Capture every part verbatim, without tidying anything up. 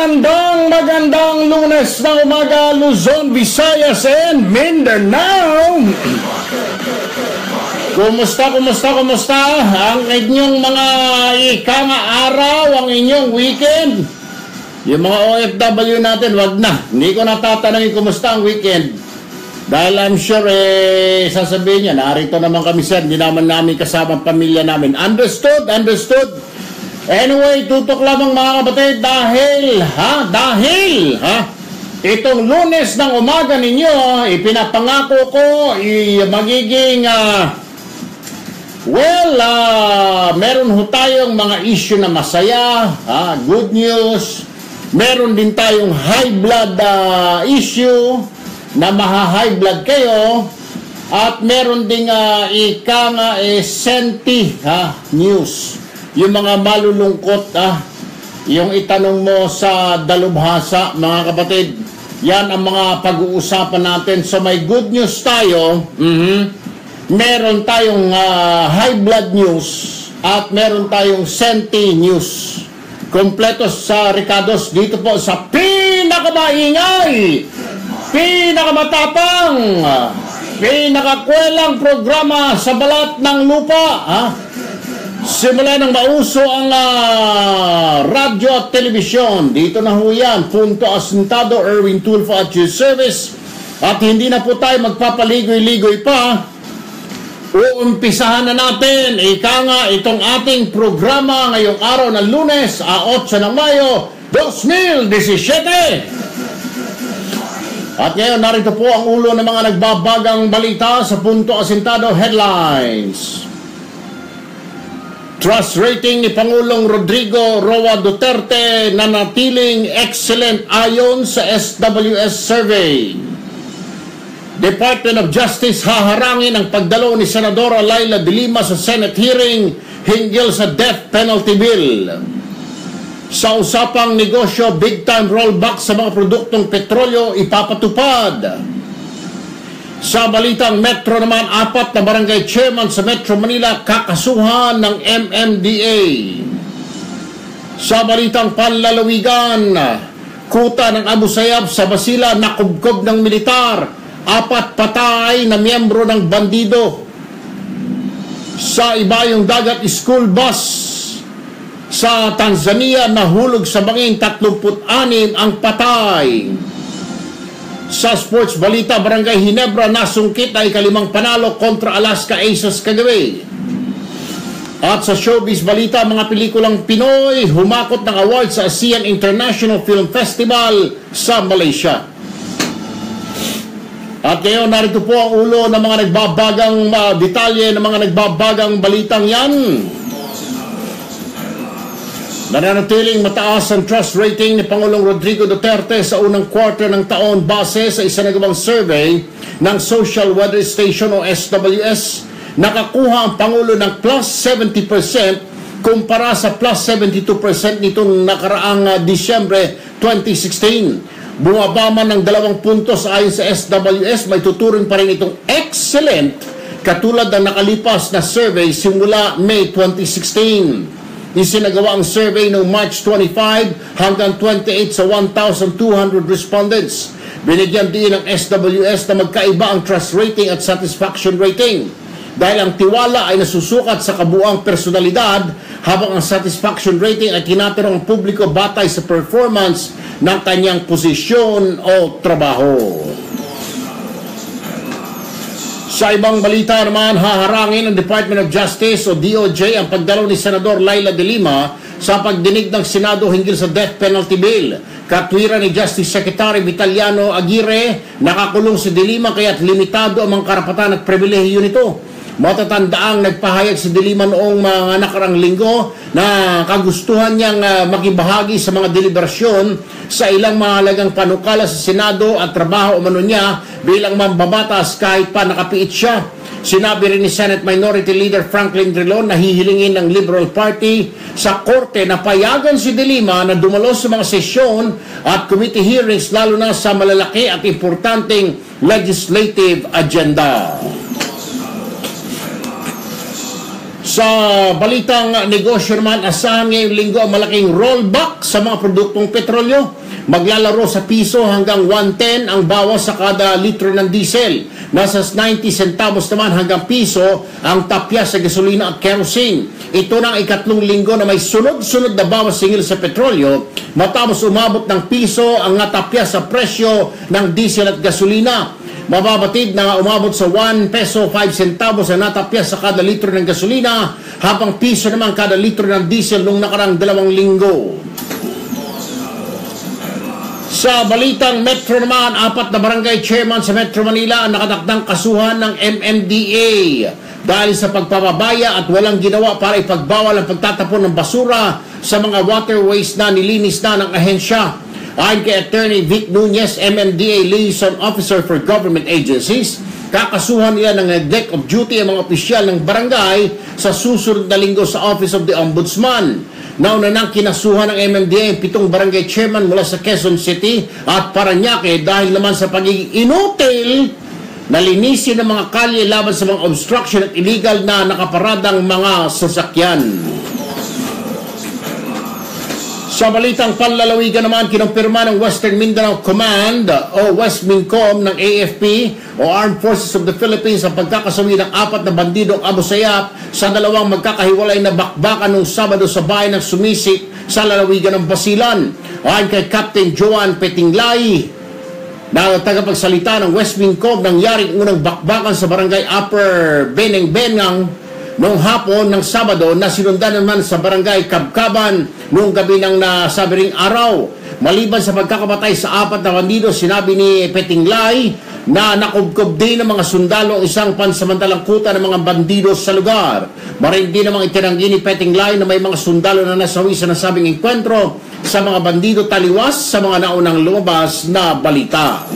Magandang, magandang Lunes na umaga, Luzon, Visayas, and Mindanao. Kumusta, kumusta, kumusta? Ang inyong mga ikang araw, ang inyong weekend. Yung mga O F W natin, wag na. Hindi ko natatanungin kumusta ang weekend. Dahil I'm sure, eh, sasabihin niya, narito naman kami sir, hindi naman namin kasama ang pamilya namin. Understood, understood. Anyway, tutok lamang mga kapatid dahil, ha, dahil, ha, itong Lunes ng umaga ninyo, ipinapangako ko, i magiging, uh, well, uh, meron ho tayong mga issue na masaya, ha, good news, meron din tayong high blood uh, issue, na maha-high blood kayo, at meron ding uh, ika nga eh, senti, ha, news. Yung mga malulungkot, ah, yung itanong mo sa dalubhasa, mga kapatid, yan ang mga pag-uusapan natin. So may good news tayo, mm-hmm. meron tayong uh, high blood news, at meron tayong senti news. Kompleto sa Ricardos dito po sa pinakamaingay, pinakamatapang, pinakakwelang programa sa balat ng lupa, ha? Simula nang mauso ang uh, radyo at telebisyon, dito na ho yan, Punto Asintado, Erwin Tulfo at your service. At hindi na po tayo magpapaligoy-ligoy pa. Uumpisahan na natin, ika nga, itong ating programa ngayong araw ng Lunes, eight ng Mayo, twenty seventeen. At ngayon, narito po ang ulo ng mga nagbabagang balita sa Punto Asintado Headlines. Trust rating ni Pangulong Rodrigo Roa Duterte nanatiling excellent ayon sa S W S survey. Department of Justice haharangin ang pagdalo ni Senadora Laila de Lima sa Senate hearing hinggil sa death penalty bill. Sa usapang negosyo, big time rollback sa mga produktong petrolyo ipapatupad. Sa balitang Metro naman, apat na barangay chairman sa Metro Manila kakasuhan ng M M D A. Sa balitang panlalawigan, kuta ng Abu Sayyaf sa Basila nakubkob ng militar, apat patay na miyembro ng bandido. Sa ibayong dagat, school bus sa Tanzania nahulog sa bangin, thirty-six ang patay. Sa sports balita, Barangay Ginebra nasungkit ay kalimang panalo kontra Alaska Aces kagabi. At sa showbiz balita, mga pelikulang Pinoy humakot ng award sa ASEAN International Film Festival sa Malaysia. At ngayon, narito po ang ulo ng mga nagbabagang uh, detalye ng mga nagbabagang balitang yan. Nananatiling mataas ang trust rating ni Pangulong Rodrigo Duterte sa unang quarter ng taon base sa isa nagawang survey ng Social Weather Station o S W S. Nakakuha ang Pangulo ng plus seventy percent kumpara sa plus seventy-two percent nitong nakaraang uh, Disyembre twenty sixteen. Bumaba man ng dalawang puntos ayon sa S W S, may tuturing pa rin itong excellent katulad ng nakalipas na survey simula May twenty sixteen. Isinagawa ang survey noong March twenty-five hanggang twenty-eight sa one thousand two hundred respondents. Binigyan din ng S W S na magkaiba ang trust rating at satisfaction rating. Dahil ang tiwala ay nasusukat sa kabuuang personalidad, habang ang satisfaction rating ay tinatanong ang publiko batay sa performance ng kanyang posisyon o trabaho. Sa ibang balita naman, haharangin ng Department of Justice o D O J ang pagdalo ni Senador Laila de Lima sa pagdinig ng Senado hinggil sa death penalty bill. Katwiran ni Justice Secretary Vitaliano Aguirre, nakakulong si de Lima kaya't limitado ang mga karapatan at pribilehiyo nito. Matatandaang nagpahayag si de Lima noong mga nakarang linggo na kagustuhan niyang uh, makibahagi sa mga deliberasyon sa ilang mahalagang panukala sa Senado at trabaho umano niya bilang mambabatas kahit pa nakapiit siya. Sinabi rin ni Senate Minority Leader Franklin Drilon na hihilingin ng Liberal Party sa korte na payagan si de Lima na dumalo sa mga sesyon at committee hearings lalo na sa malalaki at importanteng legislative agenda. Sa balitang negosyo naman, asahan ngayong linggo ang malaking rollback sa mga produktong petrolyo. Maglalaro sa piso hanggang one ten ang bawas sa kada litro ng diesel. Nasa ninety centavos naman hanggang piso ang tapya sa gasolina at kerosene. Ito na ang ikatlong linggo na may sunod-sunod na bawas singil sa petrolyo matapos umabot ng piso ang natapya sa presyo ng diesel at gasolina. Mababatid na umabot sa one peso five centavos ang natapya sa kada litro ng gasolina, habang piso naman kada litro ng diesel nung nakarang dalawang linggo. Sa balitang Metro naman, apat na barangay chairman sa Metro Manila ang nakatakdang kasuhan ng M M D A dahil sa pagpapabaya at walang ginawa para ipagbawal ang pagtatapon ng basura sa mga waterways na nilinis na ng ahensya. Ayon kay Attorney Vic Nunez, M M D A Liaison Officer for Government Agencies, kakasuhan nila ng neglect of duty ang mga opisyal ng barangay sa susunod na linggo sa Office of the Ombudsman. Nauna nang kinasuhan ng M M D A ang pitong barangay chairman mula sa Quezon City at Parañaque dahil naman sa pagiging inutil na linisin ng mga kalye laban sa mga obstruction at illegal na nakaparadang mga sasakyan. Sa balitang panlalawigan naman, kinumpirma ng Western Mindanao Command o West Mincom ng A F P o Armed Forces of the Philippines ang pagkakasawi ng apat na bandidong Abu Sayyaf sa dalawang magkakahiwalay na bakbakan noong Sabado sa bayan ng Sumisik sa lalawigan ng Basilan. Ayon kay Captain Joan Petinglay, na tagapagsalita ng West Mincom, nangyaring unang bakbakan sa barangay Upper Beneng-Bengang noong hapon ng Sabado na sinundan naman sa barangay Kabkaban noong gabi ng nasabi ring araw. Maliban sa pagkakamatay sa apat na bandido, sinabi ni Petinglay na nakubkob din ng mga sundalo ang isang pansamantalang kuta ng mga bandido sa lugar. Marin din namang itinanggi ni Petinglay na may mga sundalo na nasawi sa nasabing enkwentro sa mga bandido taliwas sa mga naunang lumabas na balita.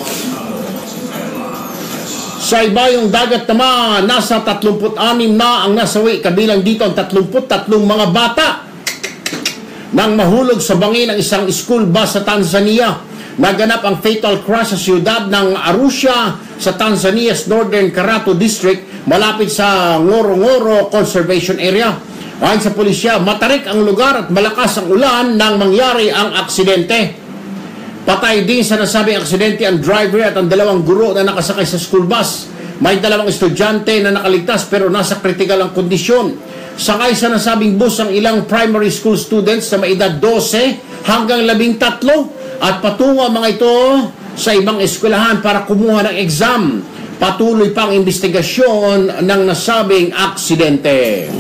Sa ibayong dagat naman, nasa tatlumput-anim na ang nasawi, kabilang dito ang tatlumput-tatlong mga bata nang mahulog sa bangin ng isang school bus sa Tanzania. Naganap ang fatal crash sa siyudad ng Arusha sa Tanzania's Northern Karato District, malapit sa Ngorongoro Conservation Area. Ayon sa pulisya, matarik ang lugar at malakas ang ulan nang mangyari ang aksidente. Patay din sa nasabing aksidente ang driver at ang dalawang guro na nakasakay sa school bus. May dalawang estudyante na nakaligtas pero nasa kritikal ang kondisyon. Sakay sa nasabing bus ang ilang primary school students na may edad dose hanggang labing tatlo at patungo ang mga ito sa ibang eskwelahan para kumuha ng exam. Patuloy pang investigasyon ng nasabing aksidente.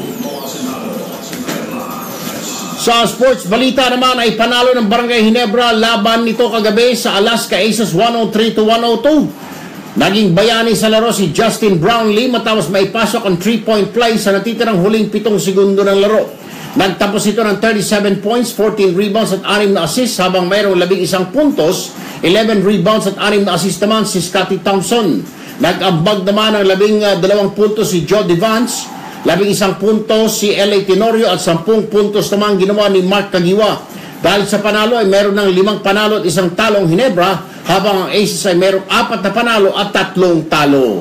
Sa sports balita naman ay panalo ng Barangay Ginebra laban nito kagabi sa Alaska Aces one oh three to one oh two. Naging bayani sa laro si Justin Brownlee matapos maipasok ang three-point play sa natitirang huling pitong segundo ng laro. Nagtapos ito ng thirty-seven points, fourteen rebounds at anim na assists habang mayroong labing isang puntos, eleven rebounds at anim na assists naman si Scottie Thompson. Nag-ambag naman ang labing uh, dalawang puntos si Jody Vance, labing isang puntos si L A Tenorio at sampung puntos naman ginawa ni Mark Kagiwa. Dahil sa panalo ay meron ng limang panalo at isang talong Ginebra, habang ang Aces ay merong apat na panalo at tatlong talo.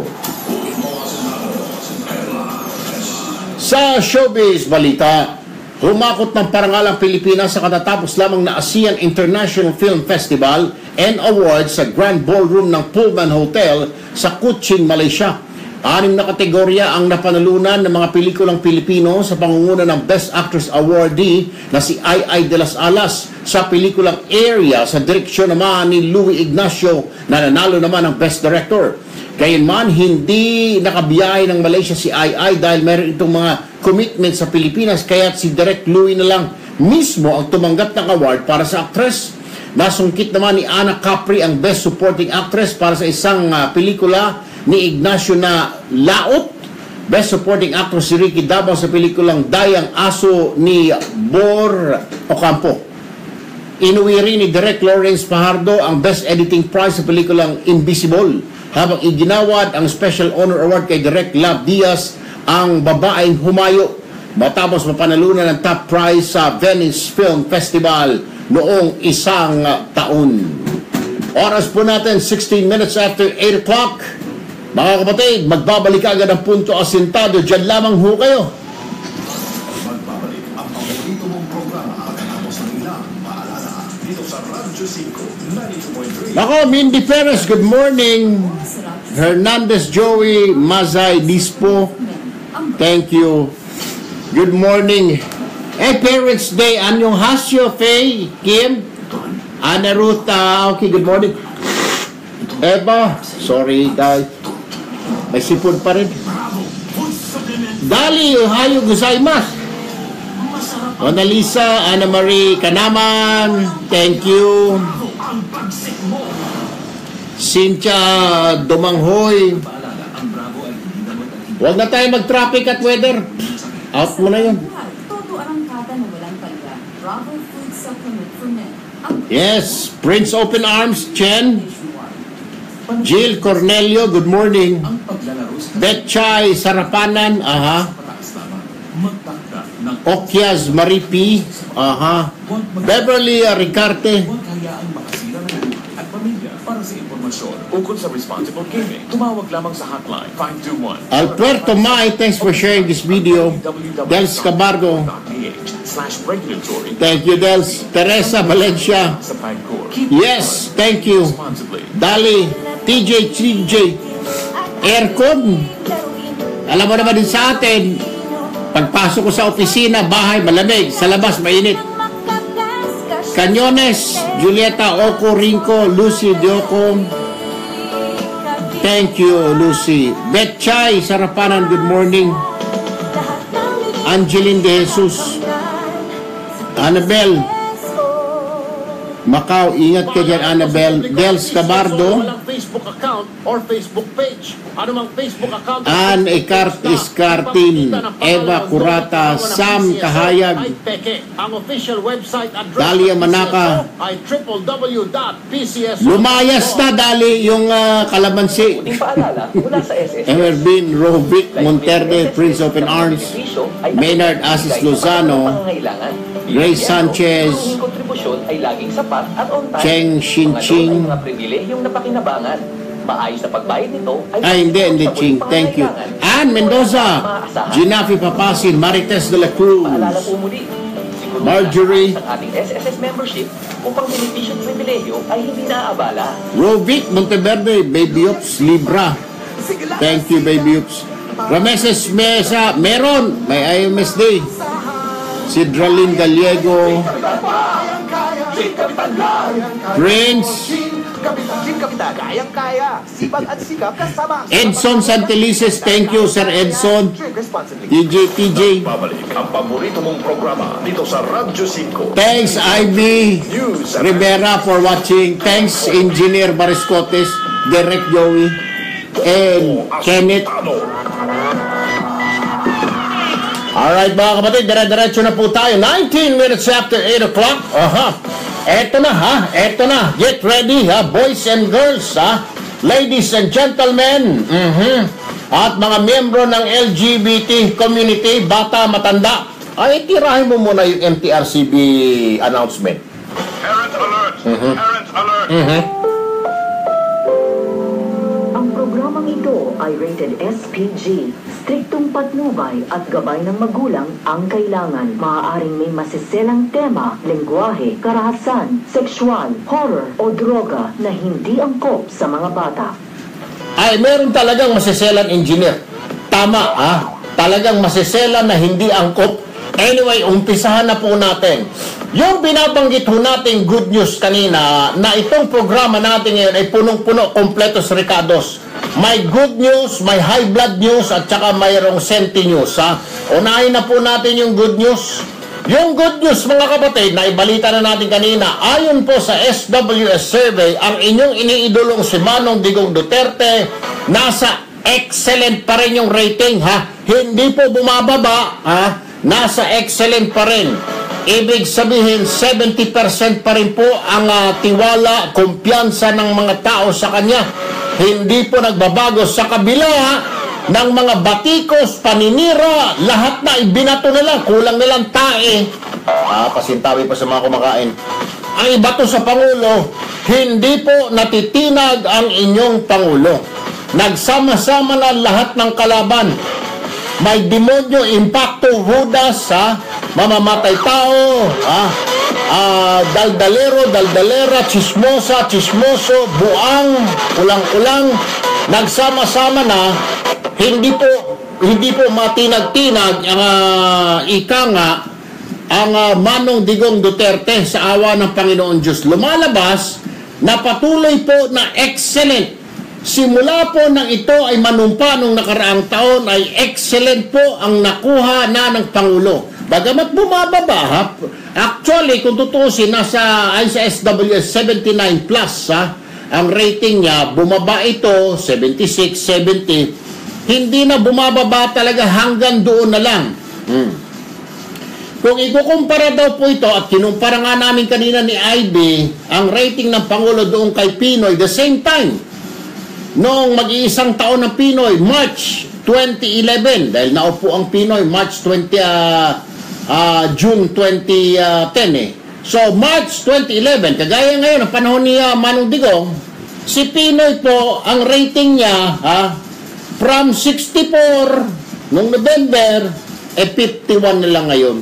Sa showbiz balita, humakot ng parangal ang Pilipinas sa katatapos lamang na ASEAN International Film Festival and Awards sa Grand Ballroom ng Pullman Hotel sa Kuching, Malaysia. Anim na kategorya ang napanalunan ng mga pelikulang Pilipino sa pangunguna ng Best Actress awardee na si Ai Ai de las Alas sa pelikulang Area sa direksyon naman ni Louie Ignacio na nanalo naman ng Best Director. Gayunman, hindi nakabiyahe ng Malaysia si Ai Ai dahil meron itong mga commitment sa Pilipinas, kaya si Direk Louie na lang mismo ang tumanggap ng award para sa actress. Nasungkit naman ni Ana Capri ang Best Supporting Actress para sa isang uh, pelikula ni Ignacio na Laot. Best Supporting Actor si Ricky Dabao sa pelikulang Dayang Aso ni Bor Ocampo. Inuwi rin ni Direk Lawrence Fajardo ang Best Editing Prize sa pelikulang Invisible, habang iginawad ang Special Honor Award kay Direk Lab Diaz, ang Babaeng Humayo, matapos mapanalunan ng top prize sa Venice Film Festival noong isang taon. Oras po natin, sixteen minutes after eight o'clock. Mga kapatid, magbabalik agad ang Punto Asintado. Diyan lamang ho kayo Nako, Mindy Perez, good morning. Hernandez Joey, Mazay Dispo, thank you. Good morning. Eh, Parents Day, anyong hasyo, Faye, Kim, Ana Ruth, uh, okay, good morning. Eva, sorry guys, may sipon pa rin. Dali, ohayo gozaimasu. Mona Lisa, Ana Marie Kanaman, thank you. Cynthia Dumanghoy, huwag na tayo mag-traffic at weather. Out mo na yun. Yes, Prince Open Arms, Chen. Jill Cornelio, good morning. Betchay Sarapanan, aha. Okyas Maripi, aha. Beverly Ricarte. Para sa impormasyon ukol sa responsible gaming, tumawag lamang sa hotline five two one. Alberto Mai, thanks for sharing this video. Dels Cabargo, thank you Dels. Teresa Valencia, yes, thank you. Dali, T J T J, aircon. Alam mo naman din sa atin, pagpasok ko sa opisina, bahay, malamig, sa labas, mainit. Canyones, Julieta Oco Rinco, Lucy Diocom. Thank you, Lucy. Betchay Sarapanan, good morning. Angeline De Jesus. Annabel Macau, ingat ka dyan, Annabel. Dels Cabardo. Walang Facebook account or Facebook page. Ano mang Facebook account? Ann Ecart Iscartin, Eva Curata, Sam Kahayag, ang official website address Dalia Manaka. ay w w w dot p c s. Lumayas na, Dali, yung uh, kalamansi. Paalala mula sa S S S. Emervin Rovic Monterde, Prince Open Arms, Maynard Asis Lozano, Grace Sanchez, ang kontribusyon ay laging sapat at on time. Cheng Shinching. Mga pribilehiyong napakinabangan. Maayos na pagbayad nito ay Ay, hindi, hindi, Ching. Thank you. Ann Mendoza, Ginafi Papasin, Marites de la Cruz, Paalala po muli. Siguro Marjorie, ang ating S S S membership upang benepisyo at pribilehyo ay hindi naaabala. Rovic Monteverde, Baby Ops Libra. Thank you, Baby Ops. Rameses Mesa, meron, may I M S Day. Sidralin Gallego, Prince, Edson Santelices, thank you, Sir Edson. T J, T J. Babalik ang paborito mong programa dito sa Radyo five. Thanks, Ivy Rivera, for watching. Thanks, Engineer Bariscotes, Derek Joey, and Kenneth. Alright mga kapatid, dire-diretso na po tayo. nineteen minutes after eight o'clock. Aha. Eto na ha, eto na. Get ready ha, boys and girls ha. Ladies and gentlemen. Mm-hmm. At mga miyembro ng L G B T community, bata, matanda. Ay, tirahin mo muna yung M T R C B announcement. Parent alert! Mm-hmm. Parent alert! Mm-hmm. Ang programang ito ay rated S P G. Striktong patnubay at gabay ng magulang ang kailangan. Maaaring may masiselang tema, lengguwahe, karahasan, sexual, horror o droga na hindi angkop sa mga bata. Ay, meron talagang masiselan, engineer. Tama, ah. Talagang masiselan na hindi angkop. Anyway, umpisahan na po natin. Yung binabanggit ho natin good news kanina, na itong programa natin ngayon ay punong-puno, kompletos recados. May good news, may high blood news, at saka mayroong senti news. Ha? Unahin na po natin yung good news. Yung good news, mga kapatid, na ibalita na natin kanina, ayon po sa S W S survey, ang inyong iniidolong si Manong Digong Duterte, nasa excellent pa rin yung rating. Ha? Hindi po bumababa, ha? Nasa excellent pa rin. Ibig sabihin, seventy percent pa rin po ang uh, tiwala, kumpiyansa ng mga tao sa kanya. Hindi po nagbabago sa kabila ng mga batikos, paninira, lahat na ibinato nila, kulang nilang tae. Ah, pasintabi pa sa mga kumakain. Ang ibato sa Pangulo, hindi po natitinag ang inyong Pangulo. Nagsama-sama na lahat ng kalaban. May demonyo, impacto, hudas, ha? Mamamatay tao, ha? uh, daldalero, daldalera, chismosa, chismoso, buang, ulang-ulang, nagsama-sama na, hindi po hindi po matinag-tinag ang uh, ika nga ang uh, Manong Digong Duterte sa awa ng Panginoon Diyos. Lumalabas na patuloy po na excellent. Simula po nang ito ay manumpa nung nakaraang taon ay excellent po ang nakuha na ng Pangulo. Bagamat bumababa, ha? Actually, kung tutusin, nasa ay sa S W S seventy-nine plus, ha? Ang rating niya, bumaba ito, seventy-six, seventy. Hindi na bumababa talaga, hanggang doon na lang. Hmm. Kung ikukumpara daw po ito, at kinumpara nga namin kanina ni I B, ang rating ng Pangulo doon kay Pinoy, the same time, noong mag-iisang taon ng Pinoy, March twenty eleven, dahil naupo ang Pinoy, March twenty, uh, uh, June twenty ten eh. So, March twenty eleven, kagaya ngayon, ang panahon ni uh, Manong Digong, si Pinoy po, ang rating niya, ha, from sixty-four, noong November, eh fifty-one na lang ngayon.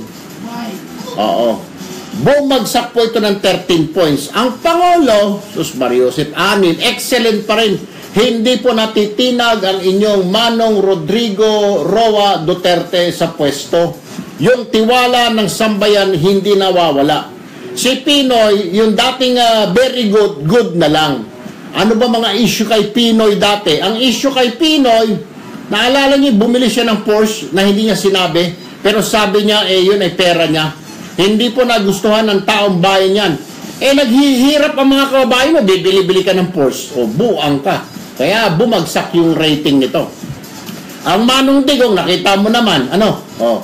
Oo. Bumagsak po ito ng thirteen points. Ang Pangulo, Sus Mariosep, anin, excellent pa rin. Hindi po natitinag ang inyong Manong Rodrigo Roa Duterte sa pwesto. Yung tiwala ng sambayan hindi nawawala. Si Pinoy, yung dating uh, very good, good na lang. Ano ba mga issue kay Pinoy dati? Ang issue kay Pinoy, naalala niyo, bumili siya ng Porsche na hindi niya sinabi, pero sabi niya, eh yun ay pera niya. Hindi po nagustuhan ng taong bayan yan. Eh naghihirap ang mga kababayan mo, bibili-bili ka ng Porsche. O buang ka. Kaya bumagsak yung rating nito. Ang Manong Digong, nakita mo naman, ano? Oh,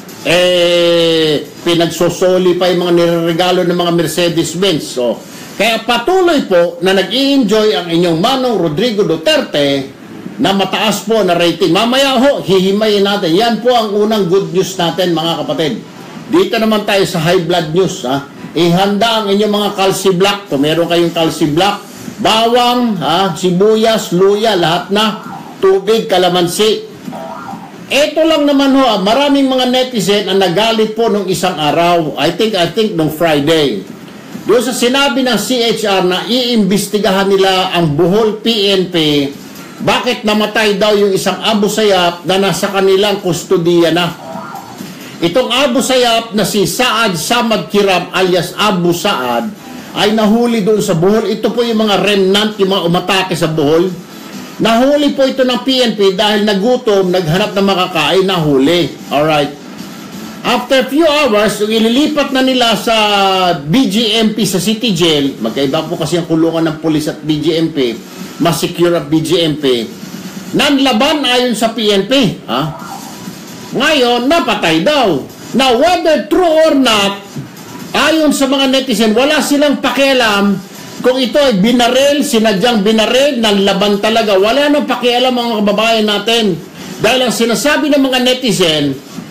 eh, pinagsosoli pa yung mga niregalo ng mga Mercedes-Benz. So, kaya patuloy po na nag-i-enjoy ang inyong Manong Rodrigo Duterte na mataas po na rating. Mamaya ho, hihimayin natin. Yan po ang unang good news natin, mga kapatid. Dito naman tayo sa high blood news. Ha? Ihanda ang inyong mga calci black. Kung meron kayong calci black, bawang, ha? Sibuyas, luya, lahat na. Tubig, kalamansi. Ito lang naman ho, maraming mga netizen ang nagalit po nung isang araw. I think, I think nung Friday. Doon sa sinabi ng C H R na iimbestigahan nila ang Bohol P N P, bakit namatay daw yung isang Abu Sayyaf na nasa kanilang kustudiya na. Itong Abu Sayyaf na si Saad Samad Kiram alias Abu Saad ay nahuli doon sa Bohol. Ito po yung mga remnant, yung mga umatake sa Bohol. Nahuli po ito ng P N P dahil nagutom, naghanap ng makakain, nahuli. Alright. After few hours, ililipat na nila sa B G M P sa City Jail. Magkaiba po kasi ang kulungan ng pulis at B G M P. Mas secure at B G M P. Nanlaban ayon sa P N P. Ha? Ngayon, napatay daw. Now, whether true or not, ayon sa mga netizen, wala silang pakialam kung ito ay binaril, sinadyang binaril, nanlaban talaga. Wala nang pakialam mga kababayan natin. Dahil ang sinasabi ng mga netizen,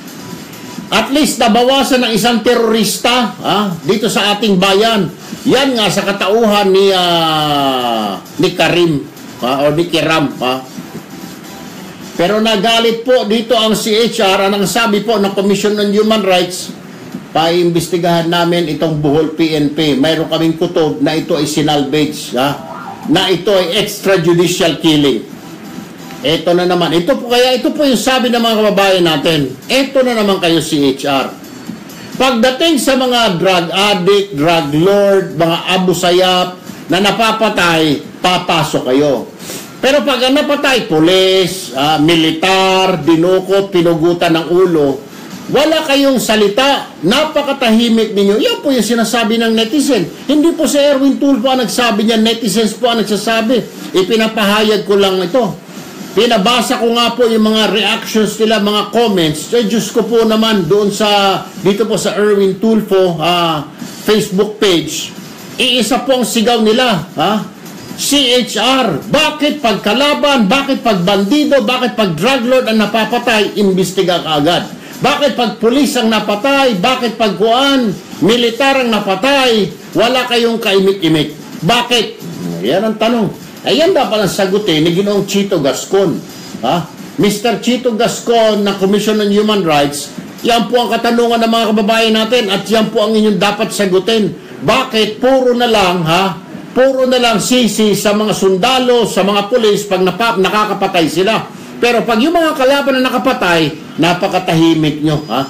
at least nabawasan ng isang terorista, ha, dito sa ating bayan. Yan nga sa katauhan ni uh, ni Karim, ha, o ni Kiram, ha. Pero nagalit po dito ang C H R. Ang sabi po ng Commission on Human Rights, paimbestigahan namin itong Bohol P N P. Mayroon kaming kutob na ito ay sinalvage, ha, na ito ay extrajudicial killing. Ito na naman. Ito po, kaya ito po yung sabi ng mga kababayan natin. Ito na naman kayo C H R. Pagdating sa mga drug addict, drug lord, mga Abu Sayyaf na napapatay, papasok kayo. Pero pag napatay, pulis, uh, militar, dinukot, pinugutan ng ulo, wala kayong salita, napakatahimik ninyo. Yan po yung sinasabi ng netizen. Hindi po si Erwin Tulfo ang nagsabi niya, netizens po ang nagsasabi. Ipinapahayag ko lang ito. Pinabasa ko nga po yung mga reactions nila, mga comments. So, Diyos ko po naman doon sa, dito po sa Erwin Tulfo uh, Facebook page, iisa po ang sigaw nila, ha? C H R, bakit pag kalaban, bakit pag bandido, bakit pag drug lord ang napapatay, imbestiga ka agad? Bakit pag pulis ang napatay, bakit pag kuan, militar ang napatay, wala kayong kaimik-imik? Bakit? Yan ang tanong. Ayan dapat ang sagutin ni Ginoong Chito Gascon. Ha? Mister Chito Gascon na Commission on Human Rights, Yan po ang katanungan ng mga kababayan natin at yan po ang inyong dapat sagutin. Bakit puro na lang, ha? Puro na lang sisi sa mga sundalo, sa mga pulis pag napa, nakakapatay sila. Pero pag yung mga kalaban na nakapatay, napakatahimik nyo, ha?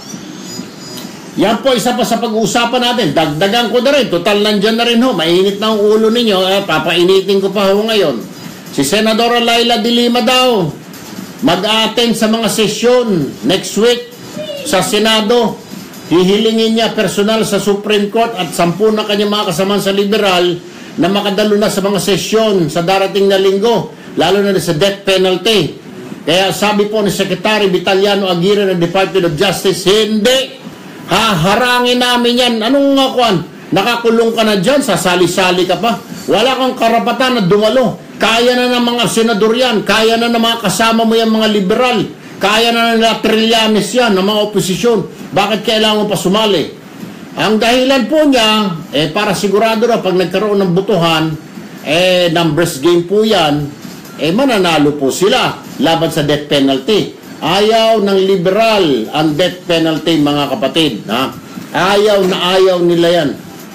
Yan po isa pa sa pag-uusapan natin. Dagdagan ko na rin. Total nandyan na rin ho. Mainit na ang ulo ninyo. Eh, papainitin ko pa ho ngayon. Si Senadora Laila de Lima daw mag-attend sa mga sesyon next week sa Senado. Hihilingin niya personal sa Supreme Court at sampu na kanyang mga kasamaan sa liberal na makadalo na sa mga sesyon sa darating na linggo, lalo na sa death penalty. Kaya sabi po ni Secretary Vitaliano Aguirre ng Department of Justice, hindi, haharangin namin yan. Anong nga kuwan? Nakakulong ka na dyan, sasali-sali ka pa. Wala kang karapatan na dumalo. Kaya na ng mga senador yan, kaya na ng mga kasama mo yung mga liberal, kaya na ng Trillanes yan, ng mga oposisyon. Bakit kailangan mo pa sumali? Ang dahilan po niya, eh, para sigurado na pag nagkaroon ng butuhan, eh, numbers game po yan, eh, mananalo po sila laban sa death penalty. Ayaw ng liberal ang death penalty, mga kapatid. Ha? Ayaw na ayaw nila yan.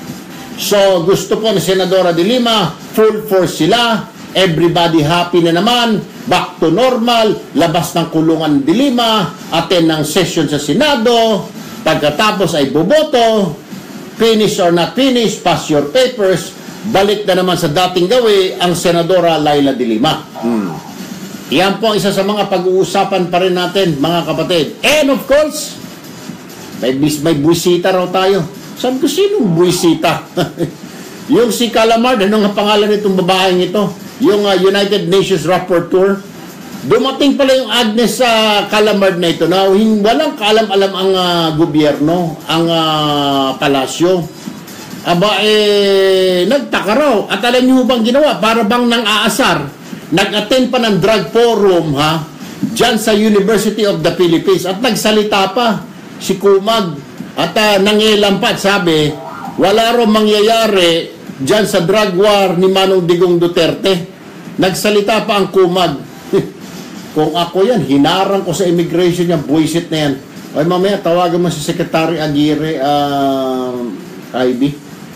So, gusto po ni Senadora de Lima, full force sila, everybody happy na naman, back to normal, labas ng kulungan de Lima, attend ng session sa Senado, pagkatapos ay boboto, finish or not finish, pass your papers, balik na naman sa dating gawi ang Senadora Laila de Lima. Hmm. Yan po isa sa mga pag-uusapan pa rin natin, mga kapatid. And of course, may, may buwisita raw tayo. Sabi ko, sinong buwisita? Yung si Calamard, ano nga pangalan nitong babaeng ito? Yung uh, United Nations Rapporteur. Dumating pala yung Agnes sa uh, Calamard na ito na walang kaalam-alam ang uh, gobyerno, ang uh, palasyo. Aba, eh, nagtaka raw. At alam niyo bang ginawa? Para bang nang aasar? Nag-attend pa ng drug forum, ha? Diyan sa University of the Philippines. At nagsalita pa si Kumag. At uh, nangilam pa at sabi, wala raw mangyayari diyan sa drug war ni Manong Digong Duterte. Nagsalita pa ang Kumag. Kung ako yan, hinarang ko sa immigration niya, buwisit na yan. Ay mamaya, tawagan mo si Secretary Aguirre, uh, I B.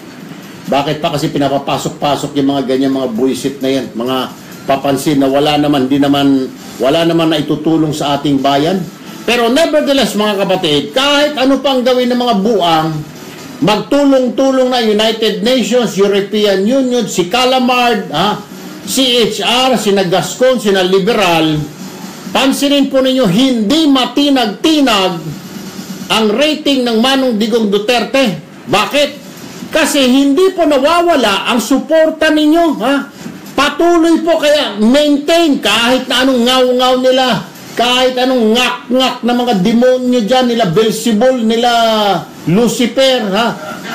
Bakit pa kasi pinapapasok-pasok yung mga ganyan, mga buwisit na yan, mga papansin na wala naman, di naman, wala naman na itutulong sa ating bayan. Pero nevertheless, mga kapatid, kahit ano pang gawin ng mga buang, magtulong-tulong na United Nations, European Union, si Calamard, ha, C H R, sina Gascon, sina Liberal, pansinin po ninyo, hindi matinag-tinag ang rating ng Manong Digong Duterte. Bakit? Kasi hindi po nawawala ang suporta ninyo, ha? Patuloy po kaya maintain kahit na anong ngaw-ngaw nila, kahit anong ngak-ngak na mga demonyo dyan, nila Beelzebul, nila Lucifer, ha?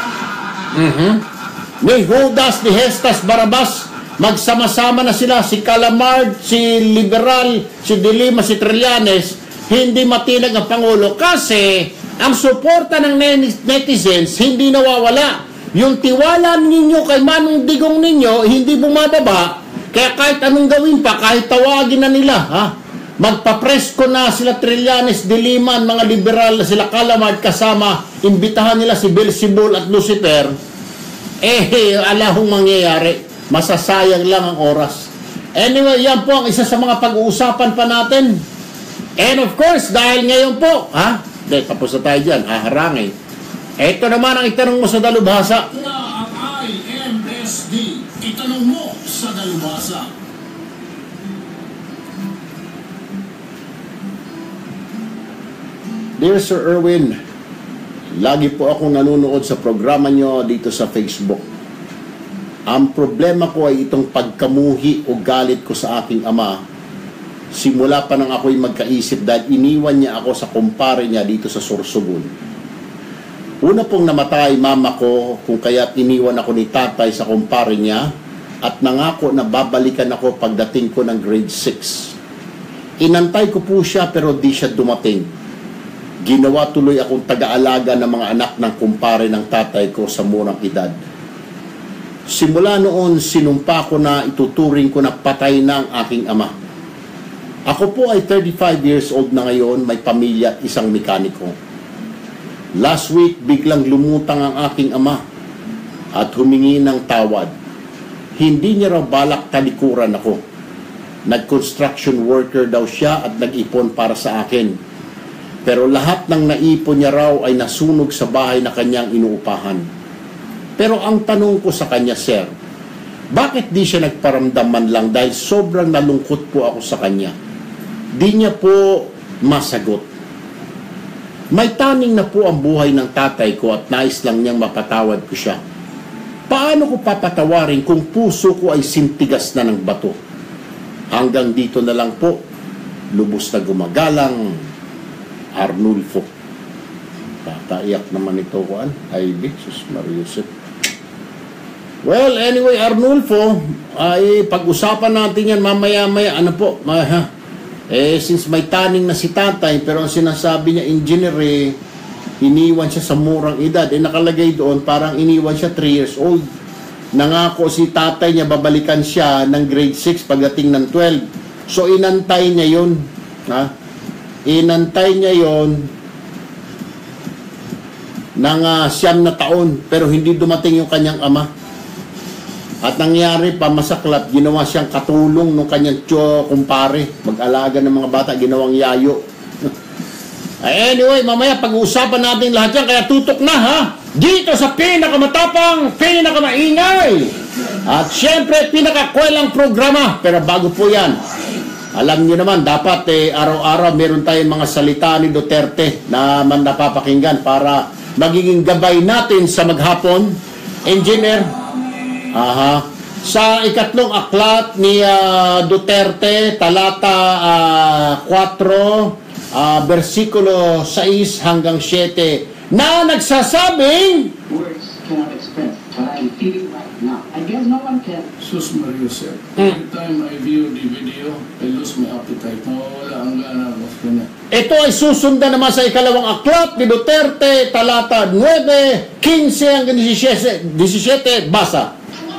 Mm-hmm. Ni Judas, ni Hestas, Barabas, magsama-sama na sila, si Calamard, si Liberal, si De Lima, si Trillanes, hindi matinag ang Pangulo kasi ang suporta ng netizens hindi nawawala. Yung tiwala ninyo kay Manong Digong ninyo, hindi bumababa. Kaya kahit anong gawin pa, kahit tawagin na nila, ha? Magpapresko na sila Trillanes, De Lima, mga liberal, sila Calamard kasama, imbitahan nila si Beelzebul at Lucifer, eh, alahong mangyayari. Masasayang lang ang oras. Anyway, yan po ang isa sa mga pag-uusapan pa natin. And of course, dahil ngayon po, ha? Dahil tapos na tayo dyan, haharangin. Ito naman ang itanong mo sa dalubhasa. Na ang I M S D, itanong mo sa dalubhasa. Dear Sir Erwin, lagi po akong nanonood sa programa nyo dito sa Facebook. Ang problema ko ay itong pagkamuhi o galit ko sa aking ama. Simula pa nang ako'y magkaisip dahil iniwan niya ako sa kumpare niya dito sa Sorsogon. Una pong namatay mama ko kung kaya't iniwan ako ni tatay sa kumpare niya at nangako na babalikan ako pagdating ko ng grade six. Inantay ko po siya pero di siya dumating. Ginawa tuloy akong taga-alaga ng mga anak ng kumpare ng tatay ko sa murang edad. Simula noon, sinumpa ko na ituturing ko na patay na ang aking ama. Ako po ay thirty-five years old na ngayon, may pamilya at isang mekaniko. Last week, biglang lumutang ang aking ama at humingi ng tawad. Hindi niya raw balak talikuran ako. Nag-construction worker daw siya at nag-ipon para sa akin. Pero lahat ng naipon niya raw ay nasunog sa bahay na kanyang inuupahan. Pero ang tanong ko sa kanya, sir, bakit di siya nagparamdam man lang dahil sobrang nalungkot po ako sa kanya? Di niya po masagot. May taning na po ang buhay ng tatay ko at nais lang niyang mapatawad ko siya. Paano ko papatawarin kung puso ko ay sintigas na ng bato? Hanggang dito na lang po. Lubos na gumagalang, Arnulfo. Tataiyak naman ito ko an. Ay, Jesus Mariusip. Well, anyway, Arnulfo, ay pag-usapan natin yan mamaya-maya. Ano po? Ha? Eh, since may taning na si tatay, pero ang sinasabi niya, engineer, eh, iniwan siya sa murang edad. Eh, nakalagay doon, parang iniwan siya three years old. Nangako si tatay niya, babalikan siya ng grade six pagdating ng twelve. So, inantay niya yun. Ha? Inantay niya yun ng uh, siyam na taon, pero hindi dumating yung kanyang ama. At nangyari pa, masaklap, ginawa siyang katulong ng kanyang tiyo, kumpare, mag-alaga ng mga bata, ginawang yayo. Anyway, mamaya pag-uusapan natin lahat yan, kaya tutok na ha, dito sa pinakamatapang, pinakamaingay, at syempre pinakakwelang programa. Pero bago po yan, alam niyo naman, dapat eh, araw-araw meron tayong mga salita ni Duterte na man napapakinggan para magiging gabay natin sa maghapon. Engineer, aha, sa ikatlong aklat ni uh, Duterte, talata uh, four, uh, versikulo six hanggang seven, na nagsasabing, words cannot express what I'm feeling right now. I guess no one can. Sus Mario, sir. Every time I view the video, I lose my appetite. Nawawala ang gana ko sa kanya. ito ay susundan naman sa ikalawang aklat ni Duterte, talata nine, fifteen hanggang seventeen, basa.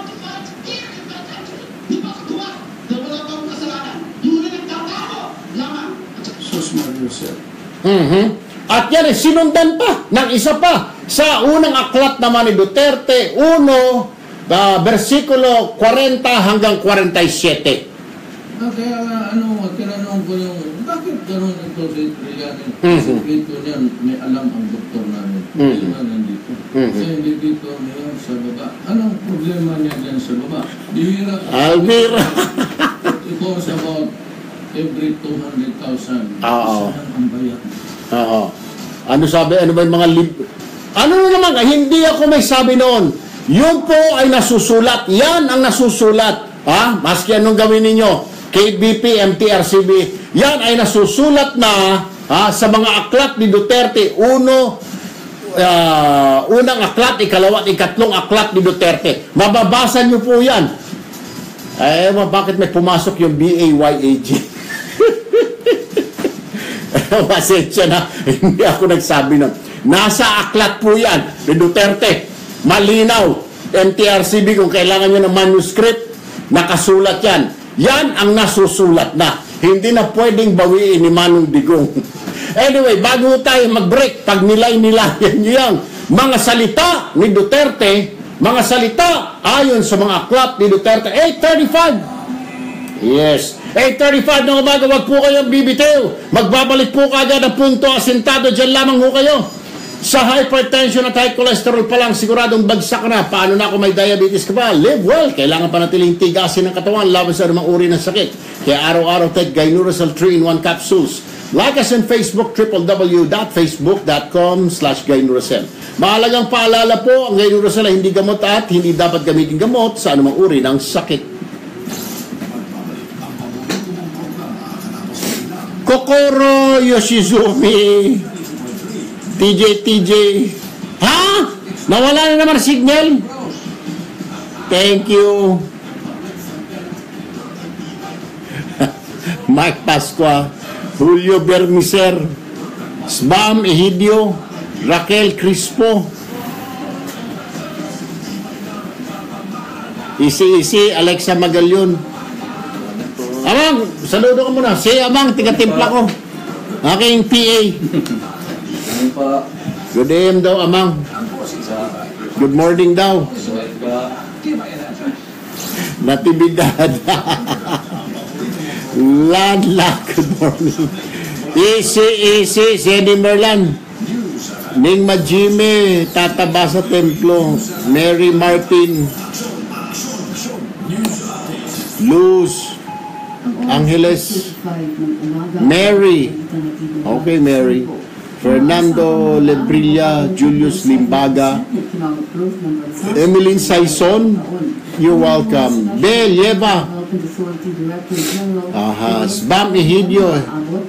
Sus Mario, sir. Mm-hmm. At yan ay sinundan pa ng isa pa sa unang aklat naman ni Duterte, one, uh, versikulo forty hanggang forty-seven. Ah, kaya nga, ano, tinanong ko yung, bakit gano'n ito si Trillanes? Mhm. Kasi dito niyan, may alam ang doktor namin. Mhm. Hindi nga nandito. Mhm. Kasi hindi dito niya sa baba. Anong problema niya dyan sa baba? Bihira. Alvira. It was about every two hundred thousand. Oo. Saan ang bayan? Oo. Ano sabi? Ano ba yung mga lib... Ano naman? Hindi ako may sabi noon. Yun po ay nasusulat. Yan ang nasusulat. Ha? Maski anong gawin ninyo. K B P, M T R C B. Yan ay nasusulat na ha, sa mga aklat ni Duterte. Uno, uh, unang aklat, ikalawa at ikatlong aklat ni Duterte. Mababasa nyo po yan. Eh, bakit may pumasok yung B A Y A G? Pasensya na, hindi ako nagsabi nun. Nasa aklat po yan ni Duterte. Malinaw. M T R C B, kung kailangan nyo ng manuscript, nakasulat yan. Yan ang nasusulat na. Hindi na pwedeng bawiin ni Manong Digong. Anyway, bago tayo mag-break, pag nilay-nilayan nyo yan, mga salita ni Duterte, mga salita ayon sa mga aklat ni Duterte, eight thirty-five. Yes. eight thirty-five na umaga, wag po kayong bibitiw. Magbabalik po kagad ang punto asentado. Diyan lamang ho kayo. Sa hypertension at high cholesterol pa lang, siguradong bagsak na. Paano na kung may diabetes ka pa? Live well. Kailangan pa natiling tigasin ng katawan laban sa anumang uri ng sakit. Kaya araw-araw take Gainurosal three in one capsules. Like us on Facebook, w w w dot facebook dot com slash Gainurosal. Mahalagang paalala po, ang Gainurosal ay hindi gamot at hindi dapat gamitin gamot sa anumang uri ng sakit. Kokoro Yoshizumi, T J T J. Ha? Nawala na naman signal? Thank you. Mike Pasqua, Julio Bermiser, Sbam Ehidio, Raquel Crispo, Isi-isi, Alexa Magalyon. Amang, saludo ko muna. Si Amang, tiga-timpla ko. Aking P A. Ano pa? Good A M daw, Amang. Good morning daw. Natividad. Ladla, good morning. Easy, easy, Sandy Merlan. Ning Majime, tataba sa templo. Mary Martin. Luz. Angeles. Mary. Okay, Mary. Fernando Lebrilla, Julius Limbaga, Emeline Saison, you're welcome. Bel Yeva, aha, Sbam Egidio,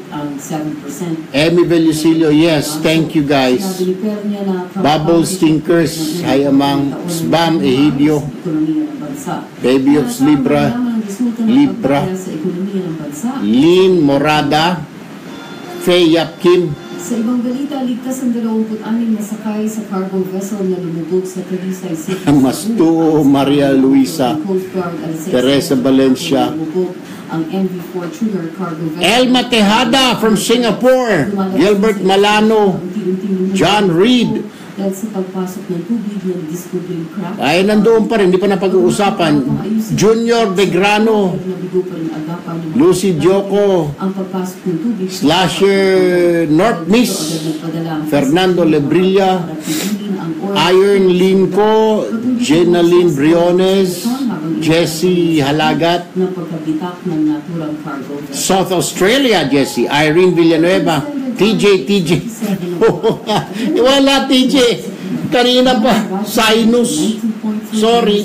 Emi Belusilio, yes, thank you guys. Bubble Stinkers, hi amang Sbam Egidio, Baby of Libra, Libra, Lynn Morada, Faye Yapkin. Sa ibang balita, ligtas ang dalawampu't anim na sakay sa cargo vessel na lumubog sa Talisay City. Mastu Maria Luisa, Teresa Valencia, ang M V Fortuner cargo vessel. Elma Tejada from Singapore, Gilbert Malano, John Reed. Dahil sa pagpasok ng tubig ng discovering craft. Ay, nandoon pa rin, hindi pa napag-uusapan. Junior Degrano, Lucy Joko, ang pagpasok ng tubig, Slasher North Miss, Fernando Lebrilla, Iron Linco, Jenaline Briones, Jessie Halagat, ng pagkabitak ng naturang cargo vessel. South Australia, Jessie, Irene Villanueva, T J, T J. Wala, T J. Kanina pa, sinus. Sorry.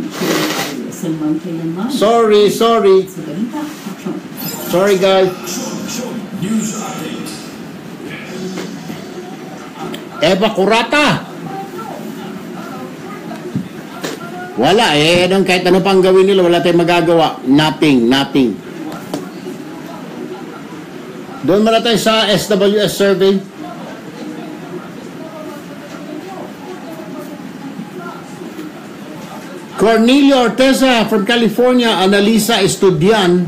Sorry, sorry. Sorry, guys. Eva Curata. Wala eh. Anong, kahit ano pang gawin nila, wala tayong magagawa. Nothing, nothing. Doon muna tayo sa S W S survey. Cornelio Orteza from California, Analisa Estudian,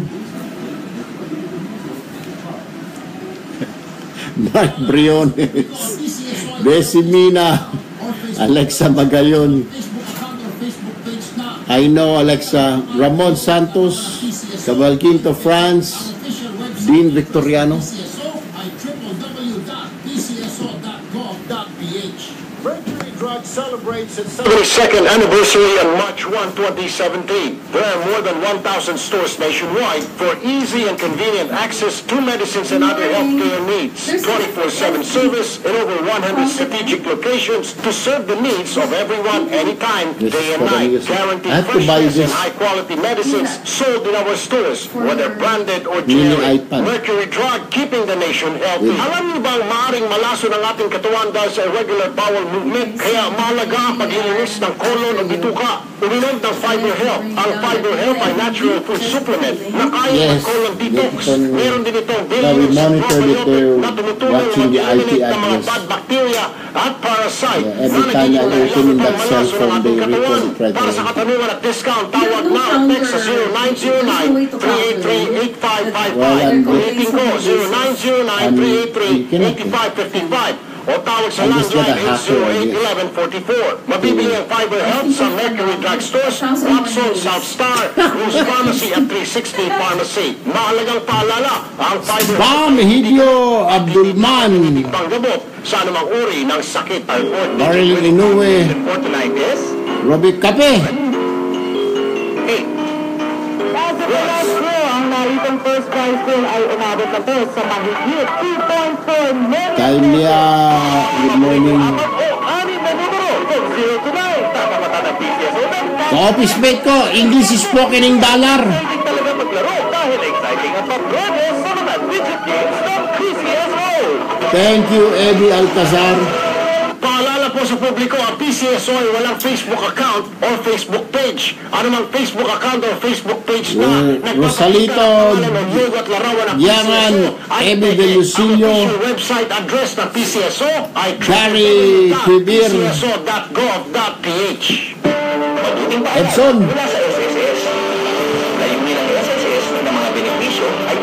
Mark Briones, Besimina, Alexa Magayon, I know Alexa, Ramon Santos, Cavalquinto France, Dean Victoriano. Mercury Drug celebrates its seventy-second anniversary on March first, twenty seventeen. There are more than one thousand stores nationwide for easy and convenient access to medicines and other healthcare needs. twenty-four seven service in over one hundred strategic locations to serve the needs of everyone, anytime, day and night. Guaranteed freshness and high-quality medicines sold in our stores, whether branded or generic. Mercury Drug, keeping the nation healthy. Alam niyo bang maaaring malaso ng ating katawan dahil sa irregular bowel movement? Kaya mahalaga ang paglilinis ng kolon o bituka. Uminom ng Fiber Health. Ang Fiber Health ay natural food supplement na kaya Yes, ng colon detox. on, Meron din itong now we billions monitored it there, na tumutulong watching the I P mag-eliminate ng mga address. bad bacteria at parasite. Yeah, every time I open in that cell phone, they record it right Para sa there. katanungan at discount, tawag na o text sa zero nine zero nine, three eight three, eight five five Well, five. I'm Ulitin ko, zero nine zero nine, three eight three, eight five five five. O tawag sa I just got a landline eight hacker zero eight, idea. eleven forty-four. Mabibili ang Fiber Health sa Mercury Drug Stores, Watson, South Star, Bruce Pharmacy at three sixty Pharmacy. Mahalagang paalala, ang Fiber Bam Hidyo Abdulman, panggamot sa anumang uri ng sakit. Marilyn Inoue, Fortinitis. Robic Cape. Ang naitong first prize pool ay umabot na po sa mahigit two point four million. Talia, good morning. Anim na numero, from zero to nine. Tama mata ng P C S O. Ka-office mate ko, English spoken in dollar. Hindi talaga maglaro dahil exciting ang pag-progress sa mga widget games ng P C S O. Thank you, Eddie Alcazar. Paalala po sa publiko, ang P C S O ay walang Facebook account or Facebook page. Anumang Facebook account or Facebook page na Uh, Rosalito, Yaman, Ebi Velusilio, ang website address ng P C S O ay Gary Pibir, p c s o dot gov dot p h. Edson. Mula sa S S S, layunin ng S S S ng mga benepisyo ay agad na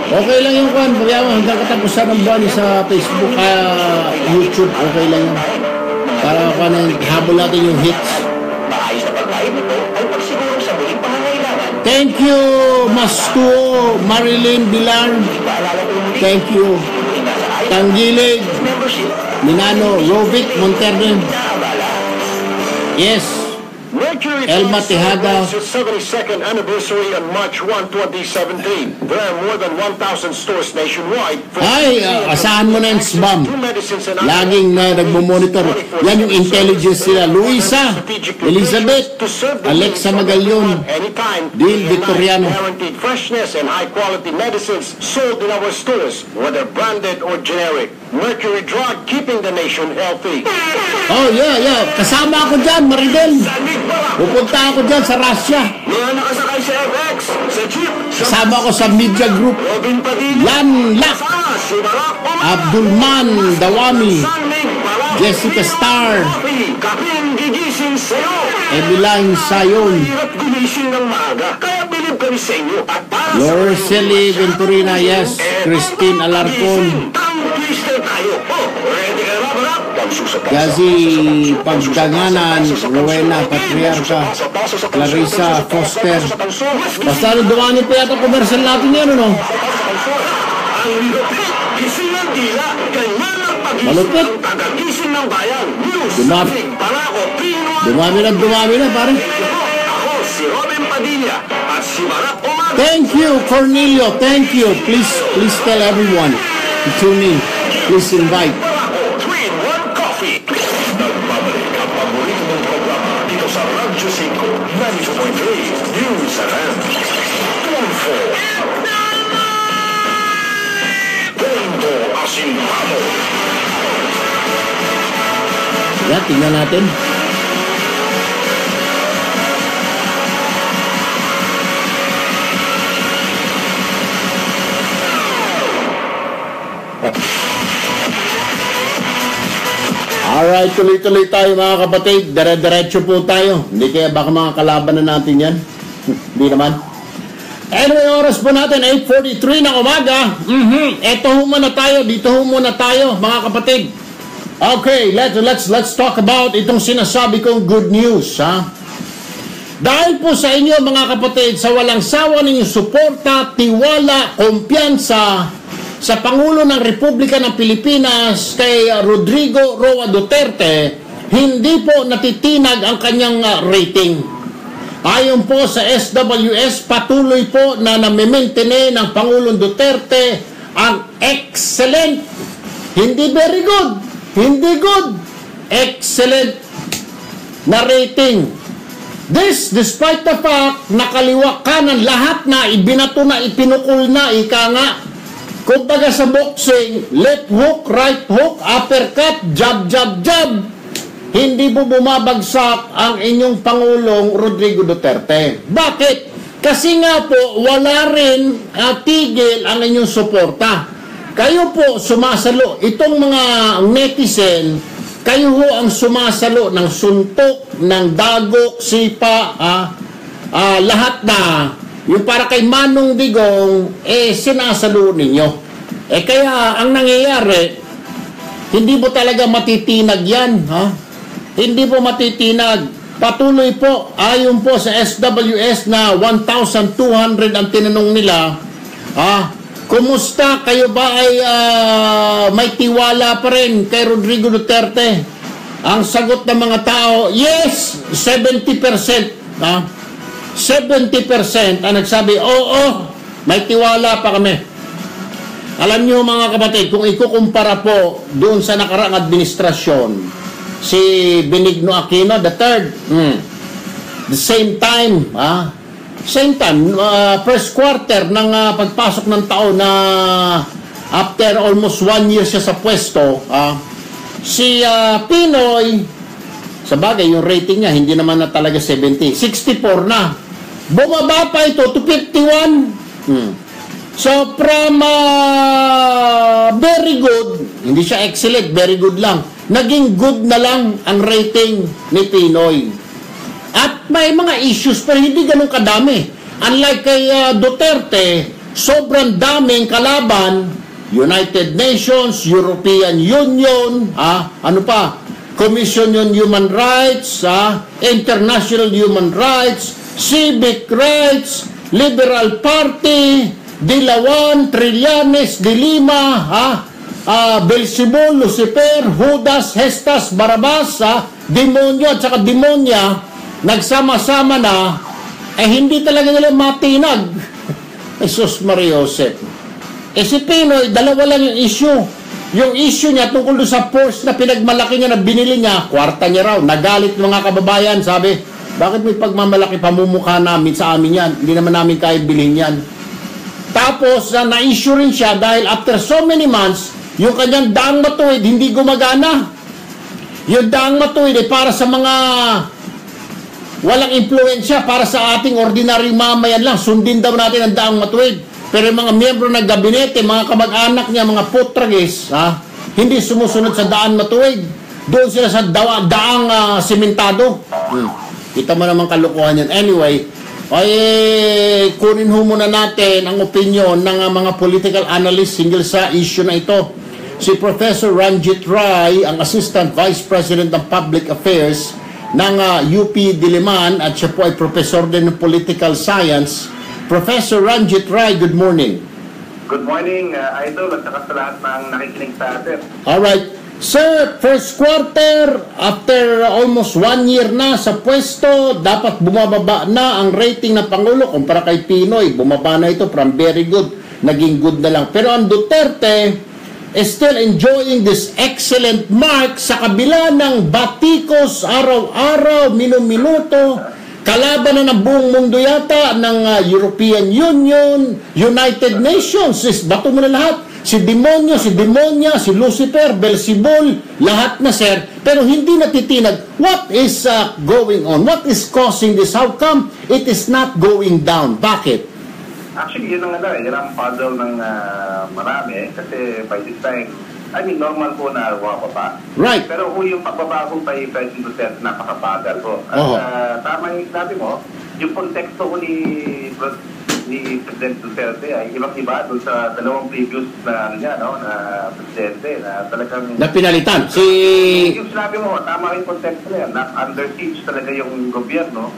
Okay lang yung kwan. Bagay mo, hanggang katapusan ng buwan sa Facebook, uh, YouTube, okay lang yun. Para kwan, habol natin yung hits. Maayos na pagkain nito ay pagsigurong sa muling pangangailangan. Thank you, Mastuo, Marilyn Bilar. Thank you. Tanggilig, Minano, Rovic, Monterne. Yes. Mercury Elma Tejada. celebrates its seventy-second anniversary on March first, twenty seventeen. There are more than one thousand stores nationwide. For Ay, uh, asahan mo na yung spam. Laging na uh, nagmo-monitor. Yan yung intelligence nila. Luisa, Elizabeth, Alexa Magalyon, Dil Victoriano. Guaranteed freshness and high-quality medicines sold in our stores, whether branded or generic. Mercury Drug, keeping the nation healthy. Oh, yeah, yeah. Kasama ako dyan, Maridel. Pupunta ako dyan sa Russia. Mga nakasakay sa F X, sa Jeep, Kasama ako sa media group. Robin Padilla, Yan Lak, si Barack Obama, Abdulman Dawami, Sanmig, Barack, Jessica Star, kaping gigising sa'yo. Eveline Sayon, Hirap gumising ng maaga, kaya bilib kami sa inyo. At para sa Lorcely Venturina, yes, Christine Alarcon, Tang twister tayo. Oh, ready ka na, Barack? Gazi Pagdanganan, Rowena Patriarca, Clarissa Foster. Basta ano, dumani pa yata commercial natin yan, ano? Ang lupit, gising ng dila, ganyan ang pagising Malupit. ng tagagising ng bayan. News, Dumami. Barako, Pinoy. Dumami na, dumami na, pare. Ako, si Robin Padilla, at si Barack Obama. Thank you, Cornelio. Thank you. Please, please tell everyone to tune in. Please invite. Barako, three in one coffee. Nagbabalik ang paborito mong programa dito sa Radyo cinco, ninety-two point three, News and Tuwalfo. Punto Asinado. Yeah, tingnan natin. Alright, tuloy-tuloy tayo mga kapatid. Dire-diretso po tayo. Hindi kaya baka mga kalaban na natin yan. Hindi naman. Anyway, oras po natin, eight forty-three ng umaga. Mm-hmm. Eto ho muna tayo. Dito ho muna tayo mga kapatid. Okay, let's, let's, let's talk about itong sinasabi kong good news. Ha? Dahil po sa inyo mga kapatid, sa walang sawa ninyong suporta, tiwala, kumpiyansa, sa Pangulo ng Republika ng Pilipinas kay Rodrigo Roa Duterte, hindi po natitinag ang kanyang uh, rating. Ayon po sa S W S, patuloy po na namimaintain ng Pangulong Duterte ang excellent, hindi very good, hindi good, excellent na rating. This despite the fact na kaliwa kanan lahat na ibinato na, ipinukul na, ika nga, kumbaga sa boxing, left hook, right hook, uppercut, jab, jab, jab. Hindi po bumabagsak ang inyong Pangulong Rodrigo Duterte. Bakit? Kasi nga po, wala rin uh, tigil ang inyong suporta. Kayo po sumasalo. Itong mga netizen, kayo ho ang sumasalo ng suntok, ng dagok, sipa, ah, ah, lahat na. Yung para kay Manong Digong, eh, sinasalo ninyo. Eh, kaya, ang nangyayari, hindi po talaga matitinag yan, ha? Hindi po matitinag. Patuloy po, ayon po sa S W S na one thousand two hundred ang tinanong nila, ha? Kumusta? Kayo ba ay uh, may tiwala pa rin kay Rodrigo Duterte? Ang sagot ng mga tao, yes, seventy percent, ha? seventy percent ang nagsabi, oo, may tiwala pa kami. Alam niyo mga kapatid, kung ikukumpara po doon sa nakaraang administrasyon, si Benigno Aquino the third, hmm, the same time, ah, same time, uh, first quarter ng uh, pagpasok ng taon na after almost one year siya sa pwesto, ah, si uh, Pinoy, sa bagay, yung rating niya, hindi naman na talaga seventy, sixty-four na. Bumaba pa ito to fifty-one. Hmm. So, from uh, very good, hindi siya excellent, very good lang. Naging good na lang ang rating ni Pinoy. At may mga issues pero hindi ganun kadami. Unlike kay uh, Duterte, sobrang daming kalaban, United Nations, European Union, ah, ano pa, Commission on Human Rights, ah, International Human Rights, Civic Rights, Liberal Party, Dilawan, Trillanes, Dilima, ah, ah, Belzebul, Lucifer, Judas, Hestas, Barabas, ah, demonyo at saka demonya, nagsama-sama na, eh hindi talaga nila matinag. Jesus Maria Joseph. Eh si Pinoy, dalawa lang yung issue. Yung issue niya tungkol doon sa Porsche na pinagmalaki niya na binili niya, kwarta niya raw, nagalit mga kababayan, sabi, bakit may pagmamalaki pamumukha namin sa amin yan? Hindi naman namin kaya bilhin yan. Tapos, uh, na-issue rin siya dahil after so many months, yung kanyang daang matuwid hindi gumagana. Yung daang matuwid ay para sa mga walang impluensya, para sa ating ordinaryong mamayan lang. Sundin daw natin ang daang matuwid. Pero yung mga miyembro ng gabinete, mga kamag-anak niya, mga putragis, ha, hindi sumusunod sa daan matuwid. Doon sila sa dawa, daang uh, simentado. Hmm. Kita mo naman kalukuhan yan. Anyway, ay kunin ho muna natin ang opinion ng uh, mga political analysts hinggil sa issue na ito. Si Professor Ranjit Rai, ang Assistant Vice President ng Public Affairs ng uh, U P Diliman, at siya po ay Professor din ng Political Science. Professor Ranjit Rai, good morning. Good morning, uh, Idol, at saka sa lahat ng nakikinig sa atin. Alright. Sir, first quarter, after almost one year na sa pwesto, dapat bumababa na ang rating ng Pangulo. Kumpara kay Pinoy, bumaba na ito from very good, naging good na lang. Pero ang Duterte is still enjoying this excellent mark sa kabila ng batikos, araw-araw, minuminuto, kalaban na ng buong mundo yata, ng uh, European Union, United Nations, bato mo na lahat. Si demonyo, si demonya, si Lucifer, Belzebul, lahat na sir. Pero hindi natitinag, what is uh, going on? What is causing this? How come it is not going down? Bakit? Actually, yun ang ano, yun ang puzzle ng uh, marami. Kasi by this time, I mean, normal po na bumababa. Right. Pero kung yung pagbabago pa yung President Duterte, napakabagal po. At oh. uh, tama yung sinabi mo, yung konteksto ko ni, ni President Duterte ay ibang-iba doon sa dalawang previous na, ano niya, no, na presidente na talagang... Na pinalitan. Si... Yung sinabi mo, tama yung konteksto na yan, na under siege talaga yung gobyerno.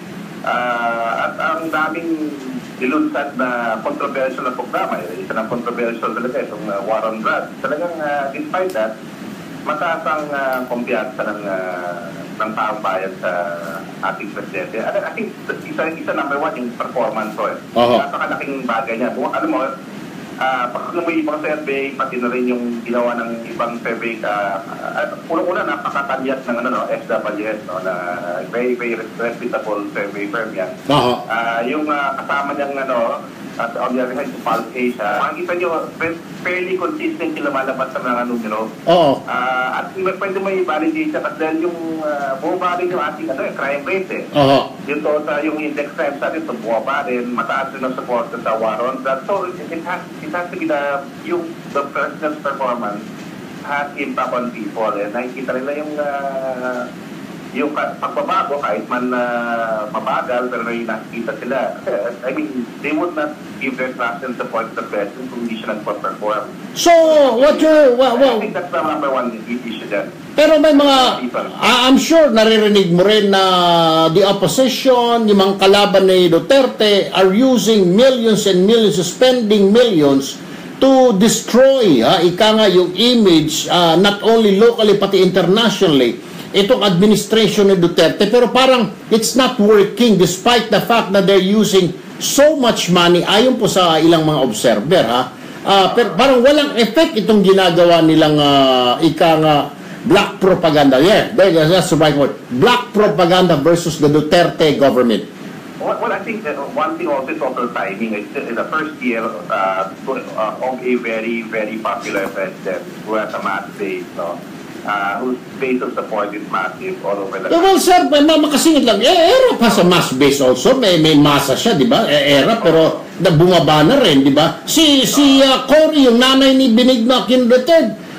Uh, at ang daming nilunsad na controversial na programa. Isa ng controversial talaga itong uh, war on drugs. Talagang uh, despite that, mataas ang uh, kumpiyansa ng, uh, ng taong bayan sa ating presidente. I, I think isa, isa number one yung performance ko. Eh. Uh-huh. Napakalaking bagay niya. Buwan, alam mo, uh, pag may ibang survey, pati na rin yung ginawa ng ibang survey, uh, uh, unang-una napakatanyat ng ano, no, S W S, no, na very, very reputable survey firm yan. Uh-huh. Uh, yung uh, kasama niyang ano, at on the other hand, sa Pulse Asia, makikita nyo, fairly consistent yung lumalabas sa mga numero. Oo. Uh, at pwede may validate siya kasi dahil yung uh, bumaba rin yung ating ano, eh, crime rate eh. Oo. Yung to, sa yung index crime sa atin, so bumaba rin, mataas rin ang support sa war on drugs. So it, it, has, it has to be the, yung the person's performance has impact on people. Eh. Nakikita nila yung uh, yung pagbabago kahit man uh, mabagal pero rin nakikita sila. I mean, they would not give their trust and support to the president kung hindi siya nagpa-perform. So, what you're... Well, well, I think that's the number one issue dyan. Pero may mga... Uh, I'm sure naririnig mo rin na the opposition, yung mga kalaban ni Duterte are using millions and millions, spending millions to destroy, ha, ika nga yung image, uh, not only locally pati internationally, itong administration ni Duterte, pero parang it's not working despite the fact that they're using so much money ayon po sa ilang mga observer, ha. Uh, pero parang walang effect itong ginagawa nilang uh, ika nga black propaganda. Yeah, that's the right word. Black propaganda versus the Duterte government. Well, well I think that one thing also is also timing. It's the first year uh, of a very, very popular president who has a mass base, no? Uh, whose base of support is massive all over the country. Well, sir, may makasingit lang. Eh, era pa sa mass base also. May, may masa siya, di ba? Eh, era, pero bumaba na rin, di ba? Si, si uh, Cory, yung nanay ni Benigno Aquino the third,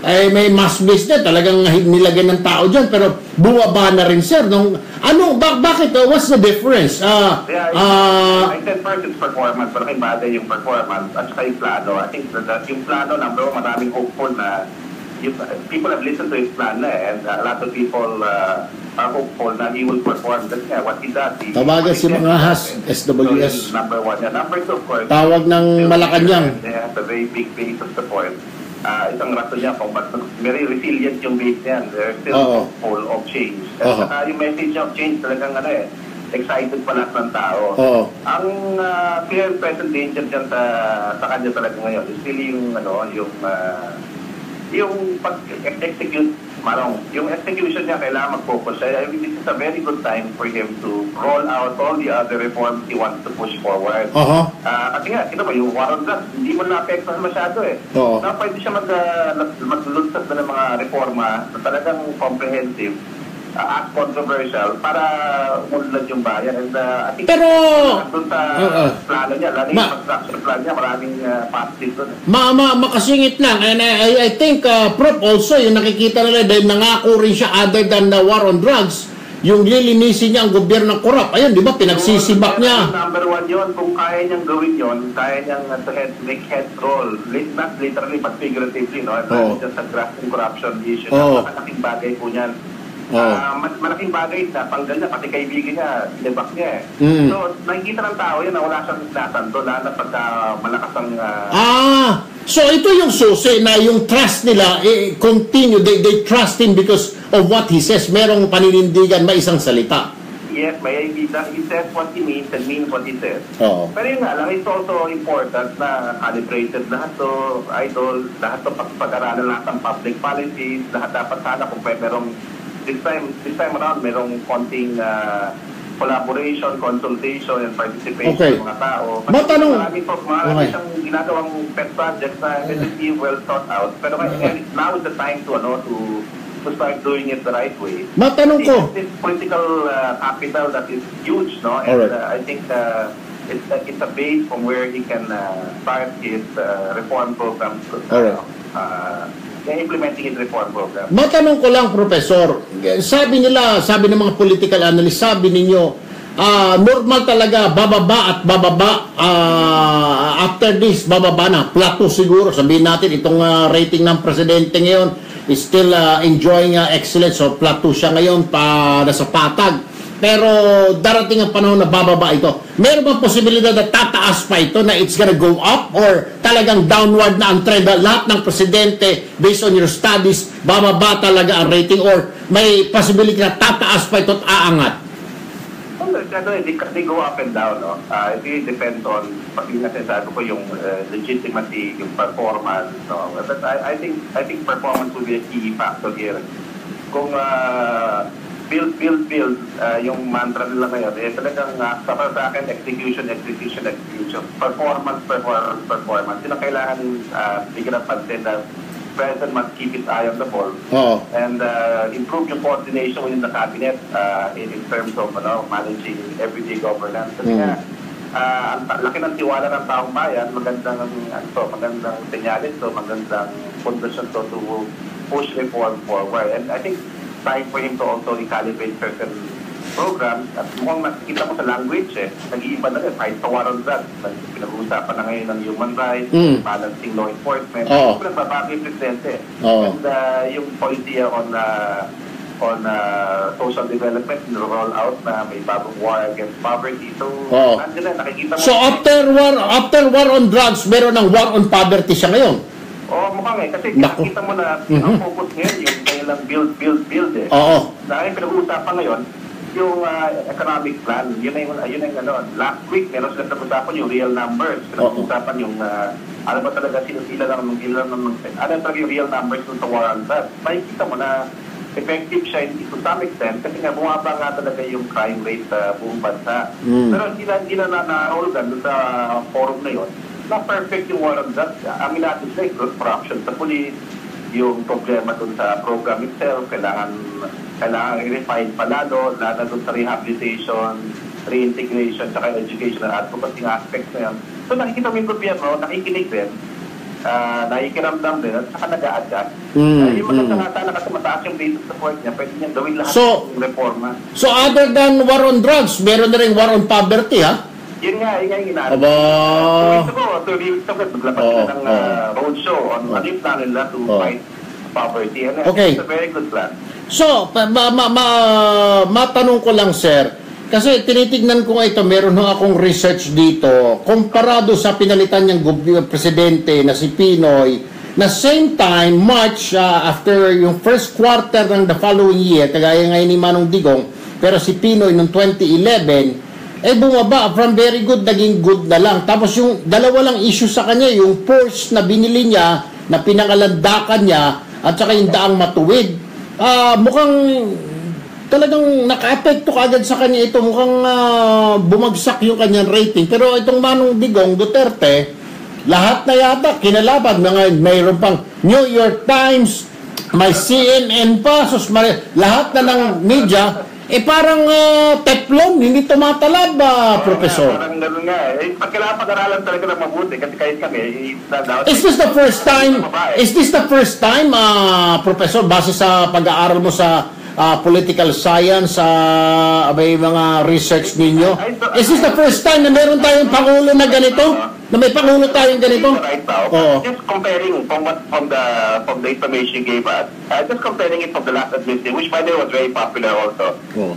ay may mass business, talagang nilagyan ng tao dyan, pero bumaba na rin, sir. Nung, ano, ba, bakit? Uh, what's the difference? Uh, yeah, uh, I said first it's performance, malaking bagay yung performance at saka yung plano. I think that, that yung plano, number one, maraming hopeful na yung, people have listened to his plan na eh, and uh, a lot of people uh, are hopeful na he will perform. That's yeah, what he does. He, tawagan si mga has, S W S. So, number one. Yeah. Number two, of course, tawag ng Malacanang. They have a very big base of support. Uh, isang rason niya kung ba't very resilient yung base niyan. They're still full of change. At uh-huh. uh, yung message of change talagang ano eh, excited pa lahat ng tao. Uh-huh. Ang uh, clear present danger dyan sa, sa kanya talaga ngayon is really yung ano, yung uh, yung pag-execute, marong, yung execution niya kailangan mag-focus siya. I mean, this is a very good time for him to roll out all the other reforms he wants to push forward. Uh-huh. Uh, kasi nga, kita ba, yung war on drugs, hindi mo na-apektuhan masyado eh. Uh-huh. Na pwede siya mag, uh, maglulunsad na ng mga reforma na talagang comprehensive, uh, as controversial, para umunlad yung bayan. And, uh, I think, pero, doon sa uh-uh. plano niya, lalo yung construction plan niya, maraming uh, positive doon. Ma, ma, makasingit lang. And I, I think, uh, Prof, also, yung nakikita nila, dahil nangako rin siya, other than the war on drugs, yung lilinisin niya ang gobyerno ng korap. Ayun, di ba, pinagsisibak niya. Number one yun, kung kaya niyang gawin yun, kaya niyang uh, to head, make head roll, not literally, but figuratively, no? Oh. Just a grasping corruption issue. Oh. Napakalaking bagay po niyan. Oh. Uh, malaking bagay na panggal niya, pati kaibigan niya, inibak niya eh. Mm. So, nakikita ng tao yun na wala siyang nasan doon, lalo na pagka malakas ang... Uh, ah! So, ito yung susi na yung trust nila, eh, continue, they, they trust him because of what he says. Merong paninindigan, may isang salita. Yes, may he, he says what he means and means what he says. Oh. Pero yun nga lang, it's also important na calibrated lahat to, idol, lahat to pag-aralan, lahat ng public policies, lahat dapat sana kung pwede merong This time, this time around, merong konting uh, collaboration, consultation, and participation okay. ng mga tao. Kasi matanong, marami po, marami okay. siyang ginagawang pet projects na really well thought out. Pero okay. now is the time to, ano, to, to start doing it the right way. Matanong ko. This political uh, capital that is huge, no? And right. uh, I think uh, it's, uh, it's a base from where he can uh, start his uh, reform programs. Uh, right. uh, implementing his reform program. Matanong ko lang, Professor, sabi nila, sabi ng mga political analyst, sabi ninyo, uh, normal talaga, bababa at bababa, uh, after this, bababa na, plateau siguro, sabihin natin, itong uh, rating ng presidente ngayon is still uh, enjoying uh, excellence, so plateau siya ngayon, pa, nasa patag. Pero darating ang panahon na bababa ito. Meron bang posibilidad na tataas pa ito na it's gonna go up or talagang downward na ang trend? Lahat ng presidente, based on your studies, bababa talaga ang rating or may possibility na tataas pa ito at aangat? Well, ano, they, they go up and down. No? Uh, it really depends on, pag yung nasasabi ko, yung uh, legitimacy, yung performance. No? But I, I, think, I think performance will be a key factor here. Kung... Uh, build, build, build, uh, yung mantra nila ngayon, eh talagang uh, sa akin, execution, execution, execution, performance, performance, performance. Yun ang kailangan uh, bigyan ng pansin na President must keep his eye on the ball oh. and uh, improve yung coordination within the cabinet uh, in, in terms of ano, managing everyday governance. Kasi nga, mm. uh, ang laki ng tiwala ng taong bayan, magandang, ano, magandang senyales to, magandang pundasyon to to push reform forward. And I think time for him to also recalibrate certain programs at mukhang nakikita mo sa language eh, nag-iiba na rin kahit sa war on drugs, pinag-uusapan na ngayon ng human rights, mm. balancing law enforcement, oh. nagbabago yung presidente. Oh. And uh, yung policy on uh, on uh, social development, roll out na may bagong war against poverty. So, oh. nandiyan na, nakikita mo. So after war, after war on drugs, meron ng war on poverty siya ngayon? Oo, oh, mukhang eh. Kasi Naku. nakikita mo na mm-hmm. ang focus ngayon yung kailang build, build, build eh. Oo. Dahil pinag-uusapan ngayon, yung uh, economic plan, yun na yung, uh, yun na yung ano, last week, meron sila pinag-uusapan yung real numbers. Pinag-uusapan yung, uh, ano ba talaga, sila lang, sila lang, ano talaga yung real numbers sa war on that. Makikita mo na effective siya to some extent kasi nga bumaba nga talaga yung crime rate sa buong bansa. Mm. Pero hindi na, hindi na na-rollgan doon sa forum na yun. Na perfect yung war on drugs. Amin natin sila yung corruption sa police, yung problema dun sa program itself, kailangan kailangan i-refine pa lalo, lalo dun sa rehabilitation, reintegration, saka education at advocacy aspects na yan. So nakikita mo yung gobyerno, nakikinig din, uh, nakikiramdam din at saka nag-a-adjust. Mm, uh, yung maganda mm. nga sana kasi mataas yung basic support niya, pwede niyang gawin lahat So- ng reforma. So other than war on drugs, meron na rin war on poverty, ha? Yun nga, yun nga yung inaarap. Aba. Two weeks ago, two weeks ago, naglabas Oo, sila ng uh, oo. roadshow on ano yung plan nila to Oo. fight poverty. And Okay. it's a very good plan. So, pa- ma, ma, ma, matanong ko lang, sir, kasi tinitignan ko nga ito, meron ho akong research dito, komparado sa pinalitan niyang gub- presidente na si Pinoy, na same time, March, uh, after yung first quarter ng the following year, kagaya ngayon ni Manong Digong, pero si Pinoy noong twenty eleven, eh bumaba, from very good, naging good na lang. Tapos yung dalawa lang issue sa kanya, yung Porsche na binili niya, na pinangalandakan niya, at saka yung daang matuwid. Ah, mukhang talagang naka-apekto kaagad sa kanya ito. Mukhang ah, bumagsak yung kanyang rating. Pero itong Manong Digong Duterte, lahat na yata kinalaban. Mga, mayroon pang New York Times, may C N N pa, sus, may, lahat na ng media, eh parang uh, teflon, hindi tumatalab, uh, Professor. Parang gano'n nga. Eh, pag kailangan pag-aralan talaga ng mabuti, kasi kahit kami, eh, Is this the first time, is this the first time, uh, Professor, base sa pag-aaral mo sa uh, political science, sa uh, may mga research ninyo, is this the first time na meron tayong pangulo na ganito? Na may pangulo tayong ganito? Right now, Oo. just comparing from what from the from the information you gave us, uh, just comparing it from the last administration, which by the way was very popular also. Oo.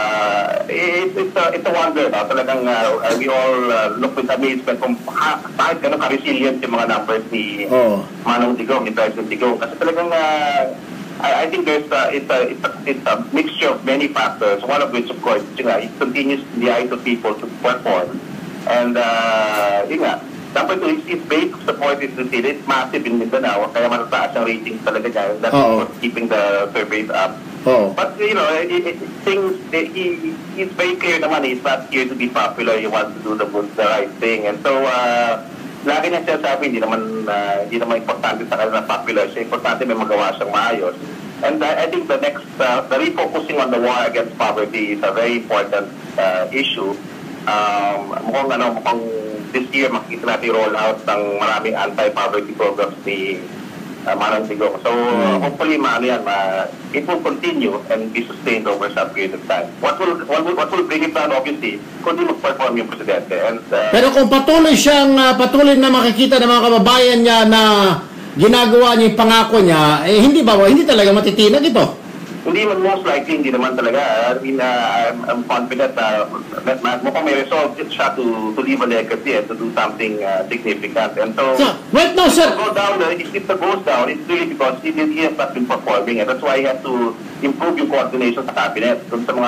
Uh, it, it's a it's a wonder, no? Talagang uh, we all uh, look with amazement kung ha, bakit gano'n ka-resilient yung mga numbers ni Oo. Manong Digong, ni President Digong. Kasi talagang uh, I, I think there's a, it's a it's a it's a mixture of many factors. One of which, of course, yun nga, it continues in the eyes of people to perform. And, uh, yun nga, dapat ito, its base of support is still, it's massive in Mindanao, kaya matataas ang ratings talaga niya. That's Oo. what's keeping the surveys up. Oo. But, you know, it, it, things, it, he, he's very clear naman, he's not here to be popular, he wants to do the, good, the right thing. And so, uh, lagi niya siya sabi, hindi naman, uh, hindi naman importante sa kanila popular siya, importante may magawa siyang maayos. And I, I think the next, uh, the refocusing on the war against poverty is a very important uh, issue. Um, mukhang ano, mukhang this year makikita natin roll out ng maraming anti-poverty programs ni uh, Manong Digong. So, uh, hopefully, maano yan, ma, it will continue and be sustained over some period of time. What will, what will, what will bring it down, obviously, kundi mag-perform yung presidente. And, uh, Pero kung patuloy siyang, uh, patuloy na makikita ng mga kababayan niya na ginagawa niya yung pangako niya, eh hindi ba, hindi talaga matitinag ito? Hindi man, most likely, hindi naman talaga. I mean, uh, I'm, I'm confident na uh, mukhang may resolve siya to, to leave a legacy and to do something uh, significant. And so, So, right now, sir, if it go down, uh, if it goes down, it's really because he, he has not been performing, and that's why he has to improve yung coordination sa cabinet kung sa mga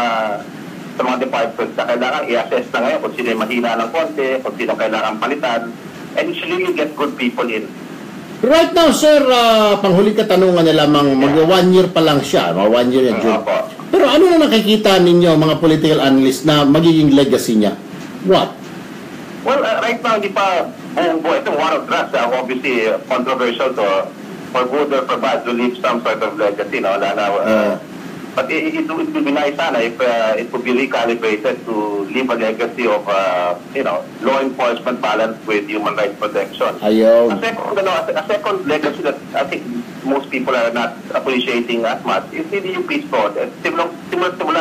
sa mga departments na kailangan i-assess na ngayon kung sino yung mahina ng konti, kung sino kailangan palitan, and you should really get good people in. right now, sir, uh, panghuling katanungan na lamang, mag-one year pa lang siya, mag-one year na June. Opo. Pero ano na nakikita ninyo, mga political analysts, na magiging legacy niya? What? Well, uh, right now, hindi pa buong buo. Ito, one of drugs, uh, obviously, uh, controversial to, for good or for bad, to leave some sort of legacy, no? Wala na, uh, but it, it, it would be nice sana if uh, it would be recalibrated to leave a legacy of, uh, you know, law enforcement balanced with human rights protection. Ayaw. A second, ano, a second legacy that I think most people are not appreciating as much is really yung peace process. Simula, simula, simula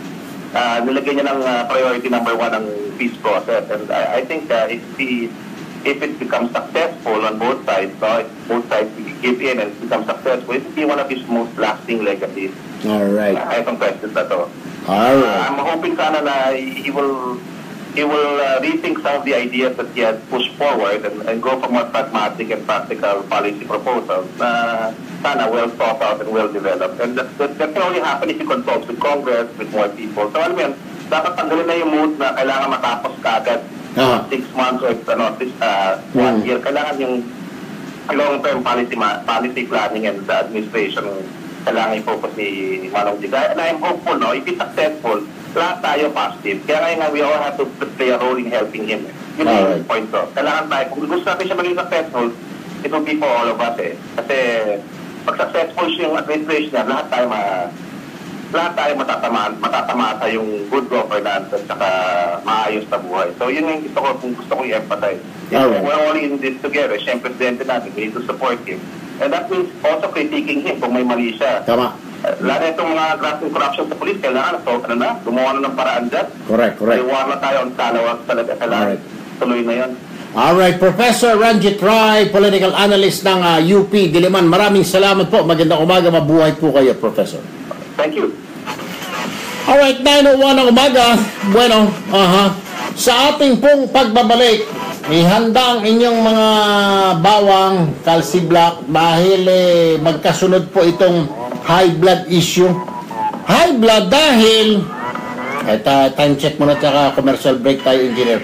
uh, nilagay niya ng uh, priority number one ang peace process. And I, I think uh, if, the, if it becomes successful on both sides, no, if both sides give in and become successful, it will be one of his most lasting legacies. Alright. Uh, itong questions na to. Alright. Uh, I'm hoping sana na he will he will uh, rethink some of the ideas that he has pushed forward and, and go for more pragmatic and practical policy proposals na sana well thought out and well developed. And that, that, that can only happen if you consult with Congress, with more people. So alam mo yan, dapat tanggalin na yung mood na kailangan matapos kaagad Ah. six months or ano, this, uh, one Hmm. year. Kailangan yung long-term policy policy planning and the administration kailangan i-focus ni Manong Digong. And I'm hopeful, no, if he's successful, lahat tayo positive. Kaya ngayon nga, we all have to play a role in helping him. Yun yung Alright. point ko. Kailangan tayo, kung gusto natin siya maging successful, it will be for all of us eh. Kasi pag successful siya yung administration niya, lahat tayo ma lahat tayo matatamaan, matatamasa yung good governance at saka maayos na buhay. So yun yung gusto ko, kung gusto ko i-emphasize. Alright. We're all in this together. Siyempre, presidente natin, we need to support him. And that means also critiquing him kung may mali siya. Tama. Uh, lalo itong mga grassroots corruption sa police, kailangan so, ano na, gumawa na ng paraan dyan. Correct, correct. Iwan na tayo ang talawag talaga. Kailangan Alright. tuloy na yan. Alright, Professor Ranjit Rai, political analyst ng uh, U P Diliman. Maraming salamat po. Magandang umaga. Mabuhay po kayo, Professor. Thank you. Alright, nine oh one ng umaga. Bueno, aha. Sa ating pong pagbabalik, ihanda ang inyong mga bawang, calciblak, dahil eh, magkasunod po itong high blood issue. High blood dahil, eto, time check muna tsaka commercial break tayo, engineer.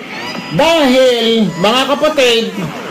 Dahil, mga kapatid,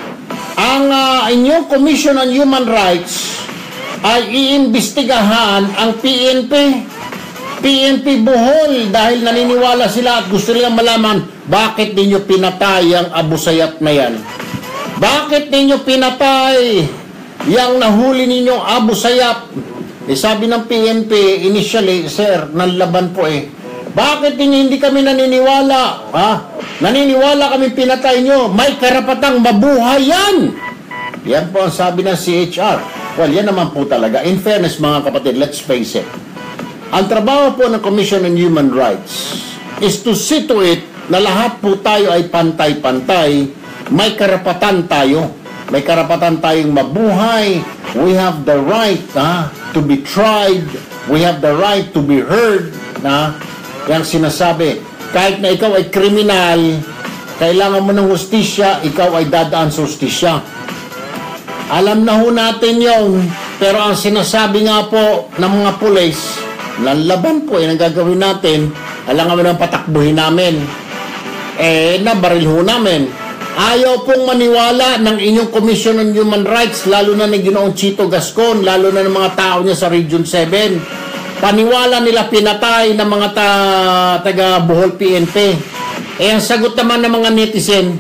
ang uh, inyong Commission on Human Rights ay iimbestigahan ang P N P. P N P Bohol dahil naniniwala sila at gusto nilang malaman bakit ninyo pinatay ang Abu Sayyaf na yan. Bakit ninyo pinatay yung nahuli ninyong Abu Sayyaf? Eh, sabi ng P N P initially, sir, nanlaban po eh. Bakit ninyo hindi kami naniniwala? Ha? Naniniwala kami pinatay nyo. May karapatang mabuhay yan. Yan po ang sabi ng C H R. Well, yan naman po talaga. In fairness, mga kapatid, let's face it. Ang trabaho po ng Commission on Human Rights is to see to it na lahat po tayo ay pantay-pantay. May karapatan tayo. May karapatan tayong mabuhay. We have the right ha, to be tried. We have the right to be heard. Na, yang sinasabi, kahit na ikaw ay kriminal, kailangan mo ng hustisya, ikaw ay dadaan sa hustisya. Alam na ho natin yun, pero ang sinasabi nga po ng mga pulis, lalaban po, yan ang gagawin natin, alam kami ng patakbuhin namin, eh, nabaril ho namin. Ayaw pong maniwala ng inyong Commission on Human Rights, lalo na ng Ginoong Chito Gascon, lalo na ng mga tao niya sa Region seven. Paniwala nila pinatay ng mga ta taga Bohol P N P. Eh, ang sagot naman ng mga netizen,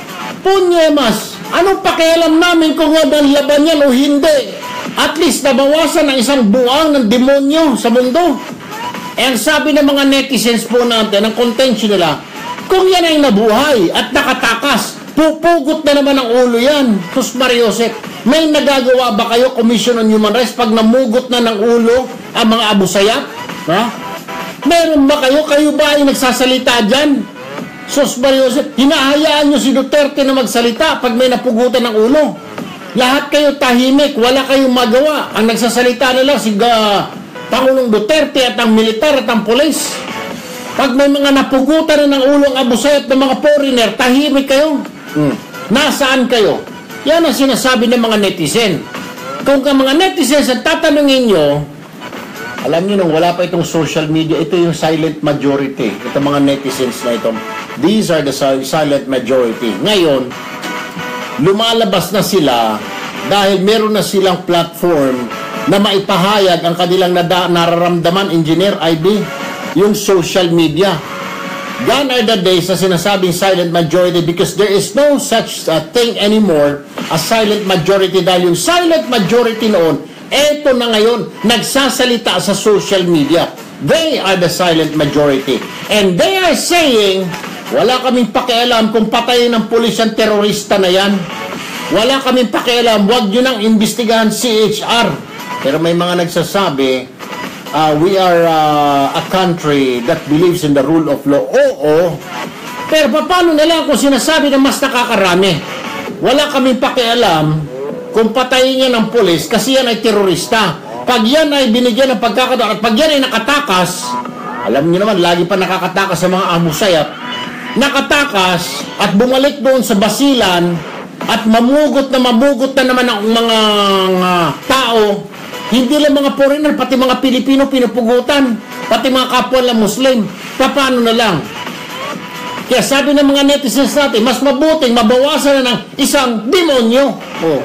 punyemas, anong pakialam namin kung walang laban yan o hindi? At least nabawasan ang isang buwang ng demonyo sa mundo. Eh, ang sabi ng mga netizens po natin, ang contention nila, kung yan ay nabuhay at nakatakas, pupugot na naman ang ulo yan. Sus Mariosep, may nagagawa ba kayo, Commission on Human Rights, pag namugot na ng ulo ang mga Abu Sayyaf? Ha? Meron ba kayo? Kayo ba ay nagsasalita dyan? Sus Mariosep, hinahayaan nyo si Duterte na magsalita pag may napugutan ng ulo. Lahat kayo tahimik, wala kayong magawa. Ang nagsasalita nila si uh, Pangulong Duterte at ang militar at ang polis. Pag may mga napugutan na ng ulo ang Abu Sayyaf ng mga foreigner, tahimik kayo. Hmm. Nasaan kayo? Yan ang sinasabi ng mga netizen. Kung ang mga netizens ang tatanungin nyo, alam nyo nung wala pa itong social media, ito yung silent majority. Itong mga netizens na ito. These are the silent majority. Ngayon, lumalabas na sila dahil meron na silang platform na maipahayag ang kanilang nada- nararamdaman, Engineer I B, yung social media. Gone are the days na sinasabing silent majority because there is no such uh, thing anymore as silent majority dahil yung silent majority noon, eto na ngayon, nagsasalita sa social media. They are the silent majority. And they are saying, wala kaming pakialam kung patayin ng pulis ang terorista na yan. Wala kaming pakialam, wag nyo nang imbestigahan C H R. Pero may mga nagsasabi, Uh, we are uh, a country that believes in the rule of law. Oo. Pero paano na lang kung sinasabi na mas nakakarami? Wala kaming pakialam kung patayin niya ng pulis kasi yan ay terorista. Pag yan ay binigyan ng pagkakataon at pag yan ay nakatakas, alam niyo naman, lagi pa nakakatakas sa mga Abu Sayyaf, nakatakas at bumalik doon sa basilan at mamugot na mamugot na naman ang mga uh, tao. Hindi lang mga foreigner, pati mga Pilipino pinupugutan, pati mga kapwa lang Muslim. Paano na lang? Kaya sabi ng mga netizens natin, mas mabuting mabawasan na ng isang demonyo. Oh.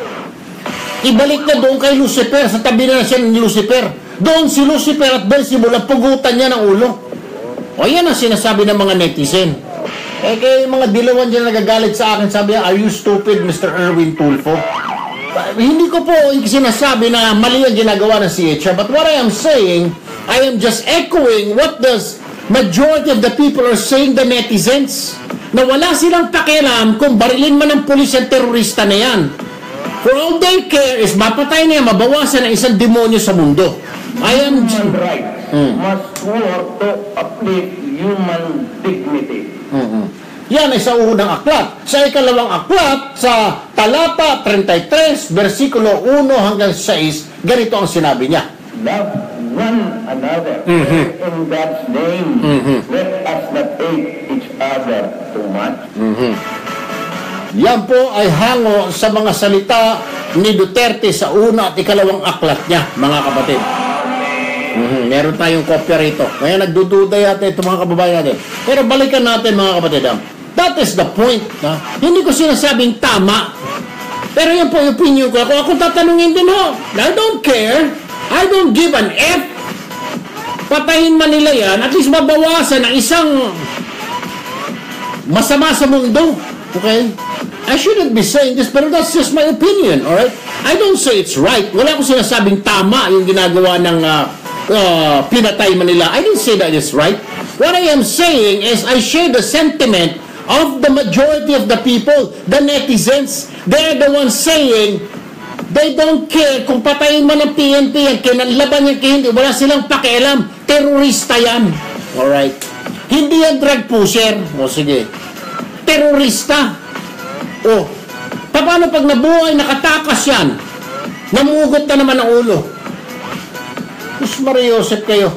Ibalik na doon kay Lucifer, sa tabi na siya ng Lucifer. Doon si Lucifer at Beelzebul, pugutan niya ng ulo. O yan ang sinasabi ng mga netizen. Eh kaya yung mga dilawan dyan nagagalit sa akin, sabi niya, are you stupid, Mister Erwin Tulfo? Hindi ko po sinasabi na mali ang ginagawa ng C H R, but what I am saying, I am just echoing what the majority of the people are saying, the netizens, na wala silang pakialam kung barilin man ng pulis ang terorista na yan. For all they care is mapatay niya, mabawasan ang isang demonyo sa mundo. I am... Human rights mm. must work to uplift human dignity. Mm-hmm. Yan ay sa unang aklat. Sa ikalawang aklat, sa talata thirty-three, versikulo one hanggang six, ganito ang sinabi niya. Love one another. Mm-hmm. In God's name, mm-hmm. let us not hate each other too much. Mm-hmm. Yan po ay hango sa mga salita ni Duterte sa una at ikalawang aklat niya, mga kapatid. Mm-hmm. Meron tayong kopya rito. Kaya nagdududa yata ito, mga kababayan natin. Pero balikan natin, mga kapatid. That is the point. Ha? Hindi ko sinasabing tama. Pero yan po yung opinion ko. Ako, ako tatanungin din ho. I don't care. I don't give an F. Patayin man nila yan. At least mabawasan ang isang masama sa mundo. Okay? I shouldn't be saying this, pero that's just my opinion. Alright? I don't say it's right. Wala akong sinasabing tama yung ginagawa ng uh, uh, pinatay man nila. I didn't say that is right. What I am saying is I share the sentiment of the majority of the people, the netizens. They're the ones saying they don't care kung patayin man ng P N P yan, kinalaban yan, hindi, wala silang pakialam. Terorista yan. Alright? Hindi yan drug pusher. O sige. Terorista. O, paano pag nabuhay, nakatakas yan? Namugot na naman ang ulo. Diyos Maria Joseph kayo.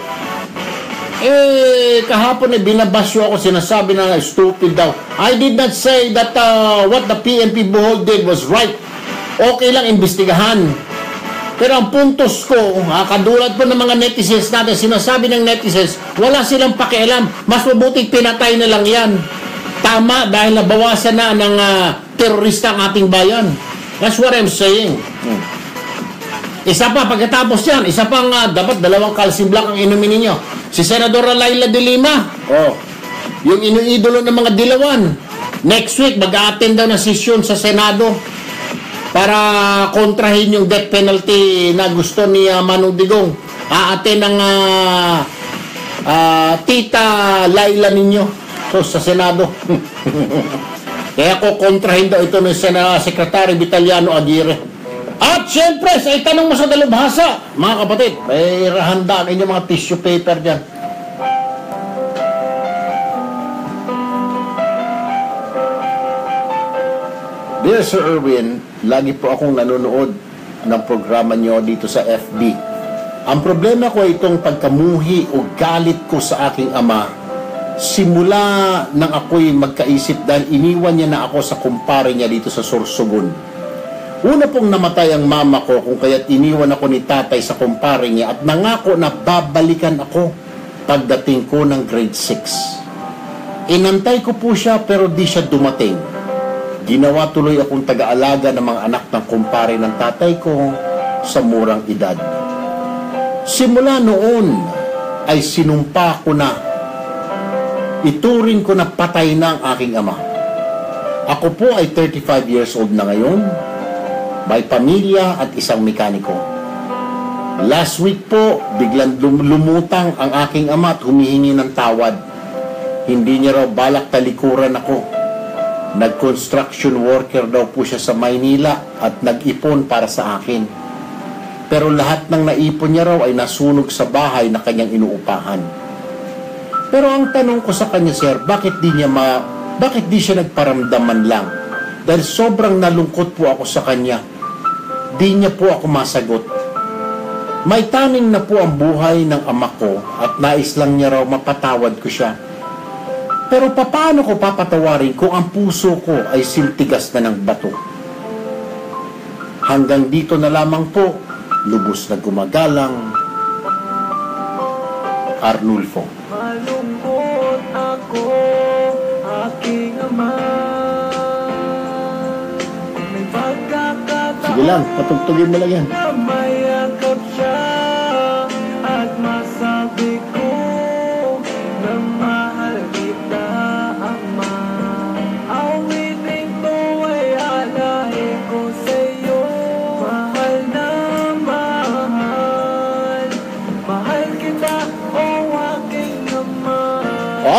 Eh, kahapon eh, binabasyo ako, sinasabi na stupid daw. I did not say that uh, what the P N P Bohol did was right. Okay lang, imbestigahan. Pero ang puntos ko, ha, kadulad po ng mga netizens natin, sinasabi ng netizens, wala silang pakialam. Mas mabuting pinatay na lang yan. Tama, dahil nabawasan na ng uh, terorista ang ating bayan. That's what I'm saying. Hmm. Isa pa, pagkatapos yan, isa pang uh, dapat dalawang calcium black ang inumin ninyo. Si Senadora Laila de Lima, oh, yung inuidolo ng mga dilawan, next week mag-a-attend daw ng sesyon sa Senado para kontrahin yung death penalty na gusto ni uh, Manong Digong. A-attend ng uh, uh, tita Laila ninyo so, sa Senado. Kaya ko kontrahin daw ito ng Senado Secretary Vitaliano Aguirre. At syempre, sa itanong mo sa dalubhasa, mga kapatid, may handaan ninyo mga tissue paper dyan. Dear Sir Erwin, lagi po akong nanonood ng programa nyo dito sa F B. Ang problema ko ay itong pagkamuhi o galit ko sa aking ama simula nang ako'y magkaisip dahil iniwan niya na ako sa kumpare niya dito sa Sorsogon. Una pong namatay ang mama ko kung kaya't iniwan ako ni tatay sa kumpare niya at nangako na babalikan ako pagdating ko ng grade six. Inantay ko po siya pero di siya dumating. Ginawa tuloy akong taga-alaga ng mga anak ng kumpare ng tatay ko sa murang edad. Simula noon ay sinumpa ko na ituring ko na patay na ang aking ama. Ako po ay thirty-five years old na ngayon. May pamilya at isang mekaniko. Last week po, biglang lumutang ang aking ama at humihingi ng tawad. Hindi niya raw balak talikuran ako. Nag-construction worker daw po siya sa Maynila at nag-ipon para sa akin. Pero lahat ng naipon niya raw ay nasunog sa bahay na kanyang inuupahan. Pero ang tanong ko sa kanya, sir, bakit di niya ma... bakit di siya nagparamdaman lang? Dahil sobrang nalungkot po ako sa kanya. Di niya po ako masagot. May taning na po ang buhay ng ama ko at nais lang niya raw mapatawad ko siya. Pero paano ko papatawarin kung ang puso ko ay sintigas na ng bato? Hanggang dito na lamang po, lubos na gumagalang, Arnulfo. Malungkot ako, aking ama. Sige lang, patugtugin mo lang yan. Mayakap siya at masabi ko na mahal kita, ama. Awitin ko ay alahin ko sa'yo. Mahal na mahal, mahal kita.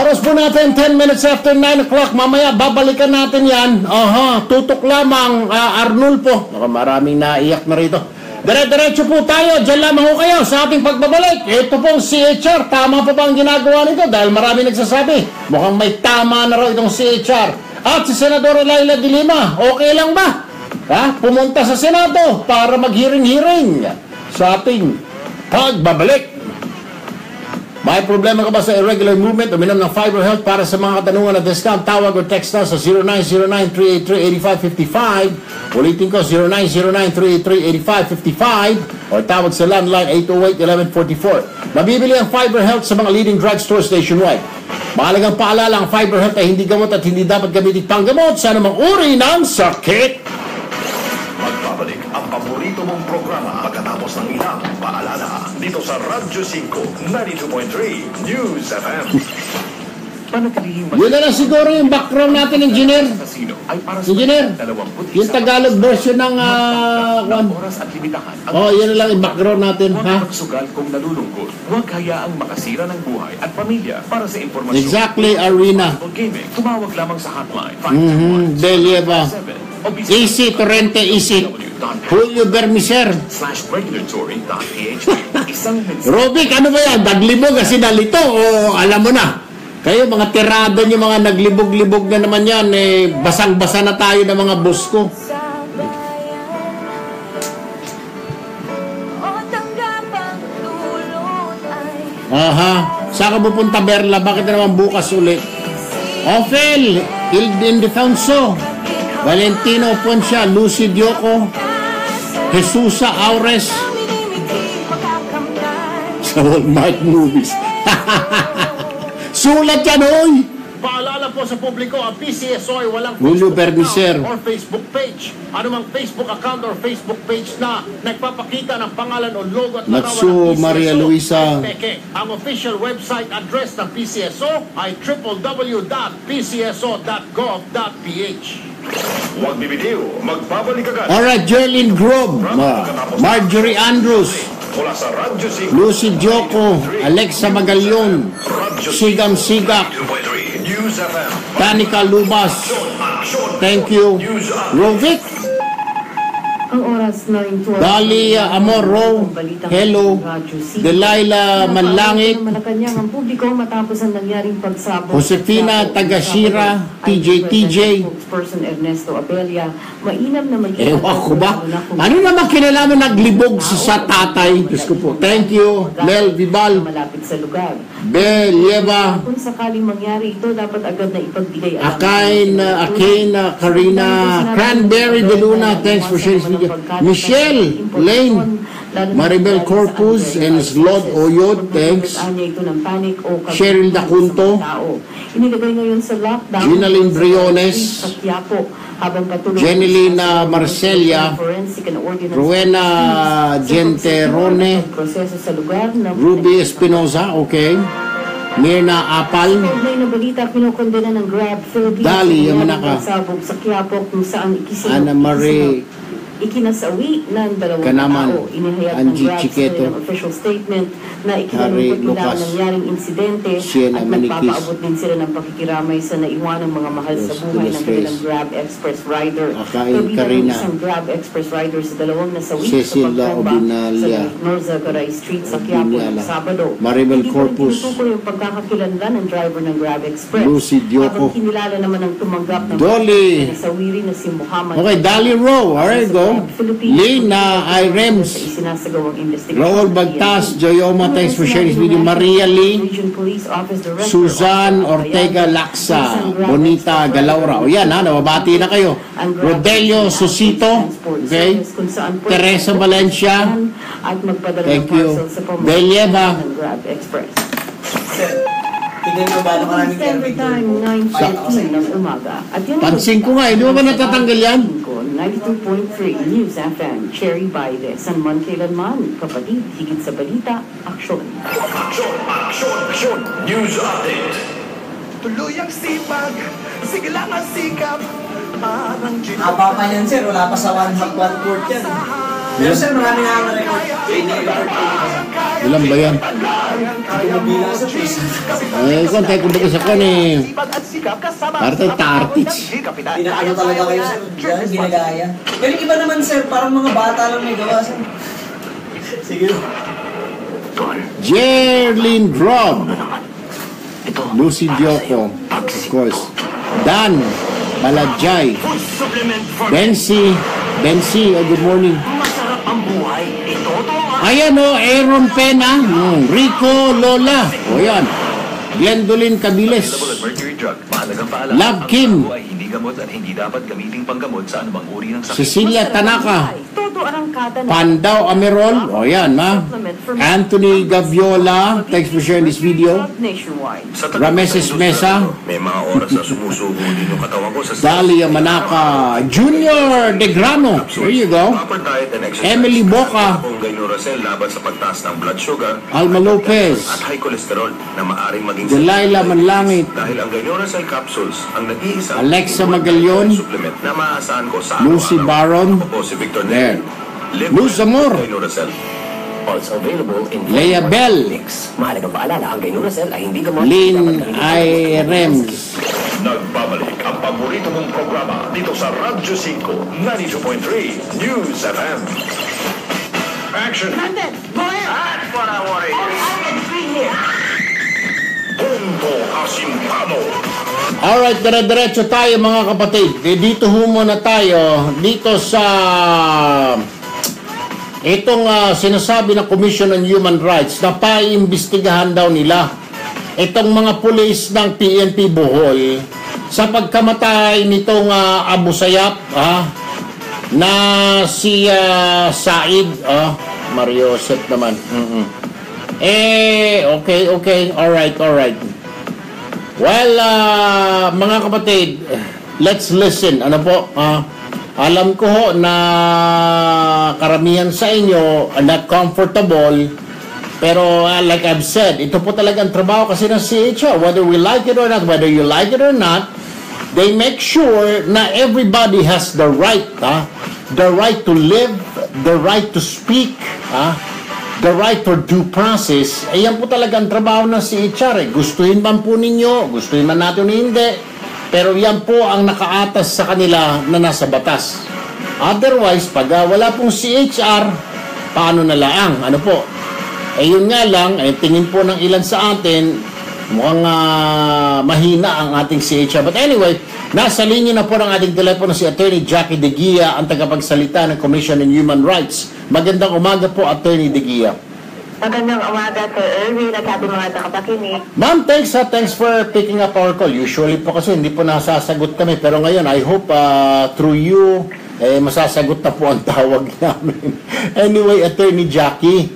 Oras po natin, ten minutes after nine o'clock. Mamaya, babalikan natin yan. Aha, tutok lamang, uh, Arnulfo. Baka maraming naiyak na rito. Dire-diretso po tayo. Diyan lamang po kayo sa ating pagbabalik. Ito pong C H R. Tama pa ba ang ginagawa nito? Dahil marami nagsasabi. Mukhang may tama na raw itong C H R. At si Senadora Laila de Lima, okay lang ba? Ha? Pumunta sa Senado para maghiring-hiring sa ating pagbabalik. May problema ka ba sa irregular movement? Uminom ng Fiber Health para sa mga katanungan na discount. Tawag o text na sa zero nine zero nine, three eight three, eight five five five. Ulitin ko, zero nine zero nine, three eight three, eight five five five. O tawag sa landline eight oh eight, eleven forty-four. Mabibili ang Fiber Health sa mga leading drugstores nationwide. Mahalagang paalala, ang Fiber Health ay hindi gamot at hindi dapat gamitin panggamot sa anumang uri ng sakit. Magbabalik ang paborito mong programa pagkatapos ng ilang paalala dito sa Radyo five, ninety-two point three News F M. Yun na lang siguro yung background natin, Engineer. Engineer, yung Tagalog version ng uh, oh, yun na lang yung background natin, ha? Magsugal kung nalulungkot. Huwag hayaang makasira ng buhay at pamilya para sa informasyon. Exactly, Arena. Tumawag lamang sa hotline Mm-hmm, Delieva. Easy, Torrente, easy. Julio Bermiser. slash regulatory.php. Robic, ano ba yan? Naglibog kasi nalito o alam mo na? Kayo, mga tirada nyo, mga naglibog-libog na naman yan, eh, basang-basa na tayo ng mga boss ko. Aha. Saan ka pupunta, Berla? Bakit na naman bukas ulit? Ophel, Ildefonso, Valentino Poncia, Lucy Dioco, Jesusa Aures, sa Walmart Movies. Sulat yan, oy! Paalala po sa publiko, ang P C S O ay walang Facebook account or Facebook page. Anumang Facebook account or Facebook page na nagpapakita ng pangalan o logo at larawan ng P C S O Maria Luisa. Ang official website address ng P C S O ay w w w dot p c s o dot gov dot p h. Huwag bibitiw, magbabalik agad. Alright, Jerlyn Grove, Marjorie Andrews, Lucy Dioco, Alexa Magalyon, Sigam Sigak, Tanika Lubas. Thank you. Rovic, Ang oras nine twelve. Dalia Amoro, hello. Delilah Manlangit, Malacanang ang publiko matapos ang nangyaring pagsabog. Josefina Tagashira, T J T J. Spokesperson Ernesto Abella, mainam na maging Ewan ko ba? Ano naman kinalaman naglibog sa tatay? Diyos ko po. Thank you, Mel Vibal. Malapit sa lugar. Believa. Kung sakaling mangyari ito, dapat agad na ipagbigay alam. Akain, Akain, Karina, Cranberry de Luna, thanks for sharing this video. Michelle Lane, Maribel Corpus, and Slot Oyod, thanks. Cheryl Dacunto, Inilagay ngayon sa lockdown. Ginaline Briones, Jenilina Marcelia, Rowena Genterone, Ruby Espinosa, okay. Mirna Apal, Dali Yamanaka, Ana Marie ikinasawi ng dalawang Kanaman, tao. Inihayag ng Angie Grab Chiqueto, ng official statement na Harry ikinalungkot nila Lucas, ang nangyaring insidente Sienna at Manikis, nagpapaabot din sila ng pakikiramay sa naiwanang mga mahal sa Los buhay ng Tulas kanilang Reyes, Grab Express rider. Akain Kabilang Karina, ng isang Grab Express rider sa dalawang nasawi sa Cecilia pagkomba Obinalia, sa Norzagaray Street sa Quiapo Obinala, Sabado. Maribel Hindi Corpus, ko yung pagkakakilanlan ng driver ng Grab Express. Lucy Dioco, Habang kinilala naman ang tumanggap ng Dolly. nasawi rin na si Muhammad. Okay, Dali Rowe, alright, go. Lina Irems, Raul Bagtas, Joyoma, thanks for sharing this video. Maria Lee, Susan Ortega Laksa, Bonita Galaura. O yan ha, nababati na kayo. Rodelio Susito, okay. Teresa Valencia, thank you. Believa, tignan ko ba nung maraming Standard Time, nine fifteen ng umaga. At yan ang pansin ko nga, hindi mo ba natatanggal yan? ninety-two point three News F M, Cherry Baile, San Man kailanman, kapatid, higit sa balita, aksyon. Aksyon, aksyon, aksyon, news update. Tuloy ang sipag, sige lang ang sikap, parang Haba pa yan, sir. Wala pa sa one half, one fourth yan. Pero sir, marami na ang record. Ilan ba yan? Hindi ko mabilang sa face. Eh, kung tayo kumbaga sa kan eh. Parte tartich. Pinaano talaga kayo sir. Yan, ginagaya. Pero iba naman sir, parang mga bata lang may gawa sir. Sige. Jerlyn Rob. Lucy Dioco. Of course. Dan Malajay. Bensi. Bensi, oh, good morning. Ayan o, oh, Aaron Pena. Hmm, Rico Lola. O yan. Glendolyn Cabiles. Love Kim. Cecilia Tanaka. Pandaw Amerol. O yan, ma. Anthony Gaviola. Thanks for sharing this video. Rameses Mesa. Dalia Manaka. Junior De Grano. There you go. Emily Boca. Alma Lopez. Delilah Manlangit. Alexa Magallaon. Lucy Baron. There. Luz Amor. Also available in Leia Bell. Mahalagang paalala, ang Gainuracell ay hindi gamot. Lynn Irems. Nagbabalik ang paborito mong programa dito sa Radyo cinco, ninety-two point three News F M. Action! London, go ahead! That's what I wanted! Oh, I am free here! Punto Asimpado. Alright, dire-diretso tayo mga kapatid. E, dito humo na tayo dito sa itong uh, sinasabi ng Commission on Human Rights na paimbestigahan daw nila itong mga pulis ng P N P Bohol sa pagkamatay nitong uh, Abu Sayyaf ah, na si uh, Said ah, Mario Joseph naman. Mm-hmm. Eh, okay, okay, alright, alright. Well, uh, mga kapatid, let's listen. Ano po? Uh, alam ko ho na karamihan sa inyo are not comfortable. Pero uh, like I've said, ito po talaga ang trabaho kasi ng C H R. Whether we like it or not, whether you like it or not, they make sure na everybody has the right, uh, the right to live, the right to speak, uh, the right for due process. Ayan po talaga ang trabaho ng C H R. Eh. Gustuhin man po ninyo, gustuhin man natin o hindi, pero yan po ang nakaatas sa kanila na nasa batas. Otherwise, pag uh, wala pong C H R, paano na laang? Ano po? Eh yun nga lang, eh, tingin po ng ilan sa atin, mukhang uh, mahina ang ating C H R. But anyway, nasa linya na po ng ating telepono si Attorney Jackie De Guia, ang tagapagsalita ng Commission on Human Rights. Magandang umaga po, Attorney De Guia. Magandang umaga, Sir Erwin, at ating mga nakapakinig. Ma'am, thanks ha. Thanks for picking up our call. Usually po kasi hindi po nasasagot kami. Pero ngayon, I hope uh, through you, eh, masasagot na po ang tawag namin. Anyway, Attorney Jackie,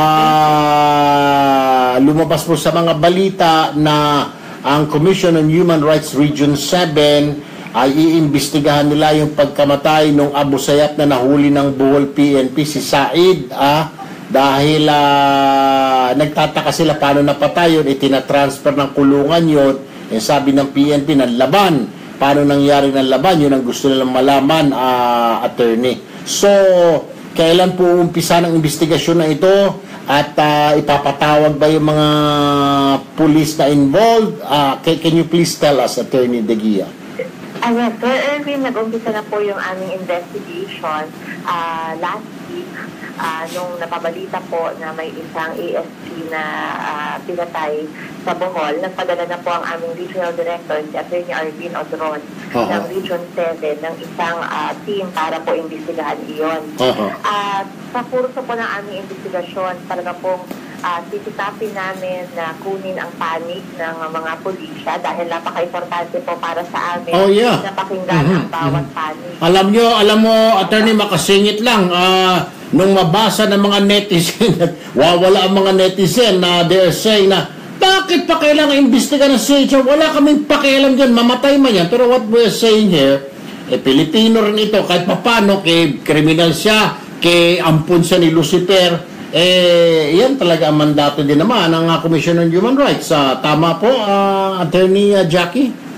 uh, lumabas po sa mga balita na ang Commission on Human Rights Region seven ay iimbestigahan nila yung pagkamatay ng Abu Sayyaf na nahuli ng Bohol P N P, si Said, ah, dahil uh, nagtataka sila paano napatay yun, itinatransfer ng kulungan yun, eh, sabi ng P N P ng laban, paano nangyari ng laban, yun ang gusto nilang malaman, uh, attorney. So, kailan po umpisa ng investigasyon na ito at uh, ipapatawag ba yung mga police na involved? Uh, can, can you please tell us, Attorney De Guia? Ayan, Sir Erwin, nag-umpisa na po yung aming investigation uh, last week uh, nung napabalita po na may isang A S P na uh, pinatay sa Bohol. Nagpadala na po ang aming regional director, si Attorney Arvin Odron, uh-huh. ng Region seven, ng isang uh, team para po imbestigahan iyon. Uh-huh. At sa kurso po ng aming investigasyon, talaga pong Uh, sisitapin namin na kunin ang panig ng uh, mga pulisya dahil napaka-importante po para sa amin oh, yeah. na pakinggan mm-hmm. ang bawat panig. Alam nyo, alam mo, attorney, makasingit lang. Uh, nung mabasa ng mga netizen, wawala ang mga netizen na they're saying na, bakit pa kailangan imbestiga ng C H R? Wala kaming pakialam dyan, mamatay man yan. Pero what we're saying here, eh, Pilipino rin ito, kahit papano, kay kriminal siya, kay ampun siya ni Lucifer, eh, yan talaga ang mandato din naman ng uh, Commission on Human Rights. Uh, tama po, uh, Attorney uh, Jackie?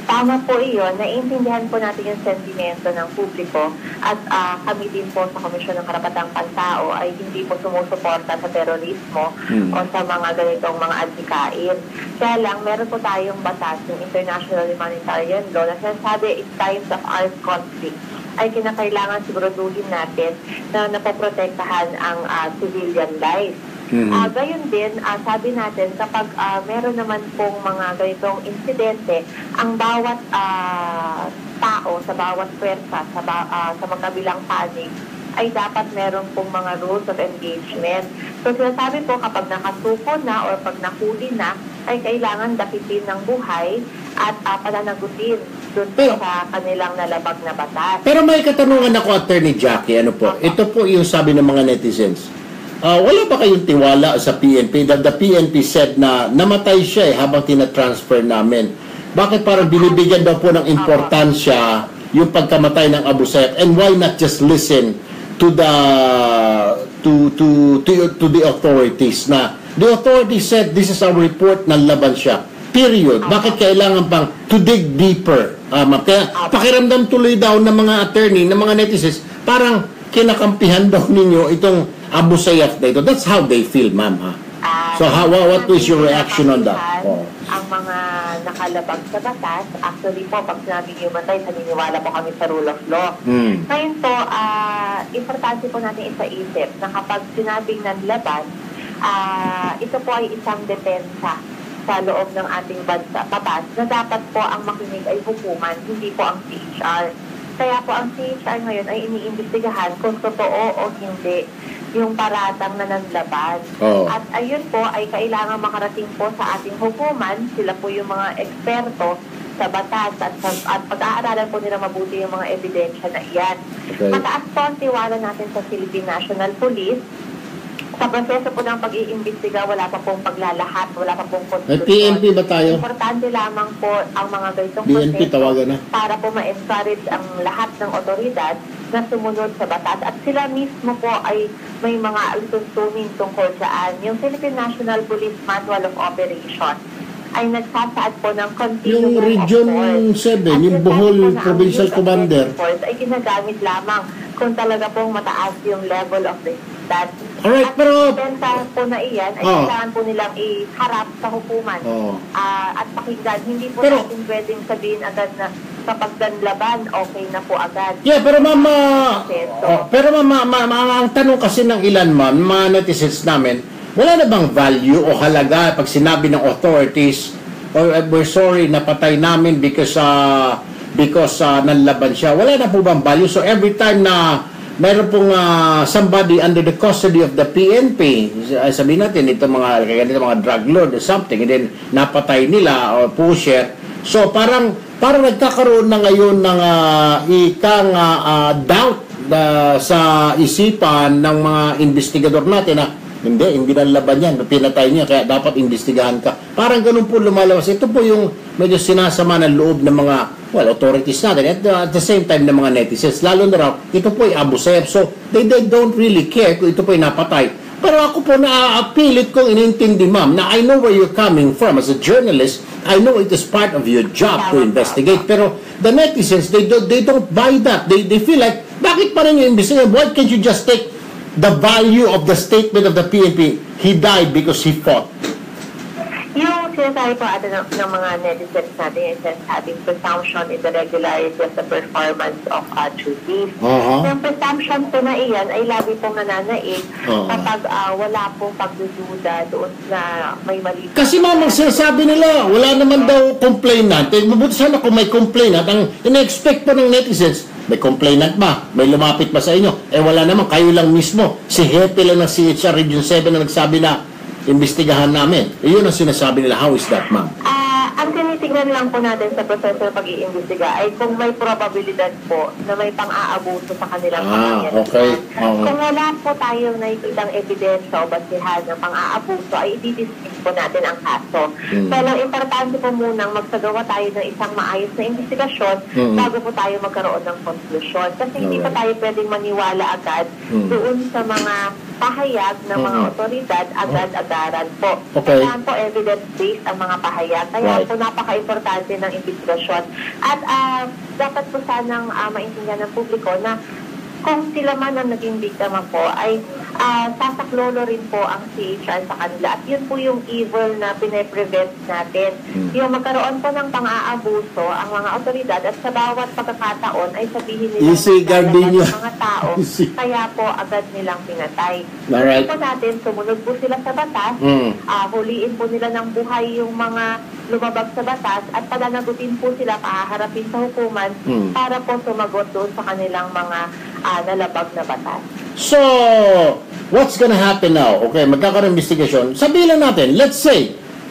Tama po iyon, naiintindihan po natin yung sentimento ng publiko at uh, kami din po sa Komisyon ng Karapatang Pantao ay hindi po sumusuporta sa terorismo hmm. o sa mga ganitong mga adhikain. Kaya lang, meron po tayong batas, yung International Humanitarian Law, na sinasabi in times of armed conflict ay kinakailangan siguraduhin natin na napoprotektahan ang uh, civilian life. Mm-hmm. Uh, gayon din, uh, sabi natin, kapag uh, meron naman pong mga ganitong insidente, ang bawat uh, tao sa bawat pwersa, sa, ba, uh, sa magkabilang panig, ay dapat meron pong mga rules of engagement. So sinasabi po, kapag nakasuko na o pag nahuli na, ay kailangan dakitin ng buhay at uh, pananagutin dun pero, sa kanilang nalabag na batas. Pero may katanungan ako, Attorney Jackie, ano po? Okay. Ito po yung sabi ng mga netizens. Uh, wala ba kayong tiwala sa P N P? That the P N P said na namatay siya eh, habang tina-transfer namin. Bakit parang binibigyan daw po ng importansya yung pagkamatay ng Abu Sayyaf? And why not just listen to the to to to, to the authorities na the authorities said this is our report, nanlaban siya. Period. Bakit kailangan pang to dig deeper? Um, kaya pakiramdam tuloy daw ng mga attorney, ng mga netizens, parang kinakampihan daw ninyo itong Abu Sayyaf na ito. That's how they feel, ma'am. Ha? Uh, so, how, what is your reaction on that? Oh. Ang mga nakalabag sa batas, actually po, pag sinabing humatay, naniniwala po kami sa rule of law. Hmm. Ngayon po, uh, importante po natin isa-isip na kapag sinabing nanlaban, uh, ito po ay isang depensa sa loob ng ating bansa, batas, na dapat po ang makinig ay hukuman, hindi po ang C H R. Kaya po ang C H R ngayon ay iniimbestigahan kung totoo o hindi yung paratang na nanlaban. Oh. At ayun po ay kailangan makarating po sa ating hukuman. Sila po yung mga eksperto sa batas at, at pag-aaralan po nila mabuti yung mga ebidensya na iyan. Okay. Mataas po ang tiwala natin sa Philippine National Police. Sa proseso po ng pag-iimbestiga, wala pa pong paglalahat, wala pa pong konstitusyon. P N P ba tayo? Importante lamang po ang mga ganitong P N P, tawagan na. Para po ma-encourage ang lahat ng otoridad na sumunod sa batas. At sila mismo po ay may mga tuntunin tungkol saan. Yung Philippine National Police Manual of Operation ay nagsasaad po ng continuum yung Region seven, yung Bohol Provincial Commander, ay ginagamit lamang kung talaga pong mataas yung level of the that. Alright, at pero benta po na iyan ay oh. kailangan po nilang iharap sa hukuman oh. uh, at pakinggan. Hindi po pero, natin pwedeng sabihin agad na kapag danlaban, okay na po agad. Yeah, pero mama, oh, pero mama, ma, ma, ang tanong kasi ng ilan ma'am, mga netizens namin, wala na bang value o halaga pag sinabi ng authorities, or uh, we're sorry, napatay namin because uh, because uh, nanlaban siya. Wala na po bang value? So every time na mayroon pong uh, somebody under the custody of the P N P, sabihin natin, ito mga, ganito mga drug lord or something, and then napatay nila or pusher. So parang, parang nagkakaroon na ngayon ng uh, ikang uh, uh, doubt uh, sa isipan ng mga investigador natin na hindi, hindi nanlaban yan, pinatay niya, kaya dapat investigahan ka. Parang ganun po lumalabas. Ito po yung medyo sinasama ng loob ng mga, well, authorities natin, at, uh, at the same time ng mga netizens. Lalo na raw, ito po ay Abu Sayyaf. So, they, they don't really care kung ito po ay napatay. Pero ako po na-appealit kong inintindi, ma'am, na I know where you're coming from as a journalist. I know it is part of your job to investigate. Pero the netizens, they don't, they don't buy that. They, they feel like, bakit pa rin yung investigate? Why can't you just take the value of the statement of the P N P? He died because he fought. Yung sinasabi po atin ng, ng mga netizens natin, yung sinasabing presumption in the regularity of the performance of uh, duties. Uh-huh. Yung presumption po na iyan ay lagi pong nananaig uh-huh. kapag uh, wala pong pagdududa doon na may mali. Kasi mamang sinasabi nila, wala naman daw complainant. Eh, mabuti sana kung may complainant. Ang ina-expect po ng netizens, may complainant ba? May lumapit ba sa inyo? Eh wala naman, kayo lang mismo. Si Hepe lang ng C H R Region seven na nagsabi na imbestigahan namin. Iyon ang sinasabi nila. How is that, ma'am? Uh, ang tinitignan lang po natin sa proseso ng pag-iimbestiga ay kung may probabilidad po na may pang-aabuso sa kanilang ah, okay. Uh-huh. Kung wala po tayong nakikitang ebidensya o basihan ng pang-aabuso, ay i-dismiss po natin ang kaso. Hmm. Pero importante po munang magsagawa tayo ng isang maayos na investigasyon hmm. bago po tayo magkaroon ng konklusyon. Kasi hindi pa tayo pwedeng maniwala agad hmm. doon sa mga pahayag ng mga Mhm. otoridad, agad-agaran po. Okay. Kailangan po evidence-based ang mga pahayag. Kaya Right. po napaka-importante ng investigasyon. At ah, dapat po sanang uh, maintindihan ng publiko na kung sila man ang naging biktima po, ay uh, sasaklolo rin po ang C H R sa kanila. At yun po yung evil na pine-prevent natin. Hmm. Yung magkaroon po ng pang-aabuso ang mga otoridad at sa bawat pagkakataon ay sabihin nila Easy, Gardenia. ng mga tao, Easy. kaya po agad nilang pinatay. Alright. Gusto po natin, sumunod po sila sa batas, Mm. uh, huliin po nila ng buhay yung mga lumabag sa batas at pananagutin po sila, pahaharapin sa hukuman Mm. para po sumagot doon sa kanilang mga uh, nalabag na batas. So, what's gonna happen now? Okay, magkakaroon ng investigation. Sabihin lang natin, let's say,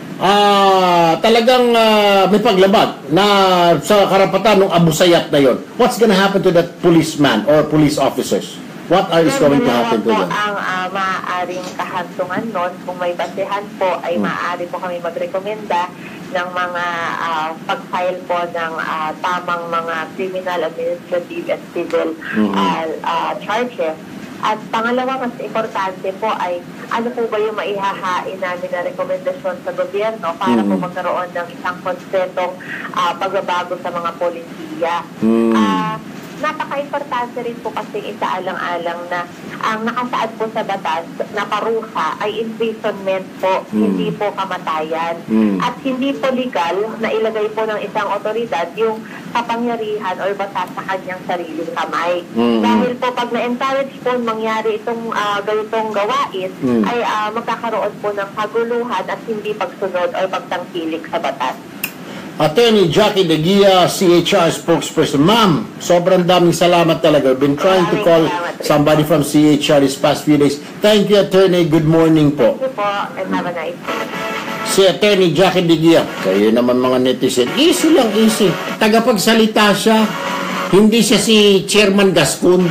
ah talagang ah, may paglabag na sa karapatan ng Abu Sayyaf na yon. What's gonna happen to that policeman or police officers? What are is going to happen to po them? ang uh, maaaring kahantungan nun, kung may basehan po, ay Hmm. maaari po kami magrekomenda ng mga uh, pag-file po ng uh, tamang mga criminal, administrative, and civil Mhm. uh, uh, charges. At pangalawa, mas importante po ay ano po ba yung maihahain namin na rekomendasyon sa gobyerno para po Mhm. magkaroon ng isang konsetong uh, pagbabago sa mga polisiya. Mhm. Ah, napaka-importante rin po kasi isaalang-alang na ang nakasaad po sa batas na parusa ay imprisonment po, Mm. hindi po kamatayan. Mm. At hindi po legal na ilagay po ng isang otoridad yung kapangyarihan o batas sa kanyang sariling kamay. Mm. Dahil po pag na-encourage po mangyari itong ah, ganitong gawain, Mm. ay ah, magkakaroon po ng kaguluhan at hindi pagsunod o pagtangkilik sa batas. Attorney Jackie De Guia, C H R spokesperson. Ma'am, sobrang daming salamat talaga. We've been trying to call somebody from C H R this past few days. Thank you, Attorney. Good morning po. Thank you po and have a nice day. Si Attorney Jackie De Guia. Kayo naman mga netizen. Easy lang, easy. Tagapagsalita siya. Hindi siya si Chairman Gascon.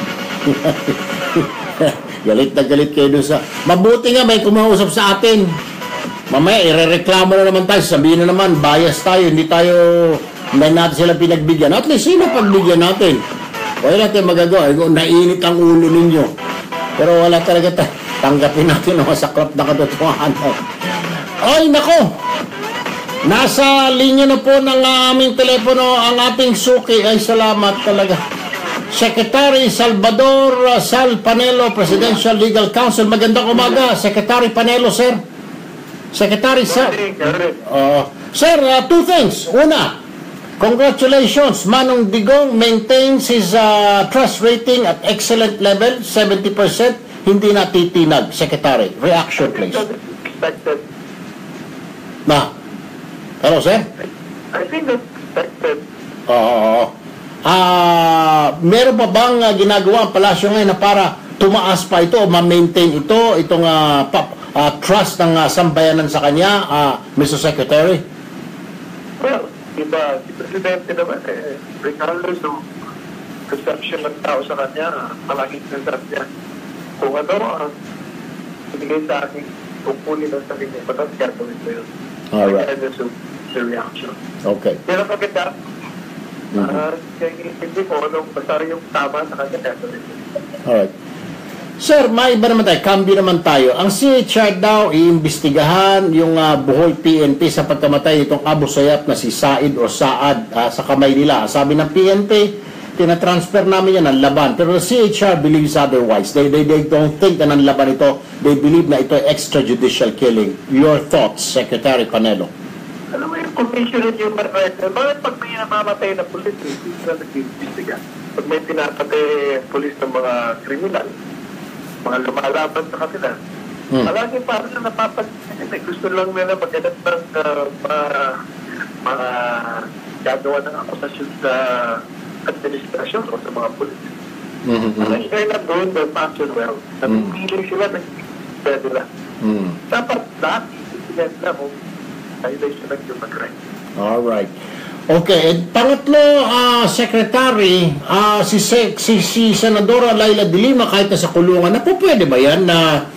Galit na galit kayo dun sa... Mabuti nga may kumausap sa atin. Mamaya, irereklamo na naman tayo. Sabihin na naman, bias tayo. Hindi tayo, hindi natin sila pinagbigyan. At least, sino pagbigyan natin? Wala natin magagawa. Nainit ang ulo ninyo. Pero wala talaga tayo. Tanggapin natin ang masaklap na katotohanan. Ay, nako! Nasa linya na po ng aming telepono ang ating suki. Ay, salamat talaga. Secretary Salvador Sal Panelo, Presidential Legal Counsel. Magandang umaga, Secretary Panelo, sir. Secretary Sir. Uh, sir, uh, two things. Una, congratulations. Manong Digong maintains his uh, trust rating at excellent level, seventy percent. Hindi natitinag. Secretary, reaction please. Expected. Na. Hello, sir? I think that's expected. Oo. Ah, meron pa bang uh, ginagawa ang palasyo ngayon na para tumaas pa ito o ma-maintain ito, itong uh, pop, Uh, trust ng uh, sambayanan sa kanya, uh, Mister Secretary? Well, iba, si Presidente naman eh, regardless ng perception ng tao sa kanya, palaging sinasabi niya, kung ano ang binigay sa akin, kukunin ang sabi niya, patas gagawin ko yun. Alright. Regardless of the reaction. Okay. Pero maganda, Mhm. uh, hindi ko anong basta yung tama sa kanya, gagawin ko. Alright. Sir, may iba naman tayo, cambio naman tayo. Ang C H R daw, iimbestigahan yung uh, Bohol P N P sa pagkamatay itong Abu Sayyaf na si Said o Saad uh, sa kamay nila. Sabi ng P N P, tinatransfer namin yan ng laban. Pero the C H R believes otherwise. They, they, they don't think na ng laban ito. They believe na ito ay extrajudicial killing. Your thoughts, Secretary Panelo? Alam mo yung Commission on Human Rights, bakit pag may namamatay na pulis, hindi sila nag-iimbestiga? Pag may pinapatay pulis ng mga kriminal, mga lumalaban sa kanila. Hmm. Palagi parang na napapansin, gusto lang nila maghanap ng uh, mga, mga gagawa ng akusasyon sa administrasyon o sa mga pulis. Mm-hmm. Parang they're not doing their function well. Napipili sila, nag-iimbestiga nila. Mm. Dapat lahat iimbestiga nila kung violation ng human rights. Alright. Okay, and pangatlo, uh, Secretary, uh, si, si, si Senadora Laila De Lima, kahit na sa kulungan, na po pwede ba yan na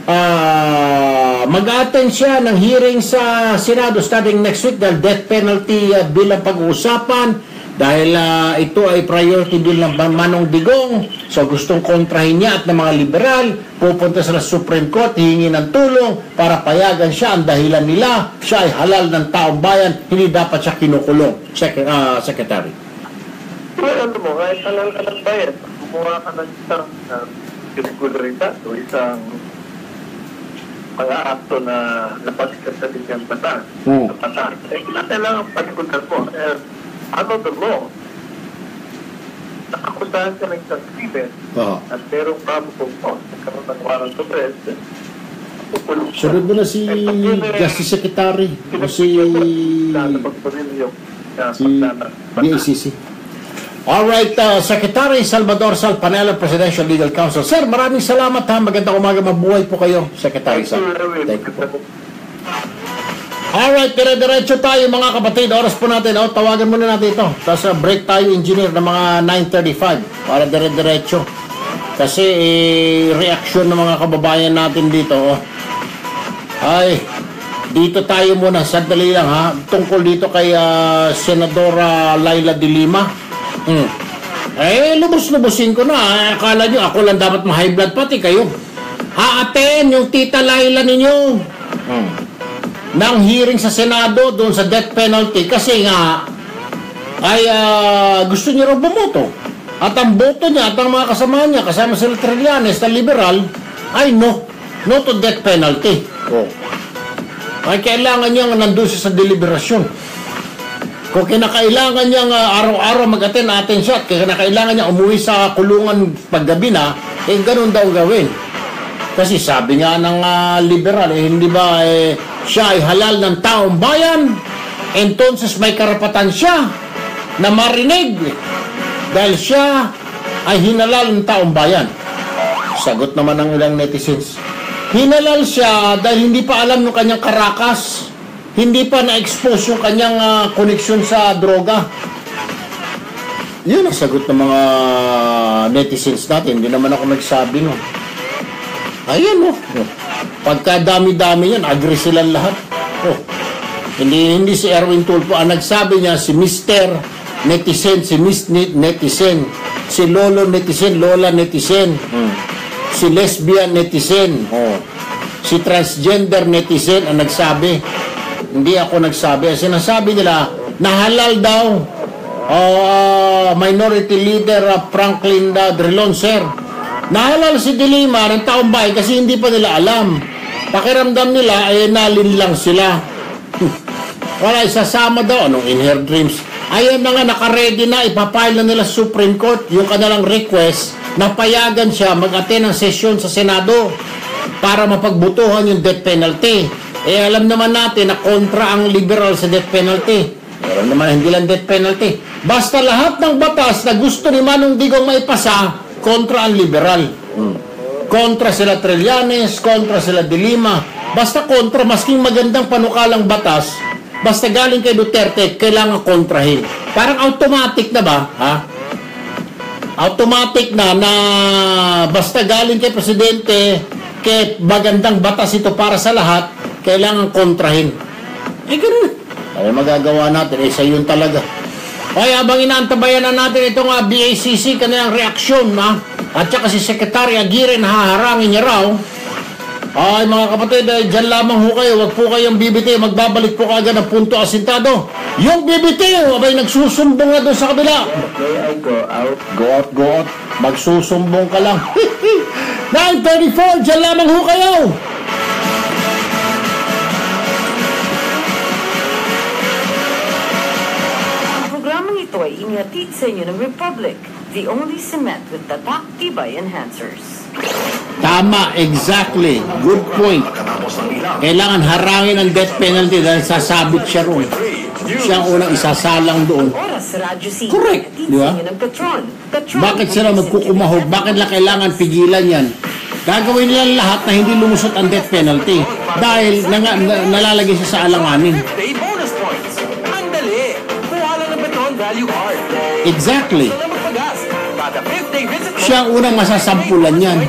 uh, mag-attend siya ng hearing sa Senado starting next week dahil death penalty uh, bilang pag-uusapan, Dahil uh, ito ay priority bill ng Manong Digong, so gustong kontrahin niya at ng mga liberal, pupunta sa Supreme Court, hihingi ng tulong para payagan siya. Ang dahilan nila, siya ay halal ng taong bayan, hindi dapat siya kinukulong. Sek uh, Secretary. Well, ano mo, kahit halal ka ng bayan, kumuha ka ng isang uh, kirikularita o isang pag-aakto na napasikat sa dinyang batas. Hmm. Sa batas. Eh, kinakailangan palikutan mo. Eh, ano the law? Nakakusahan ka ng isang krimen uh-huh. at merong probable cause nagkaroon ng warrant of arrest. Sunod mo na si Justice Secretary o si si D A C C. Alright, uh, Secretary Salvador Sal Panelo, Presidential Legal Counsel. Sir, maraming salamat ha. Magandang umaga, mabuhay po kayo, Secretary Sal. Thank you po. Alright, pero diretso tayo mga kapatid. Oras po natin. O, tawagan muna natin ito. Tapos uh, break tayo, engineer, ng mga nine thirty-five para dire-diretso. Kasi eh, reaction ng mga kababayan natin dito. Oh. Ay, dito tayo muna. Sandali lang ha. Tungkol dito kay uh, Senadora Laila de Lima. Hmm. Eh, lubos-lubosin ko na. Akala nyo, ako lang dapat ma-high blood pati kayo. Haaten yung tita Laila ninyo. Hmm. Nang hearing sa Senado doon sa death penalty kasi nga ay uh, gusto niya raw bumoto. At ang boto niya at ang mga kasama niya, kasama sila Trillanes na liberal, ay no. No to death penalty. Oh. Ay kailangan niya nandun siya sa deliberasyon. Kung kinakailangan niya uh, araw-araw mag-attend natin siya at kinakailangan niya umuwi sa kulungan paggabi na, eh ganun daw gawin. Kasi sabi nga ng uh, liberal, eh hindi ba eh, siya ay halal ng taong bayan, entonces may karapatan siya na marinig dahil siya ay hinalal ng taong bayan. Sagot naman ng ilang netizens, hinalal siya dahil hindi pa alam ng kanyang karakas, hindi pa na-expose yung kanyang uh, koneksyon sa droga. Yun ang sagot ng mga netizens natin. Hindi naman ako nagsabi no. Ayan o. Oh. Pagka dami-dami yan, agree silang lahat. Oh. Hindi, hindi si Erwin Tulfo. Ang nagsabi niya, si Mister Netizen, si Miss Netizen, si Lolo Netizen, Lola Netizen, hmm. si Lesbian Netizen, oh. si Transgender Netizen ang nagsabi. Hindi ako nagsabi. Sinasabi nila, nahalal daw uh, Minority Leader uh, Franklin uh, Drilon, sir. Nahalal si De Lima ng taong bayan kasi hindi pa nila alam. Pakiramdam nila ay eh, nalin lang sila. Wala, isasama daw. Anong in her dreams? Ayan na nga, nakaredy na, ipapile na nila Supreme Court yung kanilang request na payagan siya mag-attend ng sesyon sa Senado para mapagbutuhan yung death penalty. Eh alam naman natin na kontra ang liberal sa death penalty. Alam naman, hindi lang death penalty. Basta lahat ng batas na gusto ni Manong Digong maipasa, kontra ang liberal. Hmm. Kontra sila Trillanes, kontra sila De Lima. Basta kontra, masking magandang panukalang batas, basta galing kay Duterte, kailangan kontrahin. Parang automatic na ba? Ha? Automatic na na basta galing kay Presidente, kay magandang batas ito para sa lahat, kailangan kontrahin. Eh, ganun. Ay, magagawa natin. Eh, sa yun talaga. Ay, abang inaantabayan na natin itong uh, B A C C, kanilang reaksyon, ha? At saka si Secretary Aguirre, haharangin niya raw. Ay, mga kapatid, eh, dyan lamang ho kayo. Huwag po kayong B B T. Magbabalik po kaagad ng punto asintado. Yung B B T, abay, nagsusumbong na doon sa kabila. Okay, I go out. Go out, go out. Magsusumbong ka lang. nine thirty-four, dyan lamang ho kayo. Ito ay inihatid sa inyo ng Republic, the only cement with tatak tibay enhancers. Tama, exactly. Good point. Kailangan harangin ang death penalty dahil sasabit siya roon. Siya ang unang isasalang doon. Correct, di ba? Bakit sila magkukumahog? Bakit lang kailangan pigilan yan? Gagawin nila lahat na hindi lumusot ang death penalty dahil na, na, nalalagay siya sa alanganin. Exactly. Siya ang unang masasampulan yan.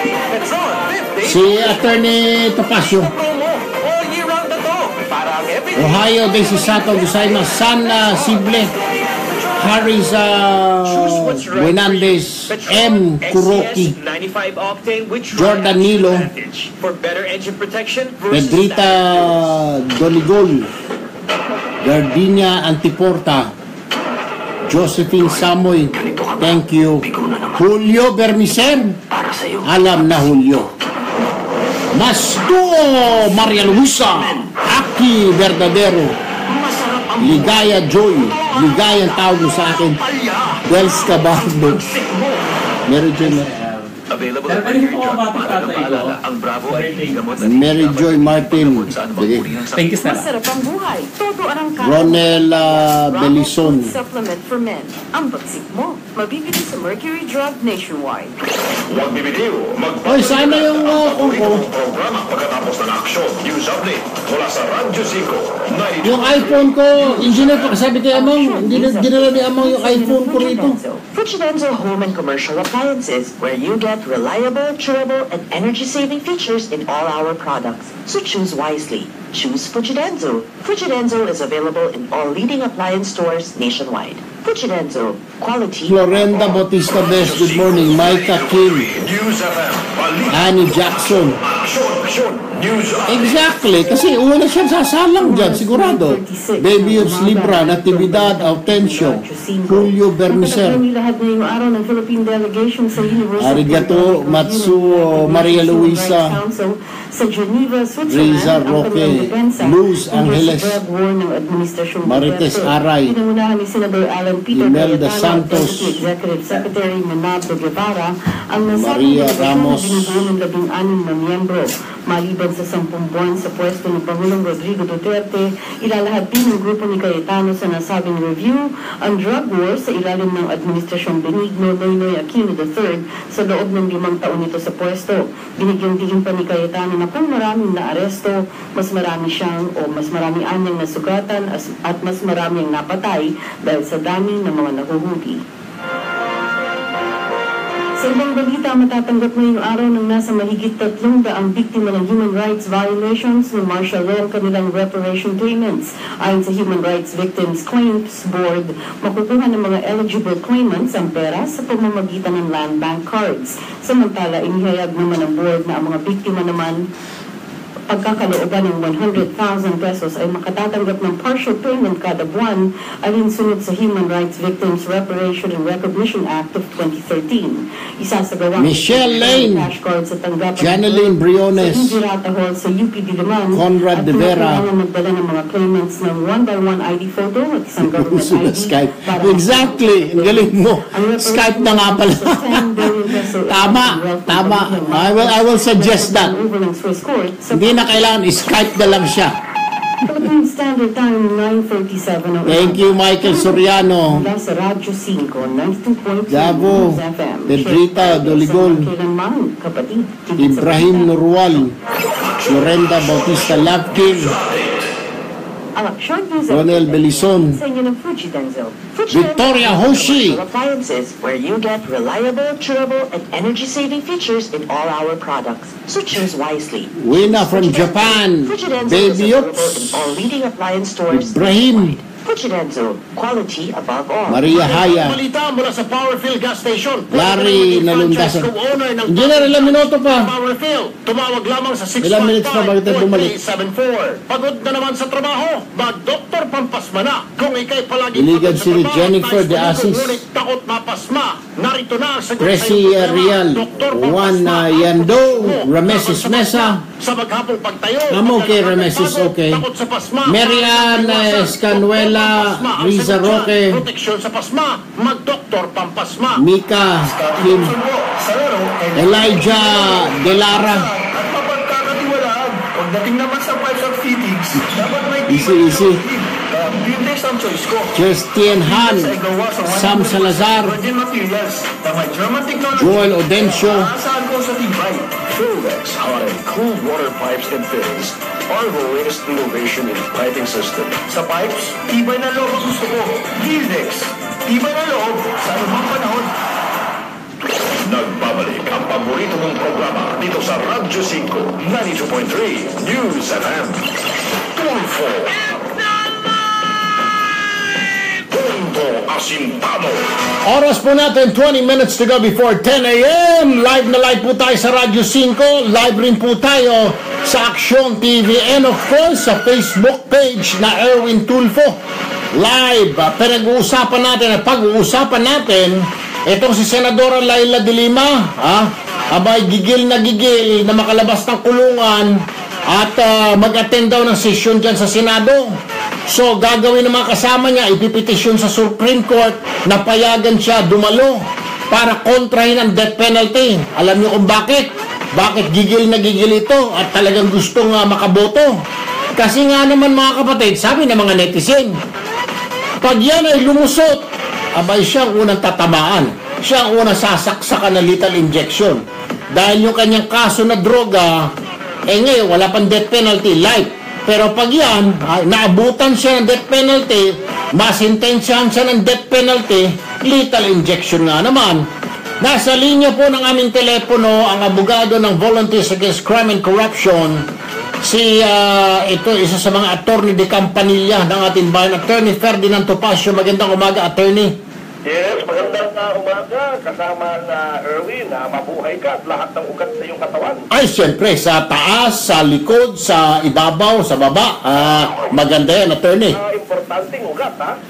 Si Attorney Topacio. Ohio de si Sato Gusayma, San uh, Sible, Harris uh, Wenandez, M. Kuroki, Jordan Nilo, Pedrita Doligol, Gardenia Antiporta, Josephine Samoy, thank you. Julio Bermisen, alam na Julio. Mastuo Maria Luisa, Aki Verdadero, Ligaya Joy, Ligaya ang tawag mo sa akin, Dels Cabardo, Mary Joy Available at every drug. Mahalagang paalala, ang Bravo ay hindi gamot at Mary Joy Martin, thank you, Stella. Masarap ang buhay. Todo ang Ronela Belison, supplement for men. Ang bagsik mo, mabibili sa Mercury Drug nationwide. Huwag bibitiw, Oy, sana yung uh, magpapatuloy programa pagkatapos ng aksyon. News update mula sa Radyo five. yung iPhone ko, engineer pa, sabi kay Amang, hindi na dinala ni Amang yung iPhone ko rito. Fujidenzo Home and Commercial Appliances, where you get reliable, durable, and energy-saving features in all our products. So choose wisely. Choose Fujidenzo. Fujidenzo is available in all leading appliance stores nationwide. Fujidenzo, quality. Florenda Bautista Best, good morning. Micah Kim, News F M. Annie Jackson. Aksyon, aksyon. News update. Exactly, kasi una siya sasalang dyan, sigurado. Baby of Libra, Natividad, Autencio, Julio Bermiser, Lahat ngayong araw ng Philippine delegation sa University Arigato Matsuo, Maria Luisa, sa Geneva, Switzerland, Reza Roque, Luz Angeles, Marites Aray, Pinangunahan ni Senador Alan Peter Imelda Cayetano, Santos, Executive Secretary Manabdo Guevara, ang nasabing Maria delegasyon Ramos, na binubuo ng labing-anim na miyembro. Maliban sa sampung buwan sa pwesto ng Pangulong Rodrigo Duterte, ilalahad din ng grupo ni Cayetano sa nasabing review ang drug war sa ilalim ng Administrasyong Benigno Noynoy Aquino the third sa loob ng limang taon nito sa pwesto. Binigyang diin pa ni Cayetano na kung maraming naaresto, mas marami siyang o mas marami anyang nasugatan at mas marami ang napatay dahil sa dami ng mga nahuhuli. Sa ibang balita, matatanggap ngayong araw ng nasa mahigit tatlong daang biktima ng human rights violations ng martial law ang kanilang reparation payments. Ayon sa Human Rights Victims Claims Board, makukuha ng mga eligible claimants ang pera sa pamamagitan ng land bank cards. Samantala, inihayag naman ng board na ang mga biktima naman pagkakalooban ng one hundred thousand pesos ay makatatanggap ng partial payment kada buwan alinsunod sa Human Rights Victims Reparation and Recognition Act of twenty thirteen. Isasagawa Michelle Lane, cash cards sa tanggapan Janeline Briones, sa Indirata Hall sa U P Diliman Conrad De Vera, at magdala ng mga claimants ng one by one I D photo at isang government I D. Skype. Exactly, ang galing mo. Skype na nga pala. Tama, tama. I will, I will suggest that. Hindi na kailangan, Skype na lang siya. Philippine Standard Time, nine thirty-seven. Thank you, Michael Soriano. Mula sa Radyo five, ninety-two point three Gabo, News F M. Pedrita Doligol, Kapatid, Ibrahim Nurwal, Florenda Bautista Lapkin, Ronel Belison, Victoria Hoshi, Appliances, where you get reliable, durable, and energy-saving features in all our products. So choose wisely. Wina from Japan, Baby Ops, In all leading appliance stores. Ibrahim, Fujidenzo, quality above all. Maria Haya, Balita mula sa Powerfill Gas Station. Larry Nalundasan. Engineer, ilang minuto pa? Powerfill, tumawag lamang sa six Ilang one minutes pa bago tayo five, four bumalik? three seven four. Pagod na naman sa trabaho, mag-doktor pampasma na. Kung ikay palagi Iligan pagod sa si trabaho, Jennifer tayo De sa Asis. ngunit takot mapasma. Narito na ang sagot Presi sa iyong problema. Real, Doktor Juan Pampasma, uh, ang Yando, proteksyon mo. Rameses Takot sa Mesa, pasma, sa maghapong pagtayo. I'm okay, Takot sa Rameses, pagod, okay. takot sa pasma, Marian iwasan. Escanuela, Doktor Pampasma, ang Riza sagot Roque, dyan. Proteksyon sa pasma, mag-doktor Pampasma. Mika Kim, Elijah Delara. At mapagkakatiwalaan. Pagdating naman sa pipes at fittings, dapat may Easy, easy. Bindex ang choice ko. Justin Han, Sam Salazar, Virgin materials na may German technology. Joel Odencio, Aasahan ko sa tibay. Filvex hot and cool water pipes and fittings are the latest innovation in piping system. Sa pipes, tibay na loob ang gusto ko. Gildex, tibay na loob sa anumang panahon. Nagbabalik ang paborito mong programa dito sa Radyo five, ninety-two point three News F M. Tulfo. Asintado. Oras po natin, twenty minutes to go before ten a m Live na live po tayo sa Radyo five. Live rin po tayo sa Aksyon T V. And of course, sa Facebook page na Erwin Tulfo. Live. Uh, pinag-uusapan natin, at pag-uusapan natin, itong si Senadora Laila de Lima, ha? Abay, gigil na gigil na makalabas ng kulungan at uh, mag-attend daw ng session dyan sa Senado. So, gagawin ng mga kasama niya, ipipetisyon sa Supreme Court na payagan siya dumalo para kontrahin ang death penalty. Alam niyo kung bakit? Bakit gigil na gigil ito at talagang gustong uh, makaboto? Kasi nga naman mga kapatid, sabi ng mga netizen, pag yan ay lumusot, abay siya ang unang tatamaan. Siya ang unang sasaksakan ng lethal injection. Dahil yung kanyang kaso na droga, eh ngayon, wala pang death penalty, life. Pero pag yan, ay, naabutan siya ng death penalty, masintensyahan siya ng death penalty, lethal injection nga naman. Nasa linya po ng aming telepono ang abogado ng Volunteers Against Crime and Corruption, si, uh, ito, isa sa mga attorney de Campanilla ng ating bayan, Attorney Ferdinand Topacio. Magandang umaga, Attorney. Yes, magandang uh, umaga, kasama na uh, Erwin, na uh, mabuhay ka at lahat ng ugat sa iyong katawan. Ay, siyempre, sa taas, sa likod, sa ibabaw, sa baba, uh, maganda yan, Attorney. Uh, importanteng ugat, ha?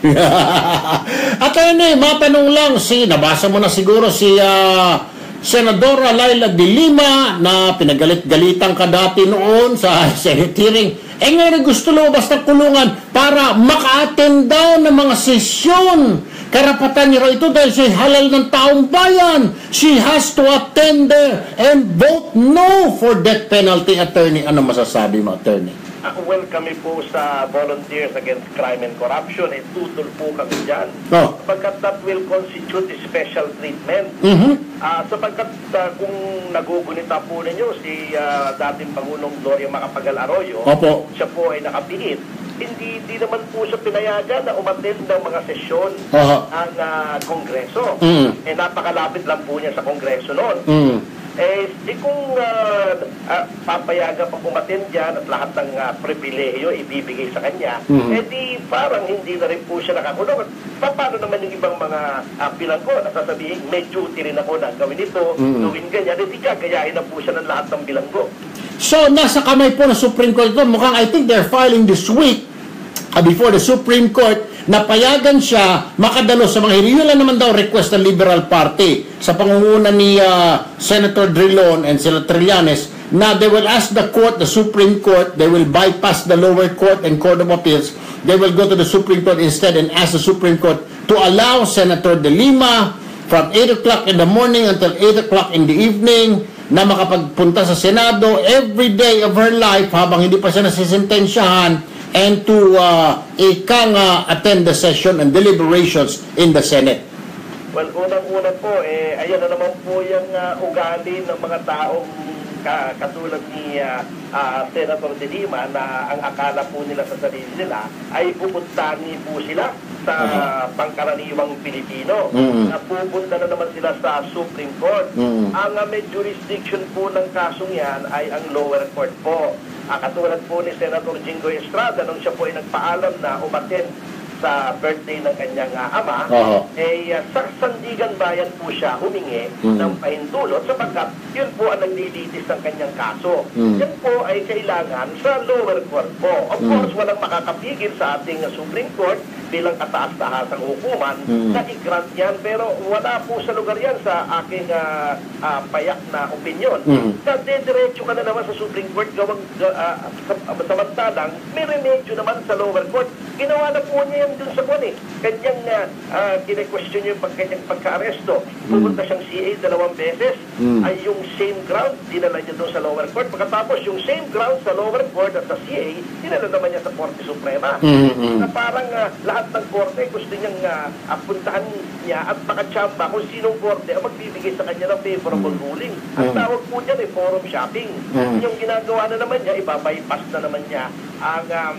Attorney, matanong lang, si, nabasa mo na siguro si uh, Senadora Laila de Lima na pinagalit-galitan ka dati noon sa Senate hearing. Eh ngayon gusto lumabas ng kulungan para maka-attend daw ng mga sesyon. Karapatan niya ito dahil siya halal ng taong bayan. She has to attend there and vote no for death penalty. Attorney, ano masasabi mo, Attorney? Uh, welcome po sa Volunteers Against Crime and Corruption. Eh, tutol po kami dyan. Oh. Sapagkat that will constitute a special treatment. Mm-hmm. Uh, sapagkat uh, kung nagugunita po ninyo si uh, dating Pangulong Gloria Macapagal Arroyo, Opo. Siya po ay nakapiit. Hindi, hindi naman po siya pinayagan na umattend ng mga sesyon uh-huh. ng uh, Kongreso. Mm. Eh, napakalapit lang po niya sa Kongreso noon. Mm. Eh, di kung uh, uh, papayagan pa umattend dyan at lahat ng uh, pribilehiyo ibibigay sa kanya, mm-hmm. eh di parang hindi na rin po siya nakakulong. At paano naman yung ibang mga uh, bilanggo na sasabihin, may duty rin ako na gawin ito, mm-hmm. gawin ganyan, eh di gagayain na po siya ng lahat ng bilanggo. So, nasa kamay po ng Supreme Court ito. Mukhang I think they're filing this week uh, before the Supreme Court na payagan siya makadalo sa mga hearing. Yun lang naman daw request ng Liberal Party sa pangunguna ni uh, Senator Drilon and Senator Trillanes na they will ask the court, the Supreme Court, they will bypass the lower court and Court of Appeals. They will go to the Supreme Court instead and ask the Supreme Court to allow Senator De Lima from eight o'clock in the morning until eight o'clock in the evening na makapagpunta sa Senado every day of her life habang hindi pa siya nasisintensyahan and to uh, ikang uh, attend the session and deliberations in the Senate. Well, unang-una po, eh, ayan na naman po yung uh, ugali ng mga taong ka, katulad ni uh, uh, Senator De Lima na ang akala po nila sa sarili nila ay pupuntahan po sila sa uh-huh. pangkaraniwang Pilipino. Mm-hmm. Na pupunta na naman sila sa Supreme Court. Mm-hmm. Ang uh, may jurisdiction po ng kasong yan ay ang lower court po. Ah, katulad po ni Senator Jingoy Estrada nung siya po ay nagpaalam na umattend sa birthday ng kanyang uh, ama, uh-huh. eh uh, sa Sandigan Bayan po siya humingi mm-hmm. ng pahintulot sapagkat yun po ang naglilitis ng kanyang kaso. Mm-hmm. Yan po ay kailangan sa lower court po. Of mm-hmm. course, walang makakapigil sa ating uh, Supreme Court bilang kataas-tahasang hukuman mm-hmm. na i-grant yan, pero wala po sa lugar yan sa aking uh, uh, payak na opinion. Mm-hmm. Na dediretso ka na naman sa Supreme Court gawang uh, uh, samantalang may remedyo naman sa lower court. Ginawa na po niya yan dun sa kwan eh. Kanyang uh, uh, kine-question yung pag, kanyang pagka-aresto. Pumunta siyang C A dalawang beses, mm. ay yung same ground, dinala niya dun sa lower court. Pagkatapos yung same ground sa lower court at sa C A, dinala naman niya sa Korte Suprema. Mm-hmm. Na parang uh, lahat ng korte gusto niyang uh, apuntahan niya at makachamba kung sinong korte ang magbibigay sa kanya ng favorable ruling. Ang tawag po niyan ay forum shopping. Mm. Yung ginagawa na naman niya, ibabypass na naman niya ang uh,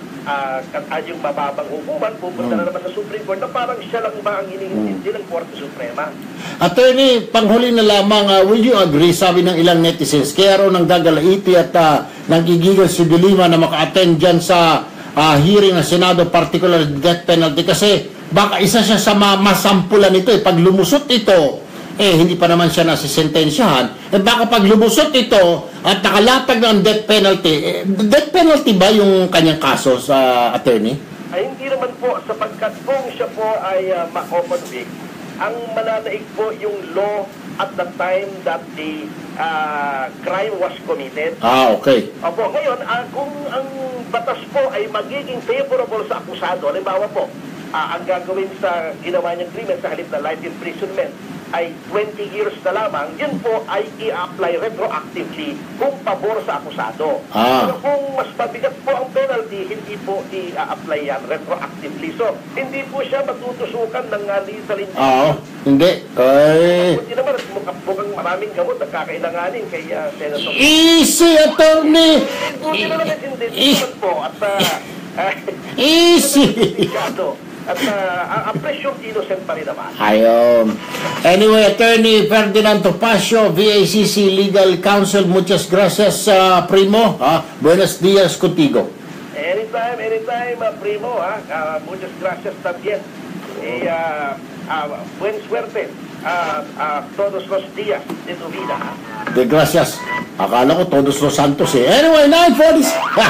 uh, yung mababang hukuman, pupunta na naman sa Supreme Court na parang siya lang ba ang hinihintindi ng Korte Suprema. Attorney, panghuli na lamang, uh, will you agree, sabi ng ilang netizens, kaya raw nang gagalaiti at uh, nanggigigil si De Lima na maka-attend dyan sa uh, hearing ng Senado, particular death penalty, kasi baka isa siya sa masampulan nito eh. Pag lumusot ito, eh hindi pa naman siya nasisentensyahan, eh baka pag lumusot ito at nakalatag ng death penalty, eh, death penalty ba yung kanyang kaso sa attorney? Ay hindi naman po, sapagkat kung siya po ay uh, mako-convict, ang mananaig po yung law at the time that the uh, crime was committed. Ah, okay. Opo, ngayon, uh, kung ang batas po ay magiging favorable sa akusado, halimbawa po, uh, ang gagawin sa ginawa niyang krimen sa halip na life imprisonment ay twenty years na lamang, yun po ay i-apply retroactively kung pabor sa akusado. Ah. Pero kung mas mabigat po ang penalty, hindi po i-apply yan retroactively. So, hindi po siya matutusukan ng uh, lethal injection. Oo, hindi. Ay. Hindi naman, mukhang maraming gamot ang kakailanganin kay uh, Senator. Easy, attorney! Hindi naman hindi naman po. At, uh, uh, easy! At uh, ang presyong innocent pa rin naman. Ayun. Anyway, Attorney Ferdinand Topacio, V A C C Legal Counsel, muchas gracias, uh, Primo. Ha? Buenos días contigo. Anytime, anytime, uh, Primo. Ha? Uh, muchas gracias también. Eh, uh, uh, buen suerte uh, uh, todos los días de tu vida. Ha? De gracias. Akala ko todos los santos eh. Anyway, nine forty.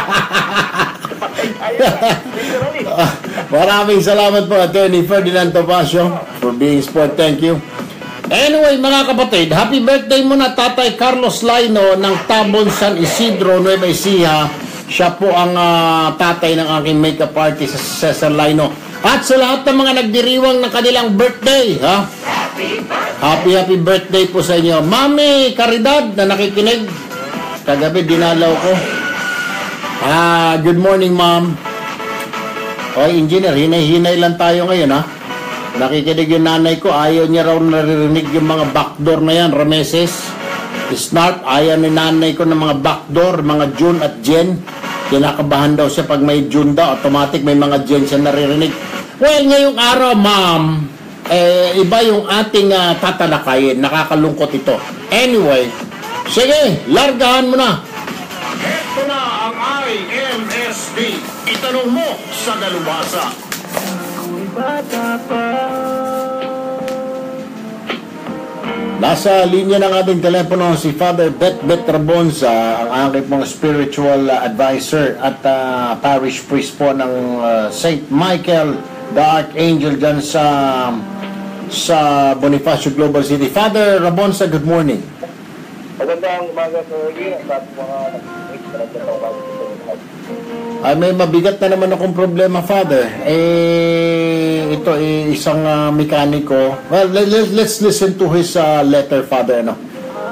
uh, maraming salamat po, Attorney Ferdinand Topacio, for being sport. Thank you. Anyway, mga kapatid, happy birthday muna Tatay Carlos Laino ng Tabon, San Isidro, Nueva Ecija. Siya po ang uh, tatay ng aking makeup artist, Cesar Laino. At sa lahat ng mga nagdiriwang ng kanilang birthday, ha? Happy, happy birthday po sa inyo. Mami Caridad na nakikinig. Kagabi, dinalaw ko. Ah, good morning, ma'am. Okay, engineer, hinay-hinay lang tayo ngayon, ha? Nakikinig yung nanay ko, ayaw niya raw naririnig yung mga backdoor na yan, remeses. Snart, ayaw ni nanay ko ng mga backdoor, mga June at Jen. Kinakabahan daw siya pag may June daw, automatic may mga Jen siya naririnig. Well, ngayong araw, ma'am, eh, iba yung ating uh, tatalakayin. Nakakalungkot ito. Anyway, sige, largahan mo na. Ito na ang I M S D. Itanong mo sa dalubhasa. Nasa linya ng ating telepono si Father Bet Bet Rabonza, ang aking pong spiritual uh, advisor at uh, parish priest po ng uh, Saint Michael the Archangel dyan sa sa Bonifacio Global City. Father Rabonza, good morning. Magandang umaga sa rin at mga ay may mabigat na naman akong problema, Father. Eh, ito eh, isang uh, mekaniko. Well, let, let, let's listen to his uh, letter, Father. Ano?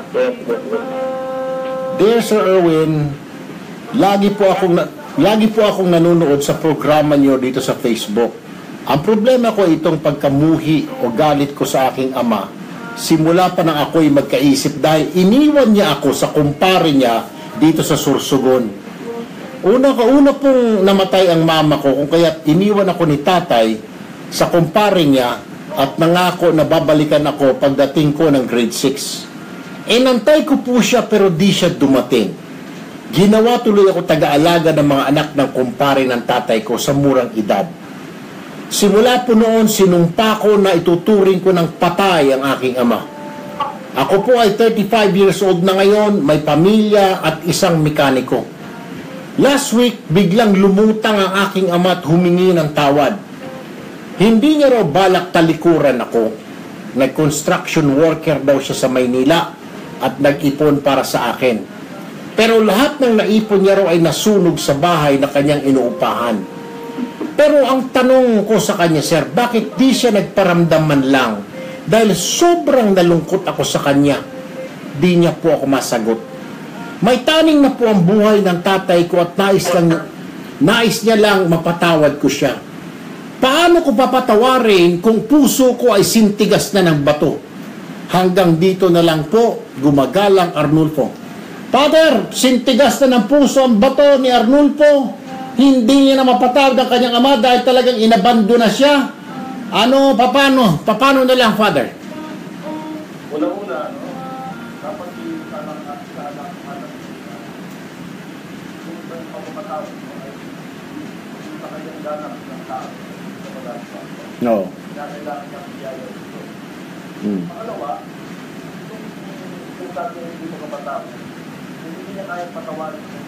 Dear Sir Erwin, lagi po akong na, lagi po akong nanonood sa programa niyo dito sa Facebook. Ang problema ko itong pagkamuhi o galit ko sa aking ama. Simula pa nang ako'y magkaisip dahil iniwan niya ako sa kumpare niya dito sa Sursugon. Una ka una pong namatay ang mama ko, kung kaya't iniwan ako ni tatay sa kumpare niya at nangako na babalikan ako pagdating ko ng grade six. E nantay ko po siya pero di siya dumating. Ginawa tuloy ako taga-alaga ng mga anak ng kumpare ng tatay ko sa murang edad. Simula po noon sinumpa ko na ituturing ko ng patay ang aking ama. Ako po ay thirty-five years old na ngayon, may pamilya at isang mekaniko. Last week, biglang lumutang ang aking ama at humingi ng tawad. Hindi niya raw balak talikuran ako. Nag-construction worker daw siya sa Maynila at nag-ipon para sa akin. Pero lahat ng naipon niya raw ay nasunog sa bahay na kanyang inuupahan. Pero ang tanong ko sa kanya, sir, bakit di siya nagparamdam man lang? Dahil sobrang nalungkot ako sa kanya. Di niya po ako masagot. May taning na po ang buhay ng tatay ko at nais, lang, nais niya lang mapatawad ko siya. Paano ko papatawarin kung puso ko ay sintigas na ng bato? Hanggang dito na lang po, gumagalang Arnulfo. Father, sintigas na ng puso ang bato ni Arnulfo. Hindi niya na mapatawad ang kanyang ama dahil talagang inabando na siya. Ano, papano? Papano na lang, Father? Una-una, no? Dapat yung tanong at sa anak anak kung ba yung pagpamatawag mo ay yung sa kanyang ganap ng tao. No. Kailangan ng biyaya dito. Hmm. Pangalawa, kung sabi ng dito kabataan, hindi niya kaya patawarin ng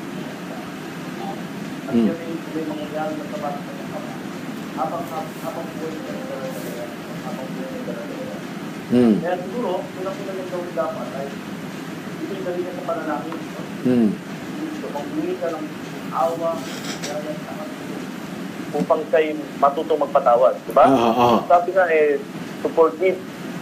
at Hmm. yan ay may mangyayari na sabat sa mga kama. Habang habang buhay ka ng dalawa, habang buhay ng dalawa. Hmm. Kaya siguro, unang-unang yung gawin dapat ay ibig dali ka sa panalangin. Hmm. Dito, mag-uwi ka ng awa, kaya sa upang siya'y matutong magpatawad, di ba? Ah, ah. Sabi nga eh, to forgive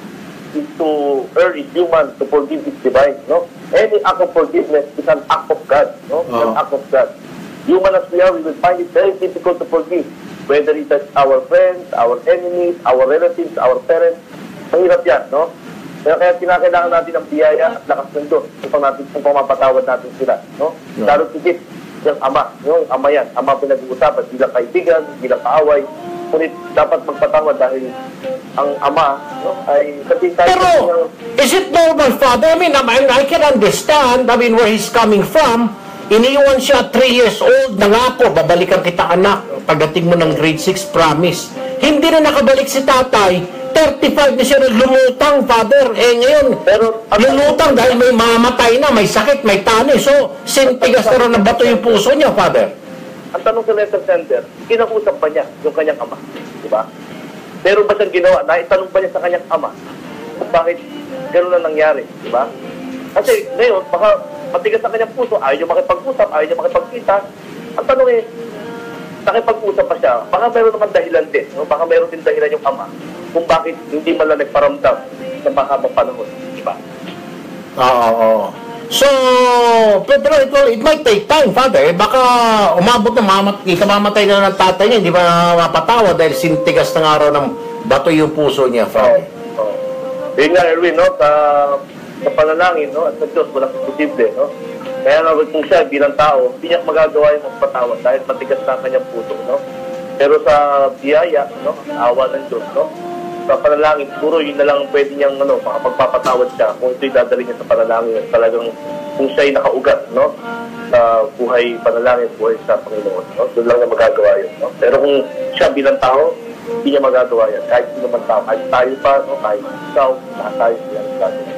is to err is human, to forgive is divine, no? Any act of forgiveness is an act of God, no? It's an Ah. act of God. Human as we are, we will find it very difficult to forgive. Whether it's our friends, our enemies, our relatives, our parents, mahirap yan, no? Kaya, kaya kinakailangan natin ng biyaya at lakas ng Diyos upang natin upang mapatawad natin sila, no? Yeah. Lalo tigit yung ama, yung ama yan, ama pinag-uusapan, bilang kaibigan, bilang kaaway, ngunit dapat magpatawad dahil ang ama, no, ay kasi tayo. Pero, is it normal, Father? I mean, I, mean, I can understand, I mean, where he's coming from. Iniwan siya three years old, nangako, babalikan kita anak, pagdating mo ng grade six, promise. Hindi na nakabalik si tatay, thirty-five na siya lumutang, Father. Eh ngayon, pero lumutang dahil may mamatay na, may sakit, may tani. So, sintigas na rin na bato yung puso niya, Father. Ang tanong sa letter sender, kinakusap ba niya yung kanyang ama? Diba? Pero ba siyang ginawa? Naitanong ba niya sa kanyang ama? Kung bakit gano'n na nangyari? Diba? Kasi ngayon, baka matigas sa kanyang puso, ayaw niya makipag-usap, ayaw niya makipagkita. Ang tanong eh, nakipag-usap pa siya, baka meron naman dahilan din. No? Baka meron din dahilan yung ama kung bakit hindi man lang nagparamdam sa mahabang panahon. Diba? Oo, oo. So, pero it, will, it might take time, Father. Eh, baka umabot na mamat, ikamamatay na ng tatay niya, hindi ba mapatawa dahil sintigas ng araw ng bato yung puso niya, Father. Oo. Oh. Yun nga, Erwin, no? Sa, sa panalangin, no? At sa Diyos, walang imposible, no? Kaya nga, kung siya bilang tao, hindi niya magagawa yung magpatawad dahil matigas na kanyang puso, no? Pero sa biyaya, no? Awa ng Diyos, no? Sa panalangin, siguro yun na lang pwede niyang ano, makapagpapatawad siya kung ito'y dadali niya sa panalangin at talagang kung siya'y nakaugat, no? Sa buhay panalangin, buhay sa Panginoon, no? Doon lang niya magagawa yun, no? Pero kung siya bilang tao, hindi niya magagawa yan. Kahit sino man tao, kahit tayo pa, no? Kahit ikaw, lahat tayo siya magagawa.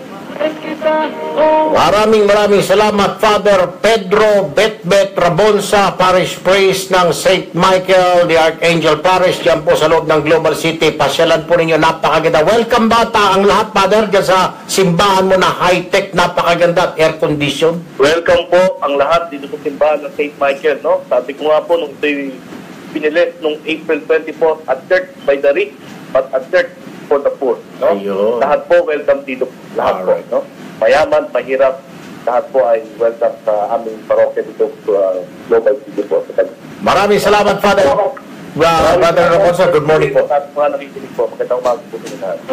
Maraming maraming salamat, Father Pedro Betbet Rabonsa, Parish Priest ng Saint Michael the Archangel Parish, dyan po sa loob ng Global City. Pasyalan po ninyo, napakaganda. Welcome bata ang lahat, Father, dyan sa simbahan mo na high-tech, napakaganda at air condition. Welcome po ang lahat dito sa simbahan ng Saint Michael, no? Sabi ko nga po, nung ito'y pinilit nung April twenty-fourth, at church by the rich, but at church for the poor, no? Ayun. Lahat po welcome dito, lahat Alright. po, no? Mayaman, mahirap, lahat po ay welcome sa aming parokya dito sa Global City po. Maraming salamat, Father. Uh, Father Rabonsa, good morning po. At mga nakikinig po, magandang umaga po sa lahat.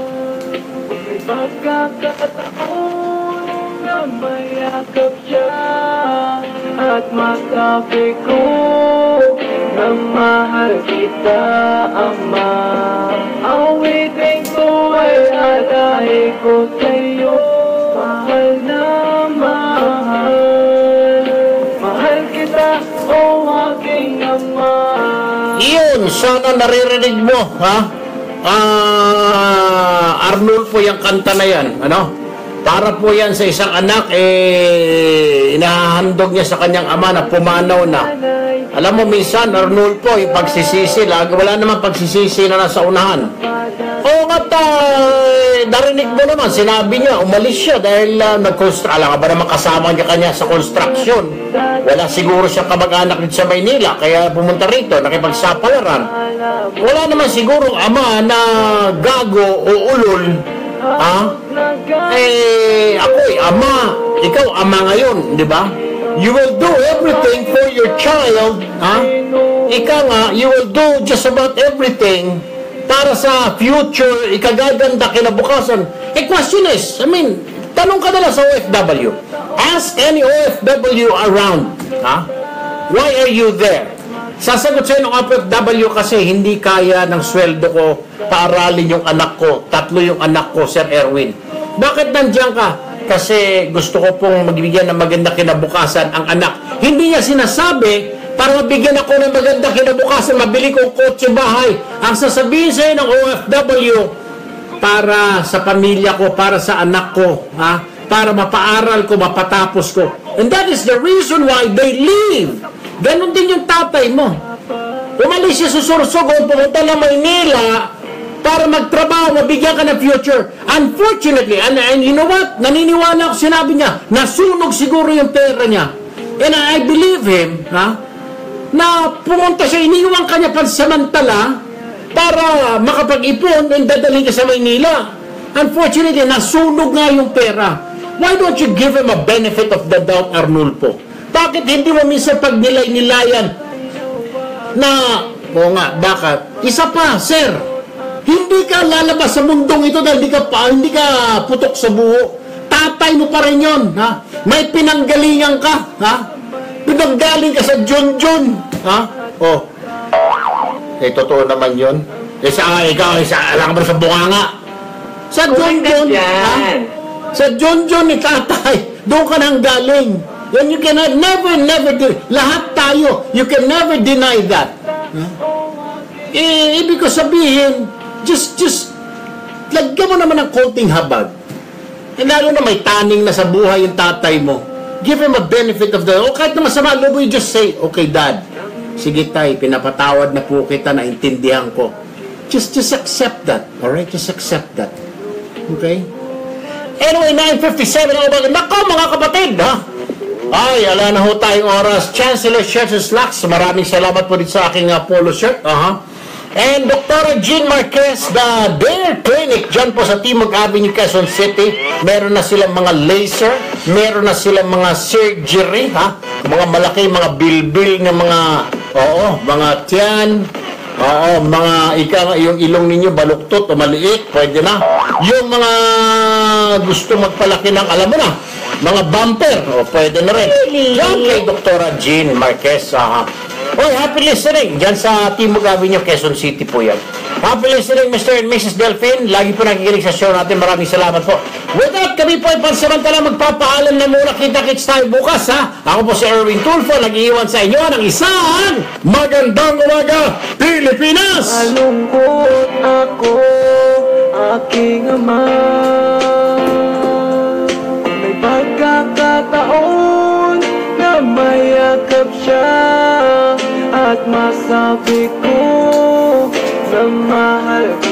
Pagkakataon na mayakap siya at masabi ko na mahal kita, Ama. Awitin ko ay alay ko sa'yo, mahal na mahal. Mahal kita, o aking Ama. Iyon, sana naririnig mo, ha? Ah, Arnulfo, yung kanta na yan, ano? Para po yan sa isang anak, eh, inahandog niya sa kanyang ama na pumanaw na. Alam mo, minsan, Arnulfo, yung pagsisisi, lag, wala naman pagsisisi na nasa unahan. Oo nga, uh, narinig mo naman, sinabi niya, umalis siya dahil uh, nag-construct. Alam ka ba naman kasama niya kanya sa construction? Wala siguro siyang kamag-anak dito sa Maynila, kaya pumunta rito, nakipagsapalaran. Wala naman siguro ama na gago o ulol. Ha? Eh, ako eh, ama. Ikaw, ama ngayon, di ba? You will do everything for your child. Ha? Ika nga, you will do just about everything para sa future, ikagaganda kinabukasan. Eh, question is, I mean, tanong ka nila sa O F W. Ask any O F W around. Ha? Why are you there? Sasagot sa'yo ng O F W kasi hindi kaya ng sweldo ko paaralin yung anak ko. Tatlo yung anak ko, Sir Erwin. Bakit nandiyan ka? Kasi gusto ko pong magbigyan ng maganda kinabukasan ang anak. Hindi niya sinasabi, para mabigyan ako ng maganda kinabukasan, mabili kong kotse, bahay. Ang sasabihin sa'yo ng O F W, para sa pamilya ko, para sa anak ko, ha? Para mapaaral ko, mapatapos ko. And that is the reason why they leave. Ganon din yung tatay mo. Umalis siya sa Sorsogon, pumunta na Maynila para magtrabaho, mabigyan ka ng future. Unfortunately, and, and you know what? Naniniwala ako, sinabi niya, nasunog siguro yung pera niya. And I believe him, ha? Na pumunta siya, iniwan ka niya pansamantala para makapag-ipon and dadalhin ka sa Maynila. Unfortunately, nasunog nga yung pera. Why don't you give him a benefit of the doubt, Arnulfo? Bakit hindi mo minsan pag nilay-nilayan na, o nga, bakit? Isa pa, sir, hindi ka lalabas sa mundong ito dahil hindi ka, pa, hindi ka putok sa buho. Tatay mo pa rin yun, ha? May pinanggalingan ka, ha? Pinanggaling ka sa John John, ha? Oh. Eh, totoo naman yun. Eh, sa, ikaw, sa, alam ka ba sa bunganga? Sa John John, ha? Sa John John ni tatay, doon ka nang galing. And you cannot never, never do, lahat tayo, you can never deny that. Ha? Eh, ibig ko sabihin, just, just, lagyan mo naman ng konting habag. Eh, lalo na may taning na sa buhay yung tatay mo. Give him a benefit of the, o kahit na masama, lalo you just say, okay, Dad, sige tay, pinapatawad na po kita, naintindihan ko. Just, just accept that, alright? Just accept that. Okay? Anyway, nine fifty-seven, nako mga kapatid, ha? Ay, ala na ho tayong oras. Chancellor Shirts and Slacks, maraming salamat po dito sa aking uh, polo shirt. Uh-huh. And Doctor Jean Marquez, the Dare Clinic, dyan po sa Timog Avenue, Quezon City. Meron na silang mga laser, meron na silang mga surgery, ha? Mga malaki, mga bilbil ng mga, oo, mga tiyan, oo, mga, ika, yung ilong ninyo baluktot o maliit, pwede na. Yung mga gusto magpalaki ng, alam mo na, mga bumper, o pwede na rin. Diyan kay Doctor Jean Marquez, ha? Oy, happy listening. Diyan sa Timog Avenue, Quezon City po yan. Happy listening, Mister and Missus Delphine. Lagi po nakikinig sa show natin. Maraming salamat po. With that, kami po ay pansamantala magpapaalam na muna. Kita-kits tayo bukas, ha? Ako po si Erwin Tulfo, nag-iiwan sa inyo ng isang magandang umaga, Pilipinas! Malungkot ako, aking ama. May pagkakataon na mayakap siya at masabi ko na mahal ka.